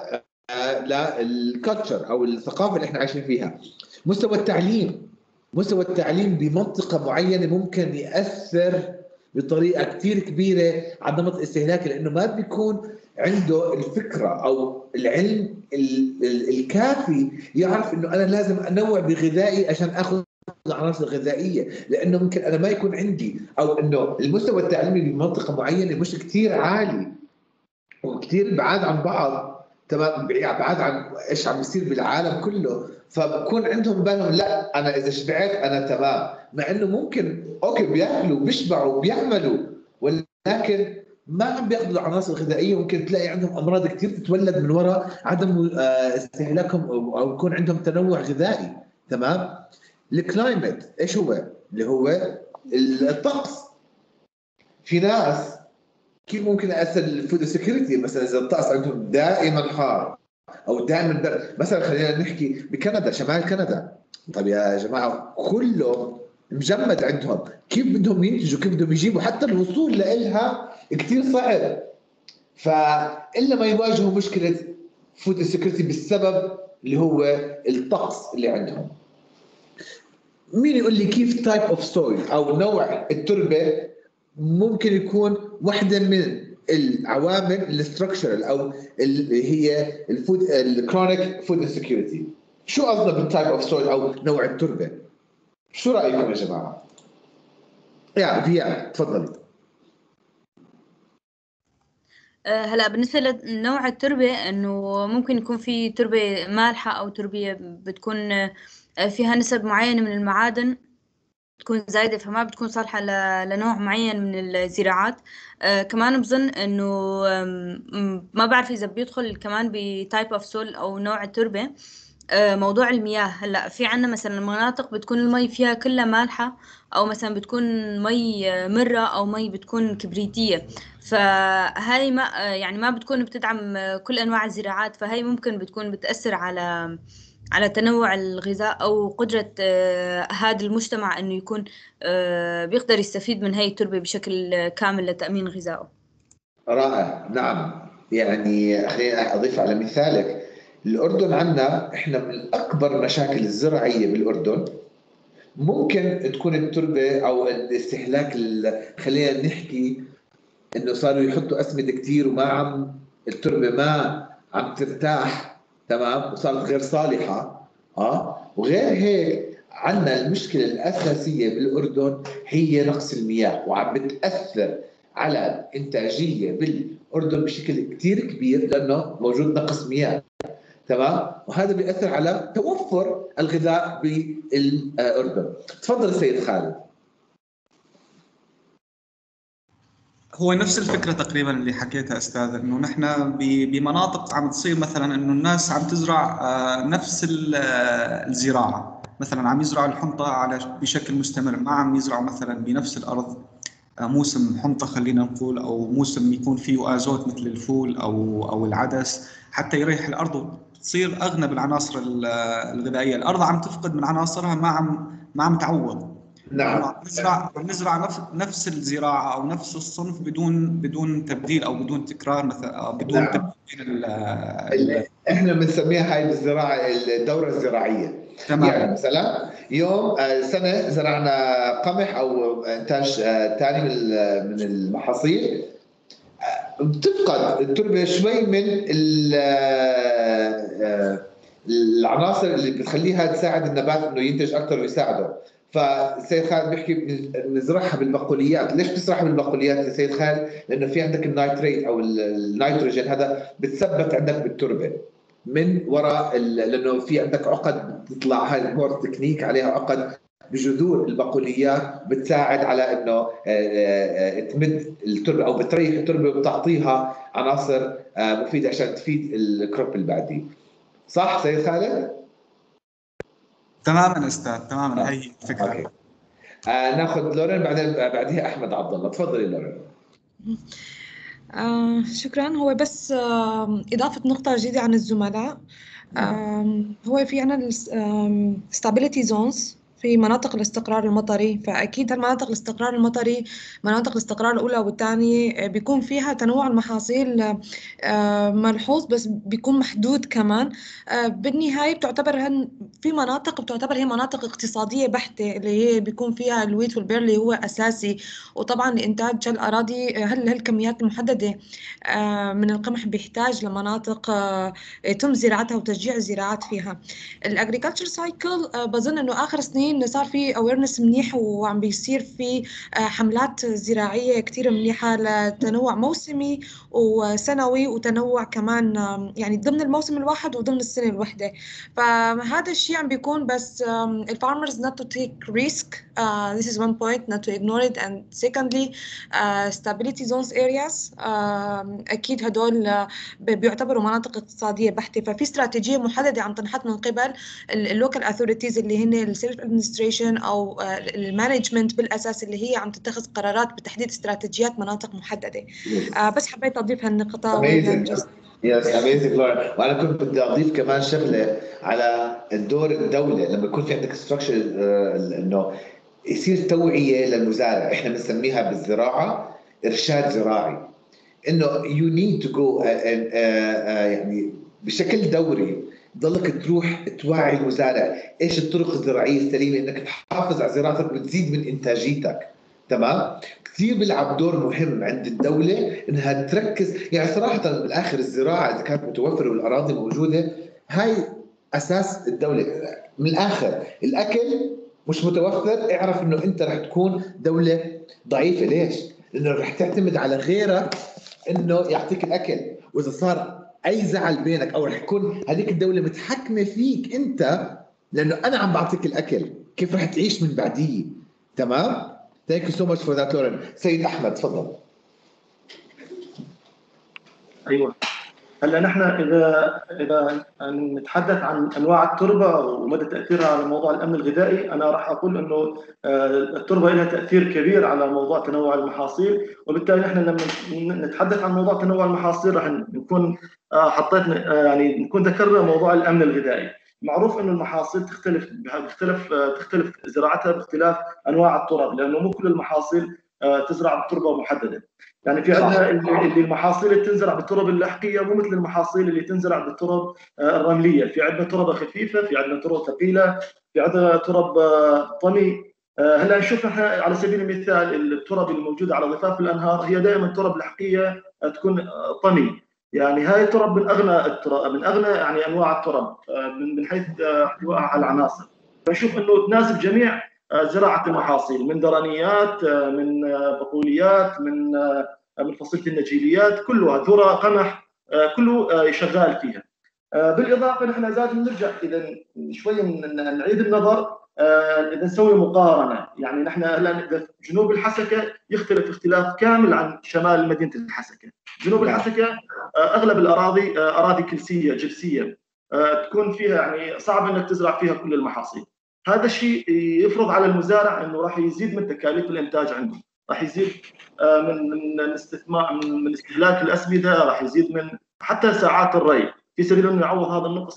للكالتشر او الثقافه اللي احنا عايشين فيها. مستوى التعليم، مستوى التعليم بمنطقه معينه ممكن ياثر بطريقه كثير كبيره على نمط استهلاكي، لانه ما بيكون عنده الفكره او العلم الكافي يعرف انه انا لازم انوع بغذائي عشان اخذ العناصر الغذائيه، لانه ممكن انا ما يكون عندي، او انه المستوى التعليمي بمنطقه معينه مش كثير عالي وكثير بعاد عن بعض، تمام؟ بعاد عن ايش عم بيصير بالعالم كله، فبكون عندهم بالهم لا انا اذا شبعت انا تمام، مع انه ممكن اوكي بياكلوا بيشبعوا بيعملوا، ولكن ما عم بياخذوا العناصر الغذائيه، ممكن تلاقي عندهم امراض كثير تتولد من وراء عدم استهلاكهم او يكون عندهم تنوع غذائي، تمام؟ الكلايمت ايش هو؟ اللي هو الطقس. في ناس كيف ممكن ياثر الفود سكيورتي؟ مثلا اذا الطقس عندهم دائما حار او دائما برد، مثلا خلينا نحكي بكندا، شمال كندا، طيب يا جماعه كله مجمد عندهم، كيف بدهم ينتجوا؟ كيف بدهم يجيبوا؟ حتى الوصول لها كثير صعب، فالا ما يواجهوا مشكله فود سكيورتي بالسبب اللي هو الطقس اللي عندهم. مين يقول لي كيف تايب اوف سويل او نوع التربه ممكن يكون واحده من العوامل الاستراكشرال او اللي هي الفود الكرونيك فود انسكيورتي؟ شو قصدنا بالتايب اوف سويل او نوع التربه؟ شو رايكم يا جماعه؟ يا فيا تفضلي. هلا بالنسبة لنوع التربة انه ممكن يكون في تربة مالحة او تربية بتكون فيها نسب معينة من المعادن تكون زايدة فما بتكون صالحة لنوع معين من الزراعات. آه كمان بظن انه ما بعرف اذا بيدخل كمان بتايب اوف سول او نوع التربة. آه موضوع المياه، هلا في عنا مثلا مناطق بتكون المي فيها كلها مالحة او مثلا بتكون مي مرة او مي بتكون كبريتية، فهاي ما يعني ما بتكون بتدعم كل انواع الزراعات، فهاي ممكن بتكون بتأثر على على تنوع الغذاء او قدرة هذا المجتمع انه يكون بيقدر يستفيد من هاي التربة بشكل كامل لتأمين غذائه. رائع. نعم، يعني خليني اضيف على مثالك، الاردن عندنا احنا من اكبر المشاكل الزراعيه بالاردن ممكن تكون التربه او الاستهلاك. خلينا نحكي انه صاروا يحطوا اسمده كثير وما عم التربه ما عم ترتاح، تمام، وصارت غير صالحه. اه وغير هيك عندنا المشكله الاساسيه بالاردن هي نقص المياه، وعم بتاثر على الانتاجيه بالاردن بشكل كثير كبير لانه موجود نقص مياه، تمام، وهذا بيأثر على توفر الغذاء بالاردن. تفضل سيد خالد. هو نفس الفكرة تقريبا اللي حكيتها أستاذ، إنه نحن بمناطق عم تصير مثلا إنه الناس عم تزرع نفس الزراعة، مثلا عم يزرعوا الحنطة على بشكل مستمر، ما عم يزرعوا مثلا بنفس الأرض موسم حنطة خلينا نقول، أو موسم يكون فيه آزوت مثل الفول أو أو العدس حتى يريح الأرض وتصير أغنى بالعناصر الغذائية. الأرض عم تفقد من عناصرها، ما عم ما عم تعوض. نعم. عم نزرع عم نزرع نفس نفس الزراعه او نفس الصنف بدون بدون تبديل او بدون تكرار مثلا بدون نعم. تبديل. احنا بنسميها هاي الزراعه الدوره الزراعيه. تمام. يعني مثلا يوم سنه زرعنا قمح او انتاج ثاني من المحاصيل، بتفقد التربه شوي من العناصر اللي بتخليها تساعد النبات انه ينتج اكثر ويساعده. فالسيد خالد بيحكي بنزرعها بالبقوليات. ليش بتزرعها بالبقوليات يا سيد خالد؟ لانه في عندك النيتريت او النيتروجين، هذا بتثبت عندك بالتربه من وراء، لانه في عندك عقد بتطلع، هاي مور تكنيك عليها عقد بجذور البقوليات بتساعد على انه تمد التربه او بتريح التربه وبتعطيها عناصر مفيده عشان تفيد الكروب اللي بعديه. صح سيد خالد؟ تماما استاذ، تماما. هي الفكره. اوكي. آه ناخذ لورين بعدين بعديها احمد عبد الله. تفضلي لورين. آه شكرا. هو بس آه اضافه نقطه جديده عن الزملاء. آه هو في عنا stability zones في مناطق الاستقرار المطري، فأكيد المناطق الاستقرار المطري مناطق الاستقرار الأولى والثانية بيكون فيها تنوع المحاصيل ملحوظ بس بيكون محدود كمان. بالنهاية بتعتبر في مناطق بتعتبر هي مناطق اقتصادية بحتة اللي هي بيكون فيها الويت والبيرلي هو أساسي، وطبعا لإنتاج الأراضي هل هالكميات المحددة من القمح بيحتاج لمناطق يتم زراعتها وتشجيع الزراعات فيها. الأجريكلتشر سايكل بظن إنه آخر سنين صار في awareness منيح وعم بيصير في حملات زراعية كتير منيحة لتنوع موسمي وسنوي وتنوع كمان يعني ضمن الموسم الواحد وضمن السنة الواحدة. فهذا الشيء عم بيكون بس ال farmers not to take risk. uh, this is one point not to ignore it, and secondly uh, stability zones areas uh, أكيد هدول بيعتبروا مناطق اقتصادية بحتة، ففي استراتيجية محددة عم تنحط من قبل اللوكال authorities اللي هن السيلف ادمنستريشن او المانجمنت بالاساس اللي هي عم تتخذ قرارات بتحديد استراتيجيات مناطق محدده. آه بس حبيت اضيف هالنقطه. يس اميزنج لورين. وانا كنت بدي اضيف كمان شغله على الدور الدوله لما يكون في عندك ستراكشر، انه يصير توعيه للمزارع. احنا بنسميها بالزراعه ارشاد زراعي، انه يو نيد تو جو يعني بشكل دوري ضلك تروح توعي المزارع ايش الطرق الزراعيه السليمه انك تحافظ على زراعتك وتزيد من انتاجيتك. تمام. كثير بيلعب دور مهم عند الدوله انها تركز، يعني صراحه بالاخر الزراعه اذا كانت متوفره والاراضي موجوده هاي اساس الدوله. من الاخر الاكل مش متوفر، اعرف انه انت رح تكون دوله ضعيفه. ليش؟ لانه رح تعتمد على غيرك انه يعطيك الاكل، واذا صار اي زعل بينك او رح يكون هذيك الدوله متحكمه فيك انت لانه انا عم بعطيك الاكل، كيف رح تعيش من بعديه؟ تمام؟ ثانك يو سو ماتش فور ذات لورين. سيد احمد تفضل. ايوه، هلا نحن اذا اذا نتحدث عن انواع التربه ومدى تاثيرها على موضوع الامن الغذائي، انا راح اقول انه التربه لها تاثير كبير على موضوع تنوع المحاصيل، وبالتالي نحن لما نتحدث عن موضوع تنوع المحاصيل راح نكون حطيت يعني نكون ذكرنا موضوع الامن الغذائي. معروف انه المحاصيل تختلف بتختلف تختلف زراعتها باختلاف انواع التراب، لانه مو كل المحاصيل تزرع بتربه محدده. يعني في عندنا اللي المحاصيل اللي تنزرع بالتراب اللحقيه مو مثل المحاصيل اللي تنزرع بالتراب الرمليه، في عندنا تربه خفيفه، في عندنا تراب ثقيله، في عندنا تراب طمي. هلا نشوف نحن على سبيل المثال التراب الموجوده على ضفاف الانهار هي دائما تراب لحقيه تكون طمي، يعني هاي التراب من اغنى التراب من اغنى يعني انواع التراب من حيث احتوائها على العناصر. فنشوف انه تناسب جميع زراعه المحاصيل، من درانيات، من بقوليات، من من فصيله النجيليات، كلها ذره، قمح، كله شغال فيها. بالاضافه نحن زاد نرجع اذا شوي نعيد النظر، اذا نسوي مقارنه، يعني نحن هلا جنوب الحسكه يختلف اختلاف كامل عن شمال مدينه الحسكه. جنوب الحسكه اغلب الاراضي اراضي كلسيه جبسيه، تكون فيها يعني صعب انك تزرع فيها كل المحاصيل. هذا الشيء يفرض على المزارع انه راح يزيد من تكاليف الانتاج عنده، راح يزيد من من الاستثمار من استهلاك الاسمده، راح يزيد من حتى ساعات الري في سبيل انه يعوض هذا النقص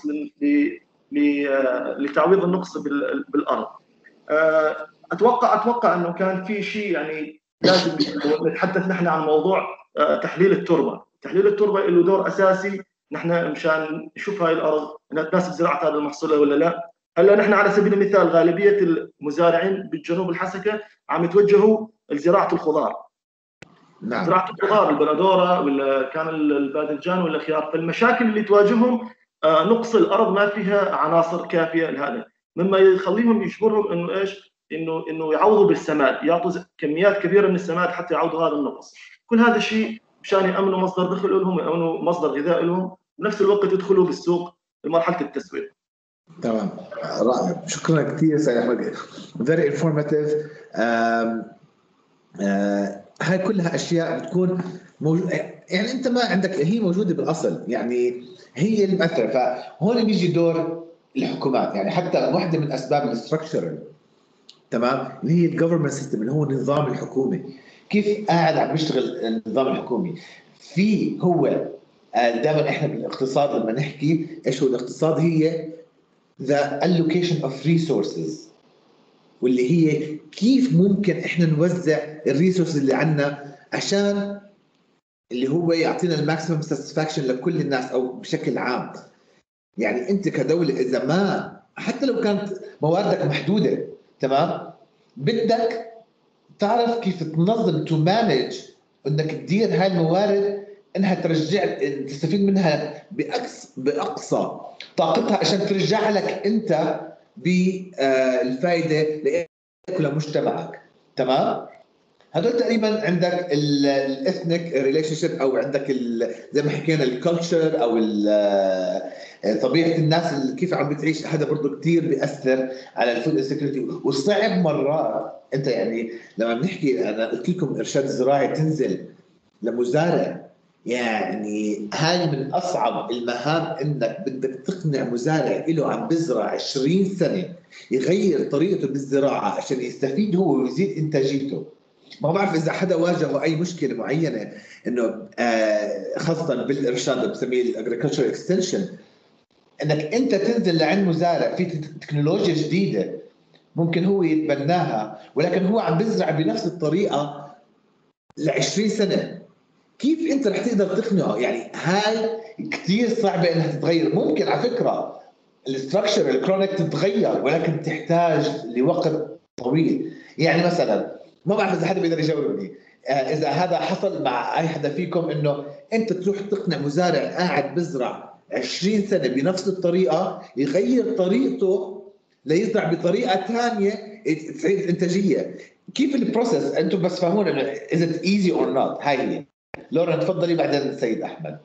لتعويض النقص بالارض. اتوقع اتوقع انه كان في شيء يعني لازم نتحدث نحن عن موضوع تحليل التربه، تحليل التربه له دور اساسي نحن مشان نشوف هاي الارض انها تناسب زراعه هذا المحصول ولا لا. هلا نحن على سبيل المثال غالبيه المزارعين بالجنوب الحسكه عم يتوجهوا لزراعه الخضار. نعم. زراعه الخضار، البندوره ولا كان الباذنجان ولا الخيار، فالمشاكل اللي تواجههم نقص الارض ما فيها عناصر كافيه لهذا، مما يخليهم يجبرهم انه ايش؟ انه انه يعوضوا بالسماد، يعطوا كميات كبيره من السماد حتى يعوضوا هذا النقص. كل هذا الشيء مشان يامنوا مصدر دخل لهم، يامنوا مصدر غذاء لهم، بنفس الوقت يدخلوا بالسوق بمرحله التسويق. تمام، رائع، شكرا كثير سيد احمد، فيري انفورماتيف. هاي كلها اشياء بتكون موجود، يعني انت ما عندك، هي موجوده بالاصل، يعني هي اللي مأثره. فهون بيجي دور الحكومات، يعني حتى واحده من اسباب الاستراكشر تمام اللي هي الجفرمنت سيستم، اللي هو النظام الحكومي، كيف قاعد عم بيشتغل النظام الحكومي. في هو دائما احنا بالاقتصاد لما نحكي ايش هو الاقتصاد، هي the allocation of resources، واللي هي كيف ممكن احنا نوزع الريسورسز اللي عندنا عشان اللي هو يعطينا الماكسيمم ساتسفاكشن لكل الناس او بشكل عام. يعني انت كدوله اذا ما حتى لو كانت مواردك محدوده تمام، بدك تعرف كيف تنظم تو مانج انك تدير هاي الموارد انها ترجع تستفيد منها باقصى باقصى طاقتها عشان ترجع لك انت بالفائده لك ولمجتمعك. تمام؟ هدول تقريبا عندك الاثنيك ريليشن شيب، او عندك زي ما حكينا الكالتشر او طبيعه الناس اللي كيف عم بتعيش، هذا برضه كثير بياثر على الفود سكيورتي. والصعب مرات انت يعني لما بنحكي، انا قلت لكم ارشاد الزراعي تنزل لمزارع، يعني هاي من اصعب المهام، انك بدك تقنع مزارع له عم بزرع عشرين سنه يغير طريقته بالزراعه عشان يستفيد هو ويزيد انتاجيته. ما بعرف اذا حدا واجهه اي مشكله معينه، انه آه خاصه بالارشاد بسميه الاجريكلتشر اكستنشن، انك انت تنزل لعند مزارع في تكنولوجيا جديده ممكن هو يتبناها، ولكن هو عم بزرع بنفس الطريقه ل عشرين سنه، كيف انت رح تقدر تقنعه؟ يعني هاي كثير صعبه انها تتغير. ممكن على فكره الاستراكشر الكرونيك تتغير، ولكن تحتاج لوقت طويل. يعني مثلا ما بعرف اذا حدا بيقدر يجاوبني، اذا هذا حصل مع اي حدا فيكم، انه انت تروح تقنع مزارع قاعد بزرع عشرين سنه بنفس الطريقه يغير طريقته ليزرع بطريقه ثانيه تعيد الانتاجيه. كيف البروسيس؟ انتم بس فهمونا انه از ات ايزي اور نوت. هاي هي. لورا تفضلي بعدين السيد احمد.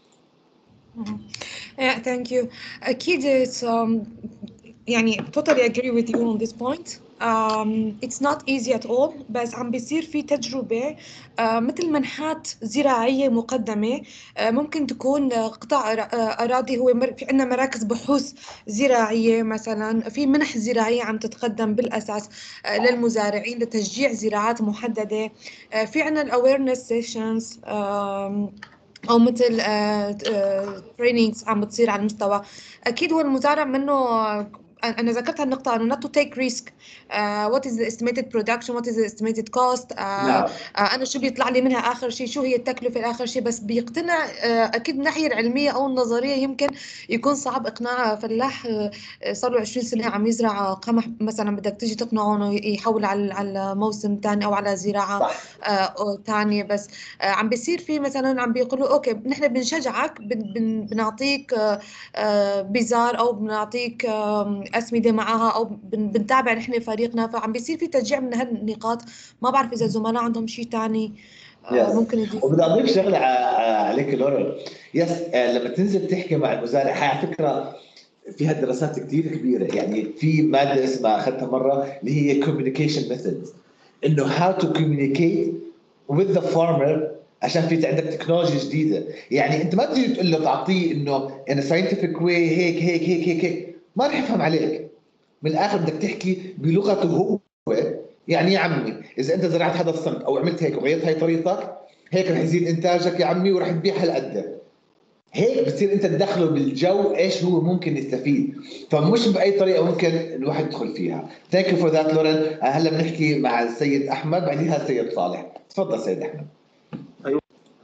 Yeah, thank you. أكيد it's um, يعني totally agree with you on this point. Um, it's not easy at all. بس عم بيصير في تجربة uh, مثل منحات زراعية مقدمة. uh, ممكن تكون uh, قطاع uh, أراضي. هو مر... في عنا مراكز بحوث زراعية مثلا، في منح زراعية عم تتقدم بالأساس uh, للمزارعين لتشجيع زراعات محددة. uh, في عنا ال awareness sessions um, أو مثل ترينينجز عم بتصير على المستوى. أكيد هو المزارع منه. أنا ذكرت هالنقطة إنه not to take risk. uh, what is the estimated production, what is the estimated cost. uh, نعم. uh, أنا شو بيطلع لي منها آخر شيء، شو هي التكلفة آخر شيء. بس بيقتنع. uh, أكيد من الناحية العلمية أو النظرية يمكن يكون صعب إقناع فلاح uh, صار له عشرين سنة عم يزرع قمح مثلا، بدك تيجي تقنعه إنه يحول على على موسم ثاني أو على زراعة ثانية. uh, بس uh, عم بيصير في مثلا عم بيقولوا أوكي نحن بنشجعك، بن بن بنعطيك uh, uh, بزار أو بنعطيك uh, أسمدة معها، أو بنتابع نحن فريقنا. فعم بيصير في تشجيع من هالنقاط. ما بعرف إذا الزملاء عندهم شيء تاني ممكن يضيفوا. وبدي أضيف شغلة عليك لورا. يس لما تنزل تحكي مع المزارع، هاي على فكرة فيها دراسات كتير كبيرة. يعني في مادة اسمها أخذتها مرة اللي هي communication methods، إنه how to communicate with the farmer عشان في عندك تكنولوجيا جديدة. يعني أنت ما تجي تقول له تعطيه إنه in a scientific way هيك هيك هيك هيك, هيك. ما رح يفهم عليك. من الآخر بدك تحكي بلغته هو. يعني يا عمي إذا أنت زرعت هذا الصنف أو عملت هيك وغيرت هاي طريقتك، هيك رح يزيد إنتاجك يا عمي ورح تبيع هالقد. هيك بتصير أنت تدخله بالجو إيش هو ممكن يستفيد. فمش بأي طريقة ممكن الواحد يدخل فيها. Thank you for that لورين. هلا بنحكي مع السيد أحمد، بعديها السيد صالح. تفضل سيد أحمد. أيوة.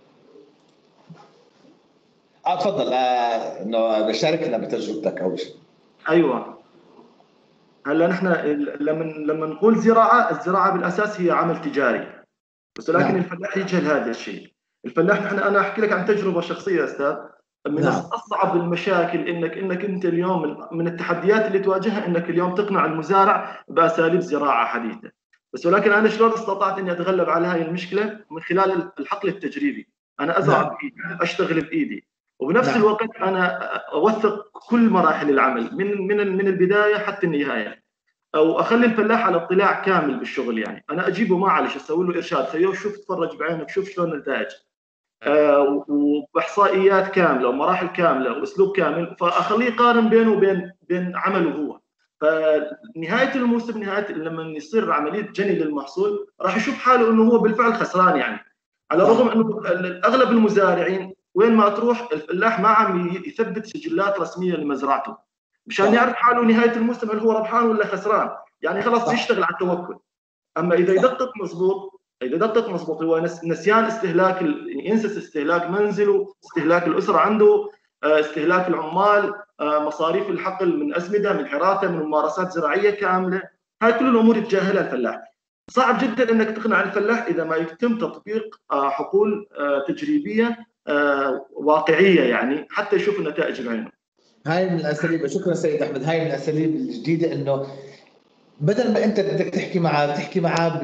آه تفضل. آه إنه بشاركنا بتجربتك أول شيء. أيوة. هلا نحن لما لما نقول زراعه، الزراعه بالاساس هي عمل تجاري، بس لكن نعم. الفلاح يجهل هذا الشيء. الفلاح نحن انا احكي لك عن تجربه شخصيه استاذ. من نعم. اصعب المشاكل انك انك انت اليوم من التحديات اللي تواجهها انك اليوم تقنع المزارع باساليب زراعه حديثه. بس ولكن انا شلون استطعت اني اتغلب على هذه المشكله؟ من خلال الحقل التجريبي. انا ازرع نعم. بايدي، اشتغل بايدي، وبنفس نعم. الوقت انا اوثق كل مراحل العمل من من من البدايه حتى النهايه، او اخلي الفلاح على اطلاع كامل بالشغل. يعني انا اجيبه معلش اسوي له ارشاد، خيو شوف تفرج بعينك شوف شلون النتائج، آه وباحصائيات كامله ومراحل كامله واسلوب كامل، فاخليه يقارن بينه وبين بين عمله هو. فنهايه الموسم، نهايه لما يصير عمليه جني للمحصول، راح يشوف حاله انه هو بالفعل خسران. يعني على الرغم انه اغلب المزارعين وين ما تروح الفلاح ما عم يثبت سجلات رسميه لمزرعته مشان يعرف حاله نهايه الموسم هل هو ربحان ولا خسران. يعني خلاص يشتغل على التوكل. اما اذا يدقق مضبوط، اذا يدقق مضبوط هو نسيان استهلاك، ينسى استهلاك منزله، استهلاك الاسره عنده، استهلاك العمال، مصاريف الحقل من اسمده، من حراثه، من ممارسات زراعيه كامله. هاي كل الامور يتجاهلها الفلاح. صعب جدا انك تقنع الفلاح اذا ما يتم تطبيق حقول تجريبيه واقعيه، يعني حتى يشوف النتائج بعينه. هاي من الاساليب. شكرا سيد احمد. هاي من الاساليب الجديده، انه بدل ما انت بدك تحكي معه تحكي معه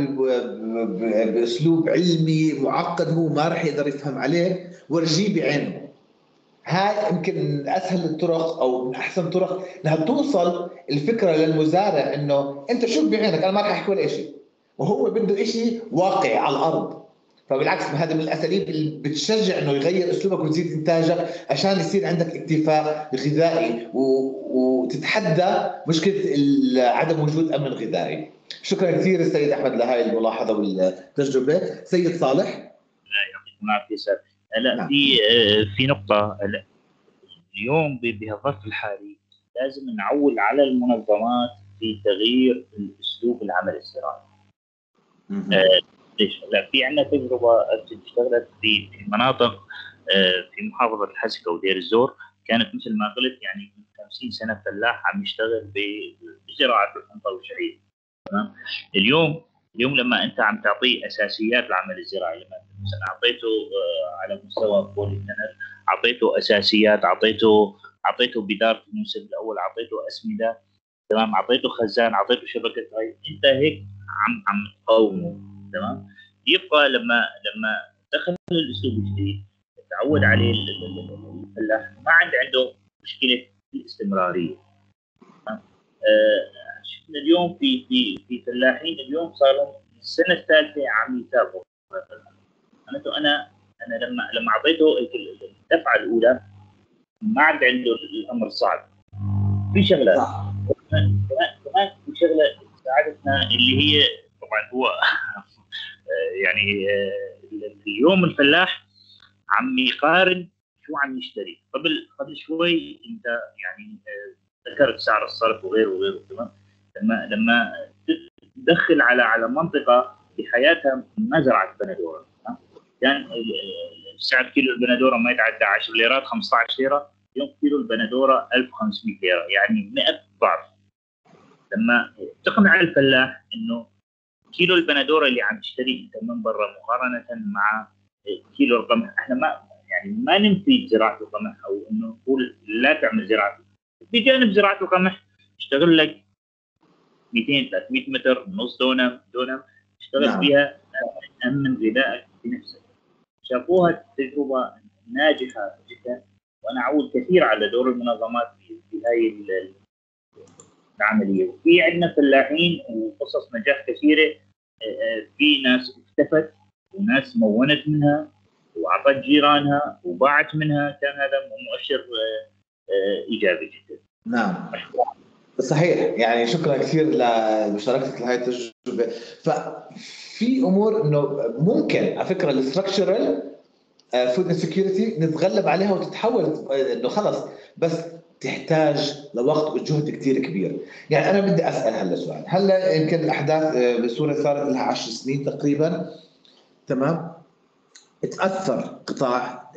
باسلوب علمي معقد هو ما راح يقدر يفهم عليه، ورجيه بعينه. هاي يمكن من اسهل الطرق او من احسن الطرق انها توصل الفكره للمزارع، انه انت شوف بعينك، انا ما راح احكي ولا شيء، وهو بده شيء واقعي على الارض. فبالعكس هذا من الاساليب اللي بتشجع انه يغير اسلوبك وتزيد انتاجك عشان يصير عندك اكتفاء غذائي وتتحدى مشكله عدم وجود امن غذائي. شكرا كثير السيد احمد لهي الملاحظه والتجربه. سيد صالح. لا يعطيكم العافيه سيد. لا في في نقطه اليوم بهالظرف الحالي لازم نعول على المنظمات في تغيير اسلوب العمل الزراعي. ليش؟ لا في عندنا تجربه اشتغلت في في مناطق في محافظه الحسكه ودير الزور، كانت مثل ما قلت يعني من خمسين سنه فلاح عم يشتغل بزراعه الحنطه والشعير. تمام؟ اليوم اليوم لما انت عم تعطيه اساسيات العمل الزراعي، لما مثلا اعطيته على مستوى بولي تنر، اعطيته اساسيات، اعطيته اعطيته بدايه الموسم الاول، اعطيته اسمده، تمام، اعطيته خزان، اعطيته شبكه ري، انت هيك عم عم تقاومه. تمام. يبقى لما لما دخل الاسلوب الجديد تعود عليه الفلاح، ما عاد عنده مشكله في الاستمراريه. تمام. آه شفنا اليوم في في في فلاحين اليوم صار لهم السنه الثالثه عم يتابعوا. معناته انا انا لما لما اعطيته الدفعه الاولى ما عاد عنده الامر صعب. في شغله كمان كمان في شغله ساعدتنا اللي هي طبعا هو يعني اليوم الفلاح عم يقارن شو عم يشتري. قبل قبل شوي انت يعني ذكرت سعر الصرف وغيره وغيره. تمام. لما لما تدخل على على منطقه بحياتها ما زرعت بندوره، كان سعر كيلو البندوره ما يتعدى عشر ليرات خمسة عشر ليره، اليوم كيلو البندوره ألف وخمسمئة ليره، يعني مئة ضعف. لما تقنع الفلاح انه كيلو البندوره اللي عم تشتريه انت من برا مقارنه مع كيلو القمح، احنا ما يعني ما ننفي زراعه القمح او انه نقول لا تعمل زراعه، بجانب زراعه القمح اشتغل لك مئتين ثلاثمئة متر، نص دونم دونم اشتغل نعم. فيها امن غذائك بنفسك. شافوها تجربه ناجحه جدا، وانا اعول كثير على دور المنظمات في, في هاي العمليه. وفي عندنا فلاحين وقصص نجاح كثيره، في ناس اكتفت وناس مونت منها واعطت جيرانها وباعت منها، كان هذا مؤشر ايجابي جدا. نعم صحيح، يعني شكرا كثير لمشاركتك لهي التجربه. ففي امور انه ممكن على فكره الاستراكشرال فود انسكيورتي نتغلب عليها وتتحول انه خلص، بس تحتاج لوقت وجهد كثير كبير. يعني انا بدي اسال هلا سؤال، هلا يمكن الاحداث بسوريا صارت لها عشر سنين تقريبا، تمام؟ تاثر قطاع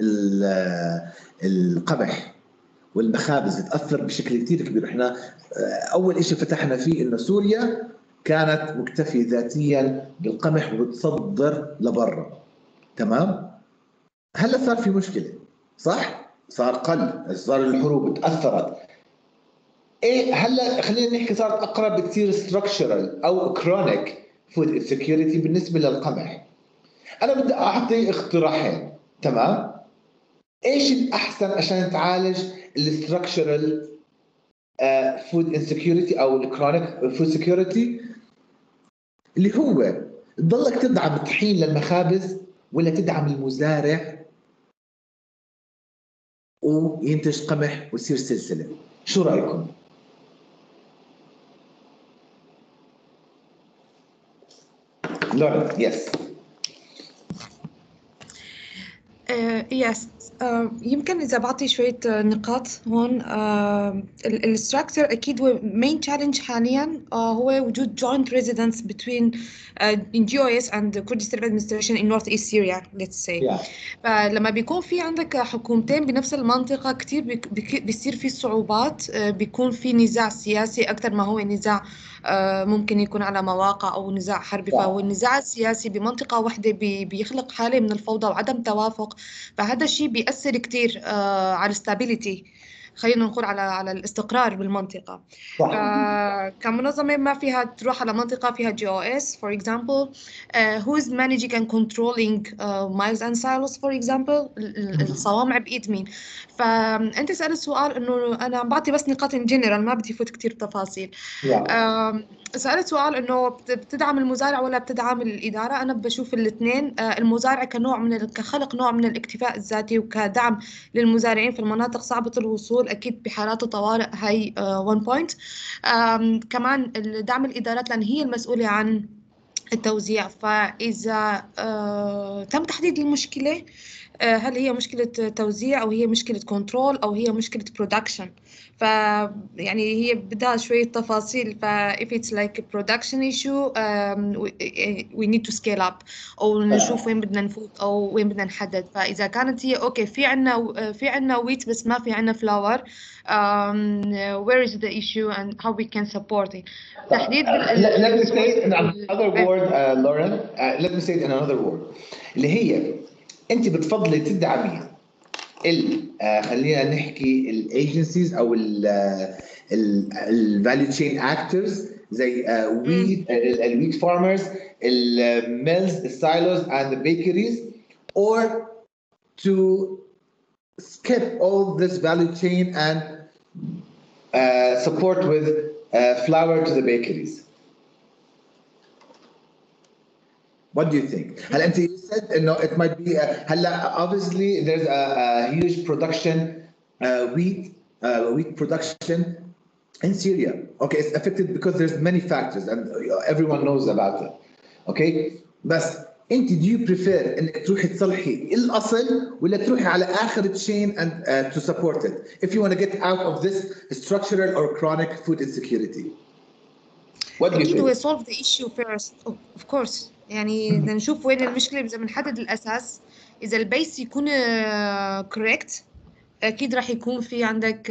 القمح والمخابز، تاثر بشكل كثير كبير. احنا اول شيء فتحنا فيه انه سوريا كانت مكتفيه ذاتيا بالقمح وبتصدر لبرا، تمام؟ هلا صار في مشكله، صح؟ صار قل، صار الحروب تاثرت. ايه هلا خلينا نحكي صارت اقرب بكثير ستراكشرال او كرونيك فود انسكيورتي بالنسبه للقمح. انا بدي اعطي اقتراحين، تمام؟ ايش الاحسن عشان تعالج الستراكشرال فود انسكيورتي او الكرونيك فود سكيورتي، اللي هو تضلك تدعم الطحين للمخابز ولا تدعم المزارع وينتج قمح ويصير سلسله؟ شو رايكم؟ لورين. يس يس يمكن اذا بعطي شويه نقاط هون. الستراكشر اكيد هو مين تشالنج حاليا، uh, هو وجود joint residence between uh, in G O S and Kurdistan administration in northeast Syria let's say. yeah. فلما بيكون في عندك حكومتين بنفس المنطقه كثير بيصير في صعوبات، بيكون في نزاع سياسي اكثر ما هو نزاع ممكن يكون على مواقع او نزاع حربي. فهو النزاع السياسي بمنطقه واحده بيخلق حاله من الفوضى وعدم توافق، فهذا الشيء بيأثر كثير على الستابيليتي، خلينا نقول على على الاستقرار بالمنطقه. آه كمنظمه ما فيها تروح على منطقه فيها جي او اس for example uh, who is managing and controlling uh, mills and silos for example، الصوامع بايد مين. فانت سألت سؤال انه انا عم بعطي بس نقاط جنرال ما بدي فوت كثير تفاصيل. آه سألت سؤال انه بتدعم المزارع ولا بتدعم الاداره؟ انا بشوف الاثنين، آه المزارع كنوع من كخلق نوع من الاكتفاء الذاتي وكدعم للمزارعين في المناطق صعبه الوصول، اكيد بحالات الطوارئ هي one point. كمان دعم الادارات لان هي المسؤوله عن التوزيع. فاذا uh, تم تحديد المشكله، uh, هل هي مشكله توزيع او هي مشكله كنترول او هي مشكله برودكشن، ف يعني هي بدها شويه تفاصيل. ف if it's like a production issue um, we, we need to scale up او نشوف وين بدنا نفوت او وين بدنا نحدد. فاذا كانت هي اوكي في عندنا في عندنا ويت بس ما في عندنا فلاور، um, where is the issue and how we can support it. تحديد let me say it in another word uh, Lauren uh, let me say it in another word اللي هي انت بتفضلي تدعمي ال آه خلينا نحكي الايجنسيز او الفاليو تشين اكتورز زي ويت الويت فارمرز الميلز السايلوز and the bakeries, or to skip all this value chain and uh, support with uh, flour to the bakeries. What do you think? هل أنت you said إنه it might be a, هلا obviously there's a, a huge production uh, wheat uh, wheat production in Syria. Okay, it's affected because there's many factors and everyone knows about it. Okay, بس أنت do you prefer إنك تروحي تصلحي الأصل ولا تروحي على آخر chain and uh, to support it if you want to get out of this structural or chronic food insecurity? What do you أكيد think? هو solve the issue first of course. يعني بدنا نشوف وين المشكلة، إذا بنحدد الأساس، إذا البيس يكون correct أكيد راح يكون في عندك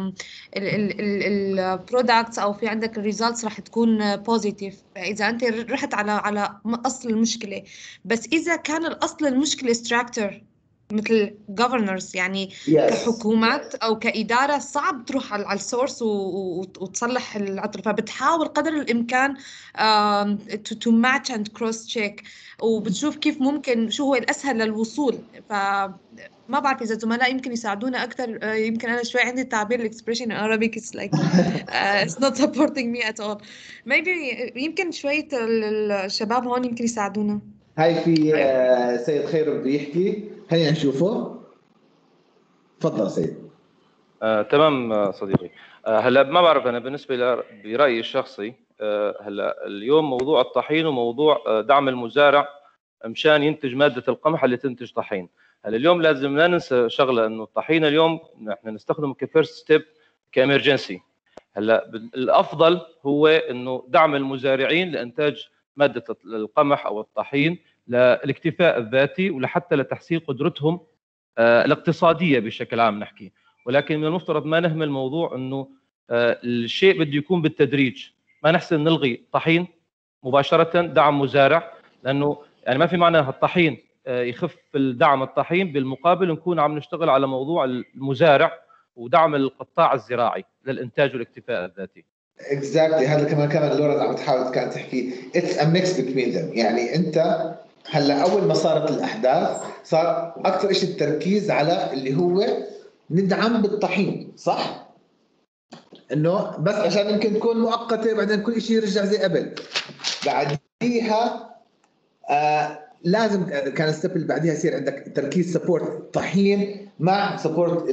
البرودكتس أو في عندك الريزلتس راح تكون بوزيتيف إذا أنت رحت على على أصل المشكلة. بس إذا كان الأصل المشكلة ستراكتر مثل governors يعني Yes. كحكومات أو كإدارة صعب تروح على على السورس وتصلح العطر، فبتحاول قدر الإمكان um, to, to match and cross check وبتشوف كيف ممكن شو هو الأسهل للوصول. فما بعرف إذا الزملاء يمكن يساعدونا أكثر. يمكن أنا شوي عندي تعبير الإكسبريشن in Arabic is like uh, it's not supporting me at all. Maybe يمكن شوية الشباب هون يمكن يساعدونا. هاي في آه سيد خير بده يحكي، خلينا نشوفه. تفضل سيد. آه، تمام آه، صديقي. آه، هلا ما بعرف انا بالنسبه ل- برايي الشخصي، آه، هلا اليوم موضوع الطحين وموضوع آه، دعم المزارع مشان ينتج ماده القمح اللي تنتج طحين. هلا اليوم لازم لا ننسى شغله، انه الطحين اليوم نحن نستخدمه كفيرست ستيب كامرجنسي. هلا بال- الافضل هو انه دعم المزارعين لانتاج ماده القمح او الطحين للاكتفاء الذاتي ولحتى لتحسين قدرتهم آه، الاقتصاديه بشكل عام نحكي. ولكن من المفترض ما نهمل موضوع انه آه، الشيء بده يكون بالتدريج، ما نحسن نلغي طحين مباشره دعم مزارع، لانه يعني ما في معنى الطحين آه، يخف الدعم الطحين بالمقابل نكون عم نشتغل على موضوع المزارع ودعم القطاع الزراعي للانتاج والاكتفاء الذاتي. Exactly. هذا كمان كمان لورا عم تحاول كانت تحكي it's a mix between them. يعني انت هلا اول ما صارت الاحداث صار اكثر شيء التركيز على اللي هو ندعم بالطحين، صح؟ انه بس عشان يمكن تكون مؤقته بعدين كل شيء يرجع زي قبل. بعديها آه لازم كان الستيب اللي بعديها يصير عندك تركيز سبورت طحين مع سبورت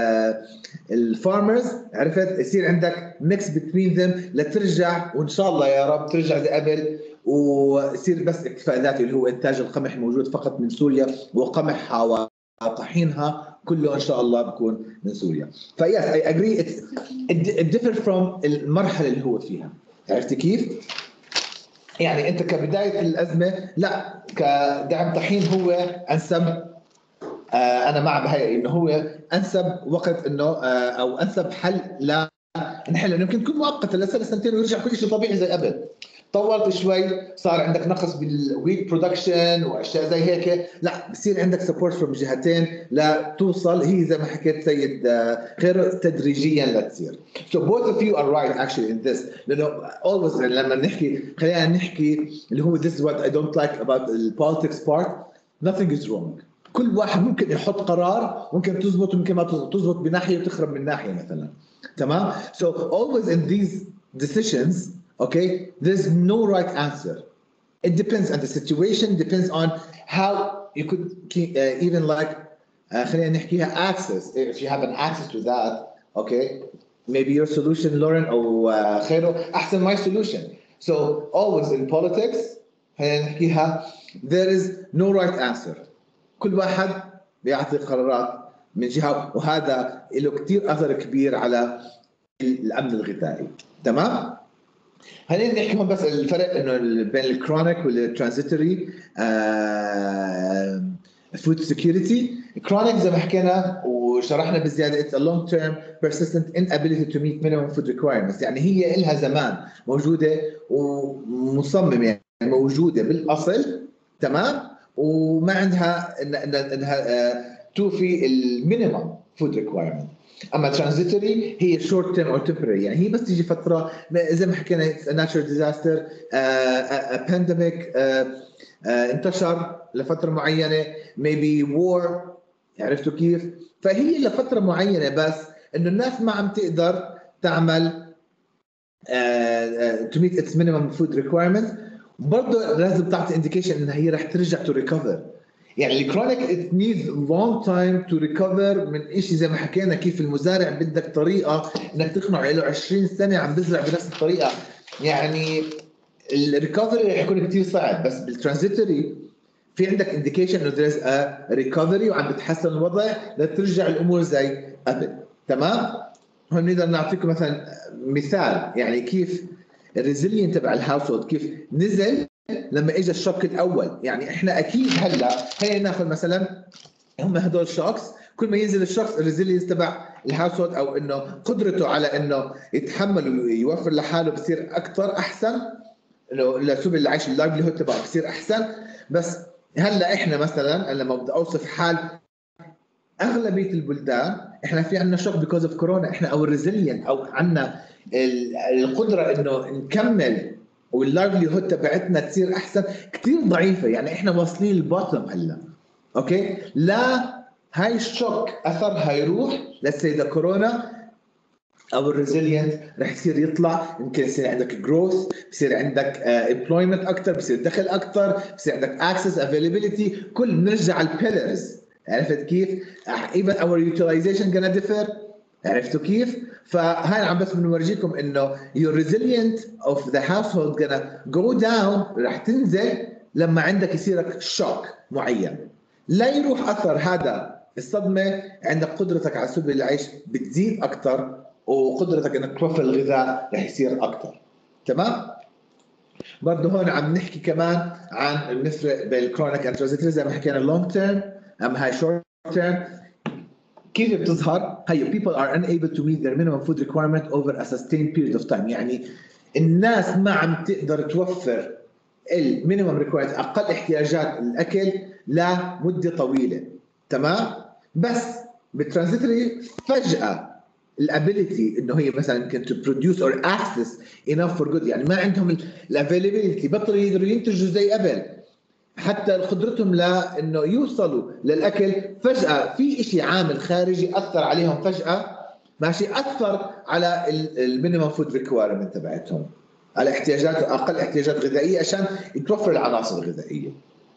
الفارمرز، عرفت؟ يصير عندك ميكس بتوين ذم لترجع وان شاء الله يا رب ترجع زي قبل ويصير بس اكتفاء ذاتي اللي هو انتاج القمح موجود فقط من سوريا وقمحها وطحينها كله ان شاء الله بكون من سوريا. فيس اي اجري ات ديفر فروم المرحله اللي هو فيها. عرفتي كيف؟ يعني انت كبدايه الازمه لا كدعم طحين هو انسب. آه انا مع بهاي انه هو انسب وقت انه آه او انسب حل لا نحل، انه يمكن تكون مؤقته لسنه سنتين ويرجع كل شيء طبيعي زي قبل. طولت شوي صار عندك نقص بالويت برودكشن واشياء زي هيك، لا بصير عندك سبورت فروم جهتين لتوصل هي زي ما حكيت سيد غير تدريجيا لتصير. So both of you are right actually in this. لانه always لما نحكي خلينا نحكي اللي هو this is what I don't like about the politics part. Nothing is wrong. كل واحد ممكن يحط قرار ممكن تزبط وممكن ما تزبط، تزبط بناحيه وتخرب من ناحيه مثلا. تمام؟ So always in these decisions, okay, there's no right answer. It depends on the situation, depends on how you could keep, uh, even like uh, خلينا نحكيها access. If you have an access to that, okay, maybe your solution, Lauren, أو uh, خيرو أحسن my solution. So always in politics خلينا نحكيها there is no right answer. كل واحد بيعطي قرارات من جهة وهذا له كتير أثر كبير على الأمن الغذائي. تمام؟ خلينا نحكي هون بس الفرق انه بين الكرونيك والترانزيتوري فود سكيورتي. كرونيك زي ما حكينا وشرحنا بزياده it's a long term persistent inability to meet minimum food requirements. يعني هي لها زمان موجوده ومصممه يعني موجوده بالاصل، تمام، وما عندها انها توفي المينيمم فود ريكوايرمنت. اما ترانزيتوري هي شورت تيرم او تمبرري، يعني هي بس تيجي فتره زي ما حكينا ناتشرال ديزاستر، بانديميك انتشر لفتره معينه، ميبي وور، عرفتوا كيف؟ فهي لفتره معينه بس انه الناس ما عم تقدر تعمل تو ميت اتس مينيمم فود ريكوايرمنت. برضه لازم تعطي انديكيشن انها هي رح ترجع تو ريكفر. يعني الكرونيك ات نيدز لونج تايم تو ريكفر من شيء زي ما حكينا، كيف المزارع بدك طريقه انك تقنعه له عشرين سنه عم بزرع بنفس الطريقه، يعني الريكفري رح يكون كثير صعب. بس بالترانزيتوري في عندك انديكيشن انه ذيرز ا ريكفري وعم بتحسن الوضع لترجع الامور زي قبل. تمام؟ هون نقدر نعطيكم مثلا مثال يعني كيف الريزيلينت تبع الهاوس هولد كيف نزل لما اجى الشوك الاول. يعني احنا اكيد هلا خلينا ناخذ مثلا هم هدول الشوكس، كل ما ينزل الشخص الريزيلينس تبع الهاوس هولد او انه قدرته على انه يتحمل ويوفر لحاله بصير اكثر احسن، انه لسبل العيش اللايفليهود تبعه بصير احسن. بس هلا احنا مثلا لما بدي اوصف حال اغلبيه البلدان احنا في عندنا شوك بيكوز اوف كورونا، احنا او الريزيلينت او عندنا القدره انه نكمل واللايفليهود تبعتنا تصير احسن كثير ضعيفه. يعني احنا واصلين البوتم هلا، اوكي؟ لا هاي الشوك اثرها يروح لسه كورونا او الريزيلينت رح يصير يطلع، يمكن يصير عندك جروث، بصير عندك امبلويمنت uh, اكثر، بصير دخل اكثر، بصير عندك اكسس افيلابيلتي، كل بنرجع البيلرز. عرفت كيف؟ even our utilization gonna differ. عرفتوا كيف؟ فهاي عم بس بنورجيكم انه your resilient of the household gonna go down، رح تنزل لما عندك يصيرك شوك معين. لا يروح اثر هذا الصدمه، عندك قدرتك على سبل العيش بتزيد اكثر وقدرتك انك توفر الغذاء رح يصير اكثر. تمام؟ برضه هون عم نحكي كمان عن النفرق بين الكرونيك انترازيتري زي ما حكينا لونج تيرم، اما هاي شورت تيرم. كيف بتظهر؟ هي people are unable to meet their minimum food requirement over a sustained period of time. يعني الناس ما عم تقدر توفر المينيمم ريكوايرمنت اقل احتياجات الاكل لمده طويله. تمام؟ بس بالترانزيتوري فجاه الابيليتي انه هي مثلا يمكن to produce or access enough for good، يعني ما عندهم الافيلابيلتي، بطلوا يقدروا ينتجوا زي قبل، حتى قدرتهم لانه يوصلوا للاكل فجاه في شيء عامل خارجي اثر عليهم فجاه، ماشي، اثر على المينيمم فود ريكوايرمنت تبعتهم، على احتياجات اقل احتياجات غذائيه عشان يتوفر العناصر الغذائيه.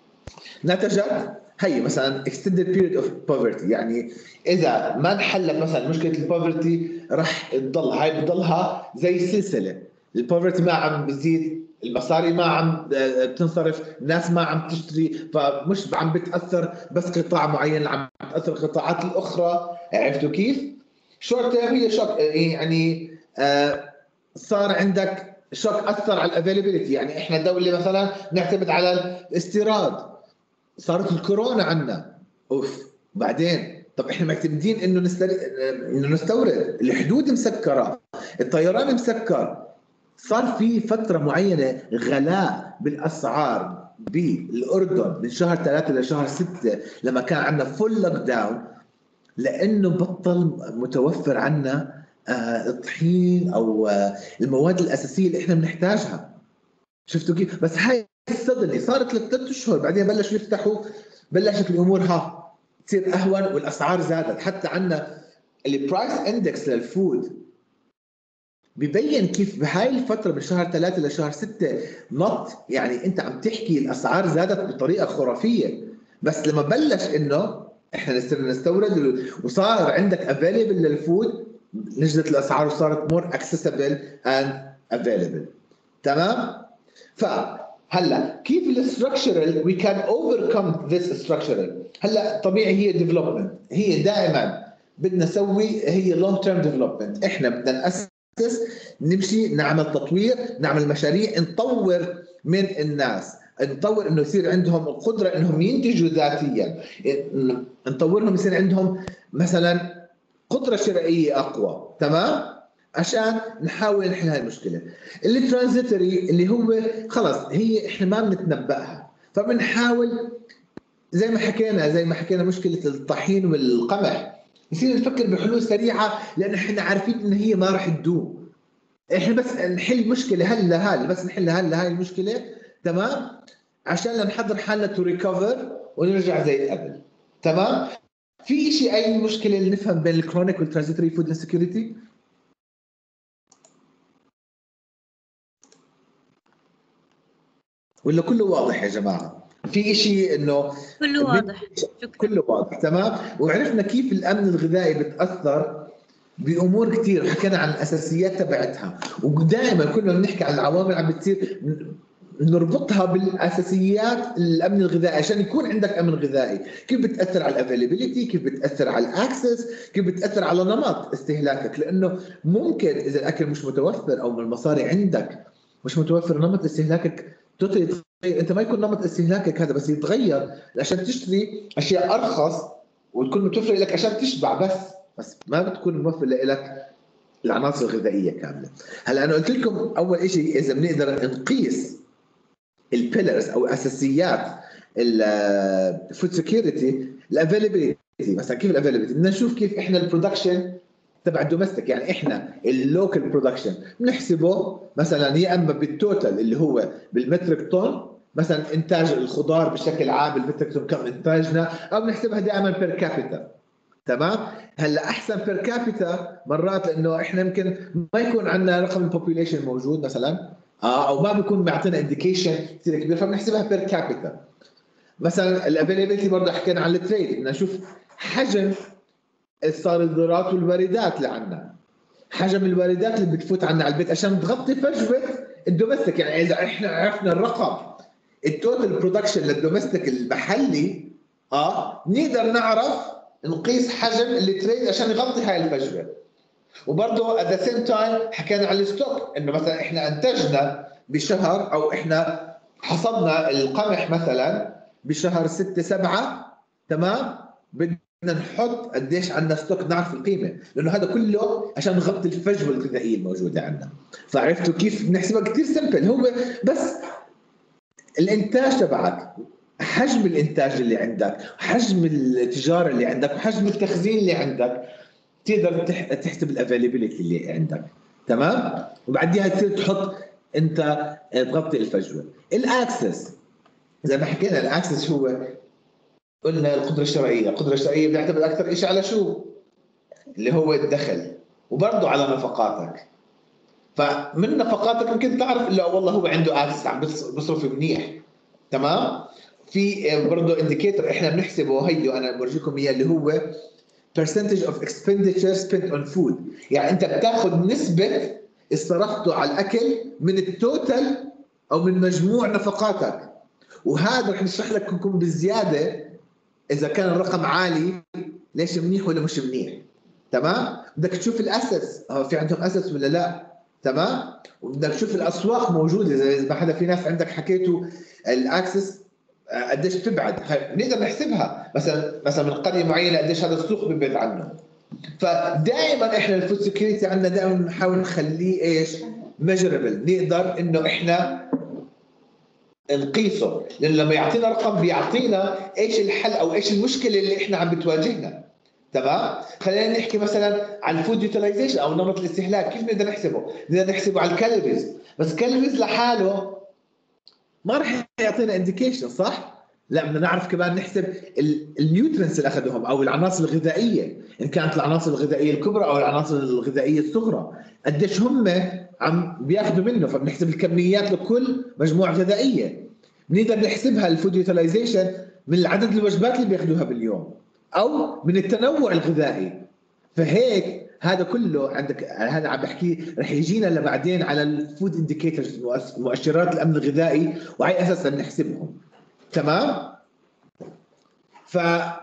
نتجت هي مثلا extended period of poverty، يعني اذا ما انحلت مثلا مشكله البوفرتي رح تضل هاي بتضلها زي سلسله، البوفرتي ما عم بزيد، المصاري ما عم بتنصرف، الناس ما عم تشتري، فمش عم بتاثر بس قطاع معين، عم بتاثر القطاعات الاخرى. عرفتوا كيف؟ شورت تيرم هي شوك، يعني آه صار عندك شوك اثر على الافيلابيلتي. يعني احنا دوله مثلا نعتمد على الاستيراد، صارت الكورونا عنا، اوف، بعدين طب احنا معتمدين انه نستر... انه نستورد، الحدود مسكره، الطيران مسكر، صار في فتره معينه غلاء بالاسعار بالاردن من شهر ثلاثة لشهر ستة لما كان عندنا فول لوك داون، لانه بطل متوفر عنا الطحين او المواد الاساسيه اللي احنا بنحتاجها. شفتوا كيف؟ بس هاي الصدمه صارت لثلاث اشهر، بعدين بلشوا يفتحوا، بلشت الامور ها تصير اهون والاسعار زادت. حتى عندنا البرايس اندكس للفود ببين كيف بهاي الفتره من شهر ثلاثة لشهر ستة نط، يعني انت عم تحكي الاسعار زادت بطريقه خرافيه. بس لما بلش انه احنا نصير نستورد وصار عندك افيلبل للفود، نزلت الاسعار وصارت مور اكسسبل اند افيلبل. تمام؟ فهلا كيف الاستراكشرال وي كان اوفركم ذس ستراكشرال؟ هلا طبيعي هي ديفلوبمنت، هي دائما بدنا نسوي هي لونج تيرم ديفلوبمنت، احنا بدنا ناسس، نمشي نعمل تطوير، نعمل مشاريع، نطور من الناس، نطور انه يصير عندهم القدره انهم ينتجوا ذاتيا، نطورهم يصير عندهم مثلا قدره شرائيه اقوى. تمام؟ عشان نحاول نحل هاي المشكله. اللي ترانزيتوري اللي هو خلص هي احنا ما بنتنبأها، فبنحاول زي ما حكينا زي ما حكينا مشكله الطحين والقمح، نصير نفكر بحلول سريعه لان احنا عارفين ان هي ما راح تدوم. احنا بس نحل مشكله هلا هلا بس نحل هلا هاي المشكله تمام عشان نحضر حالنا تو ريكفر ونرجع زي قبل. تمام. في شيء اي مشكله اللي نفهم بين الكرونيك والترانزيتوري فود انسكيورتي؟ ولا كله واضح يا جماعه؟ في شيء انه كله واضح. شكرا. كله واضح. تمام. وعرفنا كيف الامن الغذائي بتاثر بامور كثير، حكينا عن الاساسيات تبعتها، ودائما كنا بنحكي عن العوامل عم بتصير نربطها بالاساسيات الامن الغذائي عشان يكون عندك امن غذائي. كيف بتاثر على الافيلابيلتي، كيف بتاثر على الاكسس، كيف بتاثر على نمط استهلاكك، لانه ممكن اذا الاكل مش متوفر او المصاري عندك مش متوفر نمط استهلاكك توتالي يتغير. انت ما يكون نمط استهلاكك هذا بس يتغير عشان تشتري اشياء ارخص وتكون متوفره لك عشان تشبع بس بس ما بتكون موفر لك العناصر الغذائيه كامله. هلا انا قلت لكم اول شيء اذا بنقدر نقيس البيلرز او اساسيات الفود سكيورتي الافيلابيلتي. مثلا كيف الافيلابيلتي؟ بدنا نشوف كيف احنا البرودكشن تبع الدومستيك، يعني احنا اللوكال برودكشن بنحسبه مثلا يا اما بالتوتال اللي هو بالمترك طن، مثلا انتاج الخضار بشكل عام بالمترك طن كم انتاجنا، او بنحسبها دائما بير كابيتا. تمام. هلا احسن بير كابيتا مرات لانه احنا يمكن ما يكون عندنا رقم البوبوليشن موجود مثلا اه او ما بيكون معطينا انديكيشن كثير كبير فبنحسبها بير كابيتا. مثلا الافيلابيلتي برضه حكينا عن التريد، بدنا نشوف حجم الصادرات والواردات اللي عندنا، حجم الواردات اللي بتفوت عنا على البيت عشان تغطي فجوه الدومستيك. يعني اذا احنا عرفنا الرقم التوتال برودكشن للدومستيك المحلي اه نقدر نعرف نقيس حجم التريد عشان يغطي هاي الفجوه. وبرضه at the same time حكينا على الستوك، انه مثلا احنا انتجنا بشهر او احنا حصدنا القمح مثلا بشهر ستة سبعة تمام، بدنا نحط قديش عندنا ستوك نعرف القيمه، لانه هذا كله عشان نغطي الفجوه الغذائيه الموجوده عندنا. فعرفتوا كيف بنحسبها؟ كثير سمبل، هو بس الانتاج تبعك، حجم الانتاج اللي عندك، حجم التجاره اللي عندك، وحجم التخزين اللي عندك، تقدر تحسب الافيلابيلتي اللي عندك. تمام. وبعديها تصير تحط انت تغطي الفجوه. الاكسس زي ما حكينا، الاكسس هو قلنا القدره الشرائيه، القدره الشرائيه بيعتمد اكثر شيء على شو؟ اللي هو الدخل، وبرضه على نفقاتك. فمن نفقاتك ممكن تعرف لا والله هو عنده اكسس عم بيصرف منيح. تمام. في برضه انديكيتور احنا بنحسبه، هيو انا بورجيكم اياه اللي هو percentage of expenditure spent on food. يعني انت بتاخذ نسبه صرفته على الاكل من التوتال او من مجموع نفقاتك، وهذا رح نشرح لك يكون بزياده اذا كان الرقم عالي ليش منيح ولا مش منيح. تمام. بدك تشوف الاسس، في عندهم اسس ولا لا. تمام. وبدك تشوف الاسواق موجوده، اذا ما حدا في ناس عندك حكيته الاكسس قديش بتبعد، بنقدر نحسبها مثلا مثلا من قريه معينه قديش هذا السوق بيبعد عنه. فدائما احنا الفود سكيورتي عندنا دائما بنحاول نخليه ايش؟ ميجربل، نقدر انه احنا نقيسه، لانه لما يعطينا رقم بيعطينا ايش الحل او ايش المشكله اللي احنا عم بتواجهنا. تمام. خلينا نحكي مثلا عن الفود يوتيلايزيشن او نمط الاستهلاك، كيف بدنا نحسبه؟ بدنا نحسبه على الكالوريز، بس الكالوريز لحاله ما راح يعطينا انديكيشن صح؟ لا بدنا نعرف كمان نحسب النيوترينتس اللي اخذوهم او العناصر الغذائيه، ان كانت العناصر الغذائيه الكبرى او العناصر الغذائيه الصغرى، قديش هم عم بياخذوا منه، فبنحسب الكميات لكل مجموعه غذائيه. بنقدر نحسبها الفود يوتيلايزيشن من عدد الوجبات اللي بياخذوها باليوم او من التنوع الغذائي. فهيك هذا كله عندك، هذا عم بحكي رح يجينا لبعدين على الفود انديكيتورز، مؤشرات الامن الغذائي، وعلى اساس نحسبهم. تمام. ف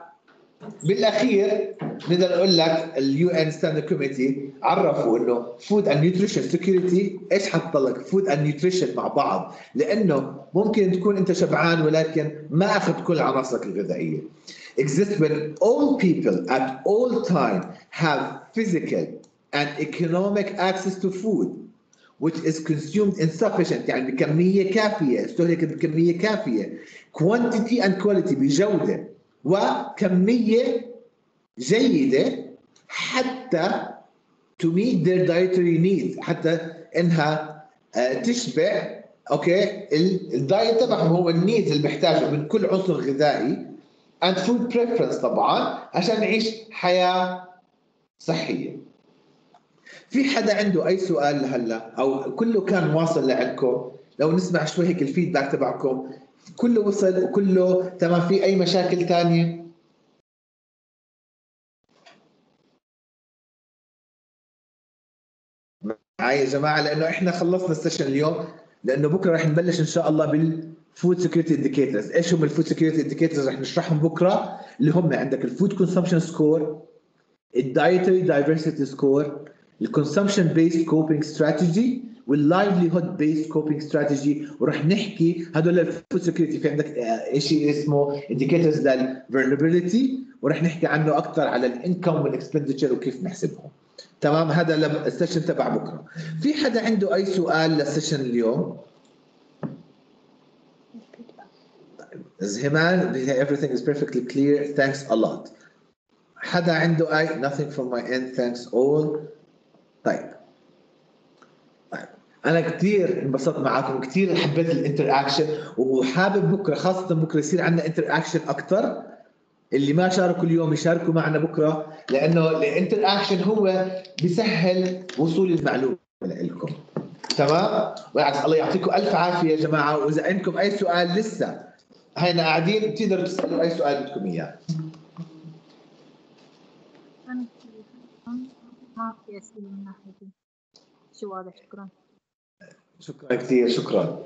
بالاخير نقدر نقول لك اليو ان ستاندرد كوميتي عرفوا انه فود اند نيوتريشن سكيورتي ايش حط لك فود اند نيوتريشن مع بعض، لانه ممكن تكون انت شبعان ولكن ما اخذت كل عناصرك الغذائيه. Exists when all people at all time have physical and economic access to food which is consumed insufficient يعني بكمية كافية، استهلكت بكمية كافية. quantity and quality بجودة وكمية جيدة حتى to meet their dietary needs، حتى انها تشبع اوكي الدايت تبعهم، هو النيدز اللي بيحتاجه من كل عنصر غذائي and food preference طبعا عشان نعيش حياة صحية. في حدا عنده اي سؤال لهلا او كله كان واصل لعندكم؟ لو نسمع شوي هيك الفيدباك تبعكم، كله وصل وكله تمام؟ في اي مشاكل ثانيه؟ معي يا جماعه؟ لانه احنا خلصنا السيشن اليوم، لانه بكره رح نبلش ان شاء الله بالفود سكيورتي انديكيتورز. ايش هم الفود سكيورتي انديكيتورز؟ رح نشرحهم بكره، اللي هم عندك الفود كونسومشن سكور، الدايتري دايفرسيتي سكور، الكونسومشن بيست كوبينج ستراتيجي، واللايفليهود بيست كوبينج ستراتيجي. وراح نحكي هدول الفود سكيورتي. في عندك شيء اسمه انديكيتورز للفيرنبيليتي، وراح نحكي عنه اكثر على الانكم والاكسبندتشر وكيف نحسبهم. تمام؟ هذا السيشن تبع بكره. في حدا عنده اي سؤال للسيشن اليوم؟ زهمان everything is perfectly clear, thanks a lot. حدا عنده اي؟ nothing from my end, thanks all. طيب طيب انا كثير انبسطت معكم، كثير حبيت الانتر اكشن، وحابب بكره خاصه بكره يصير عندنا انتر اكشن اكثر. اللي ما شاركوا اليوم يشاركوا معنا بكره، لانه الانتر اكشن هو بيسهل وصول المعلومه لكم. تمام؟ بالعكس الله يعطيكم الف عافيه يا جماعه. واذا عندكم اي سؤال لسه هينا قاعدين بتقدروا تسالوا اي سؤال بدكم اياه. ما في اسئله من ناحيتي، شو واضح. شكرا شكرا كثير، شكرا.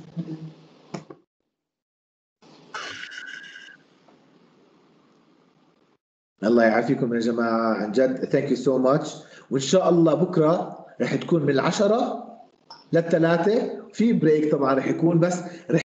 الله يعافيكم يا جماعه عن جد، ثانك يو سو ماتش. وان شاء الله بكره رح تكون من العشرة للثلاثة، في بريك طبعا رح يكون، بس رح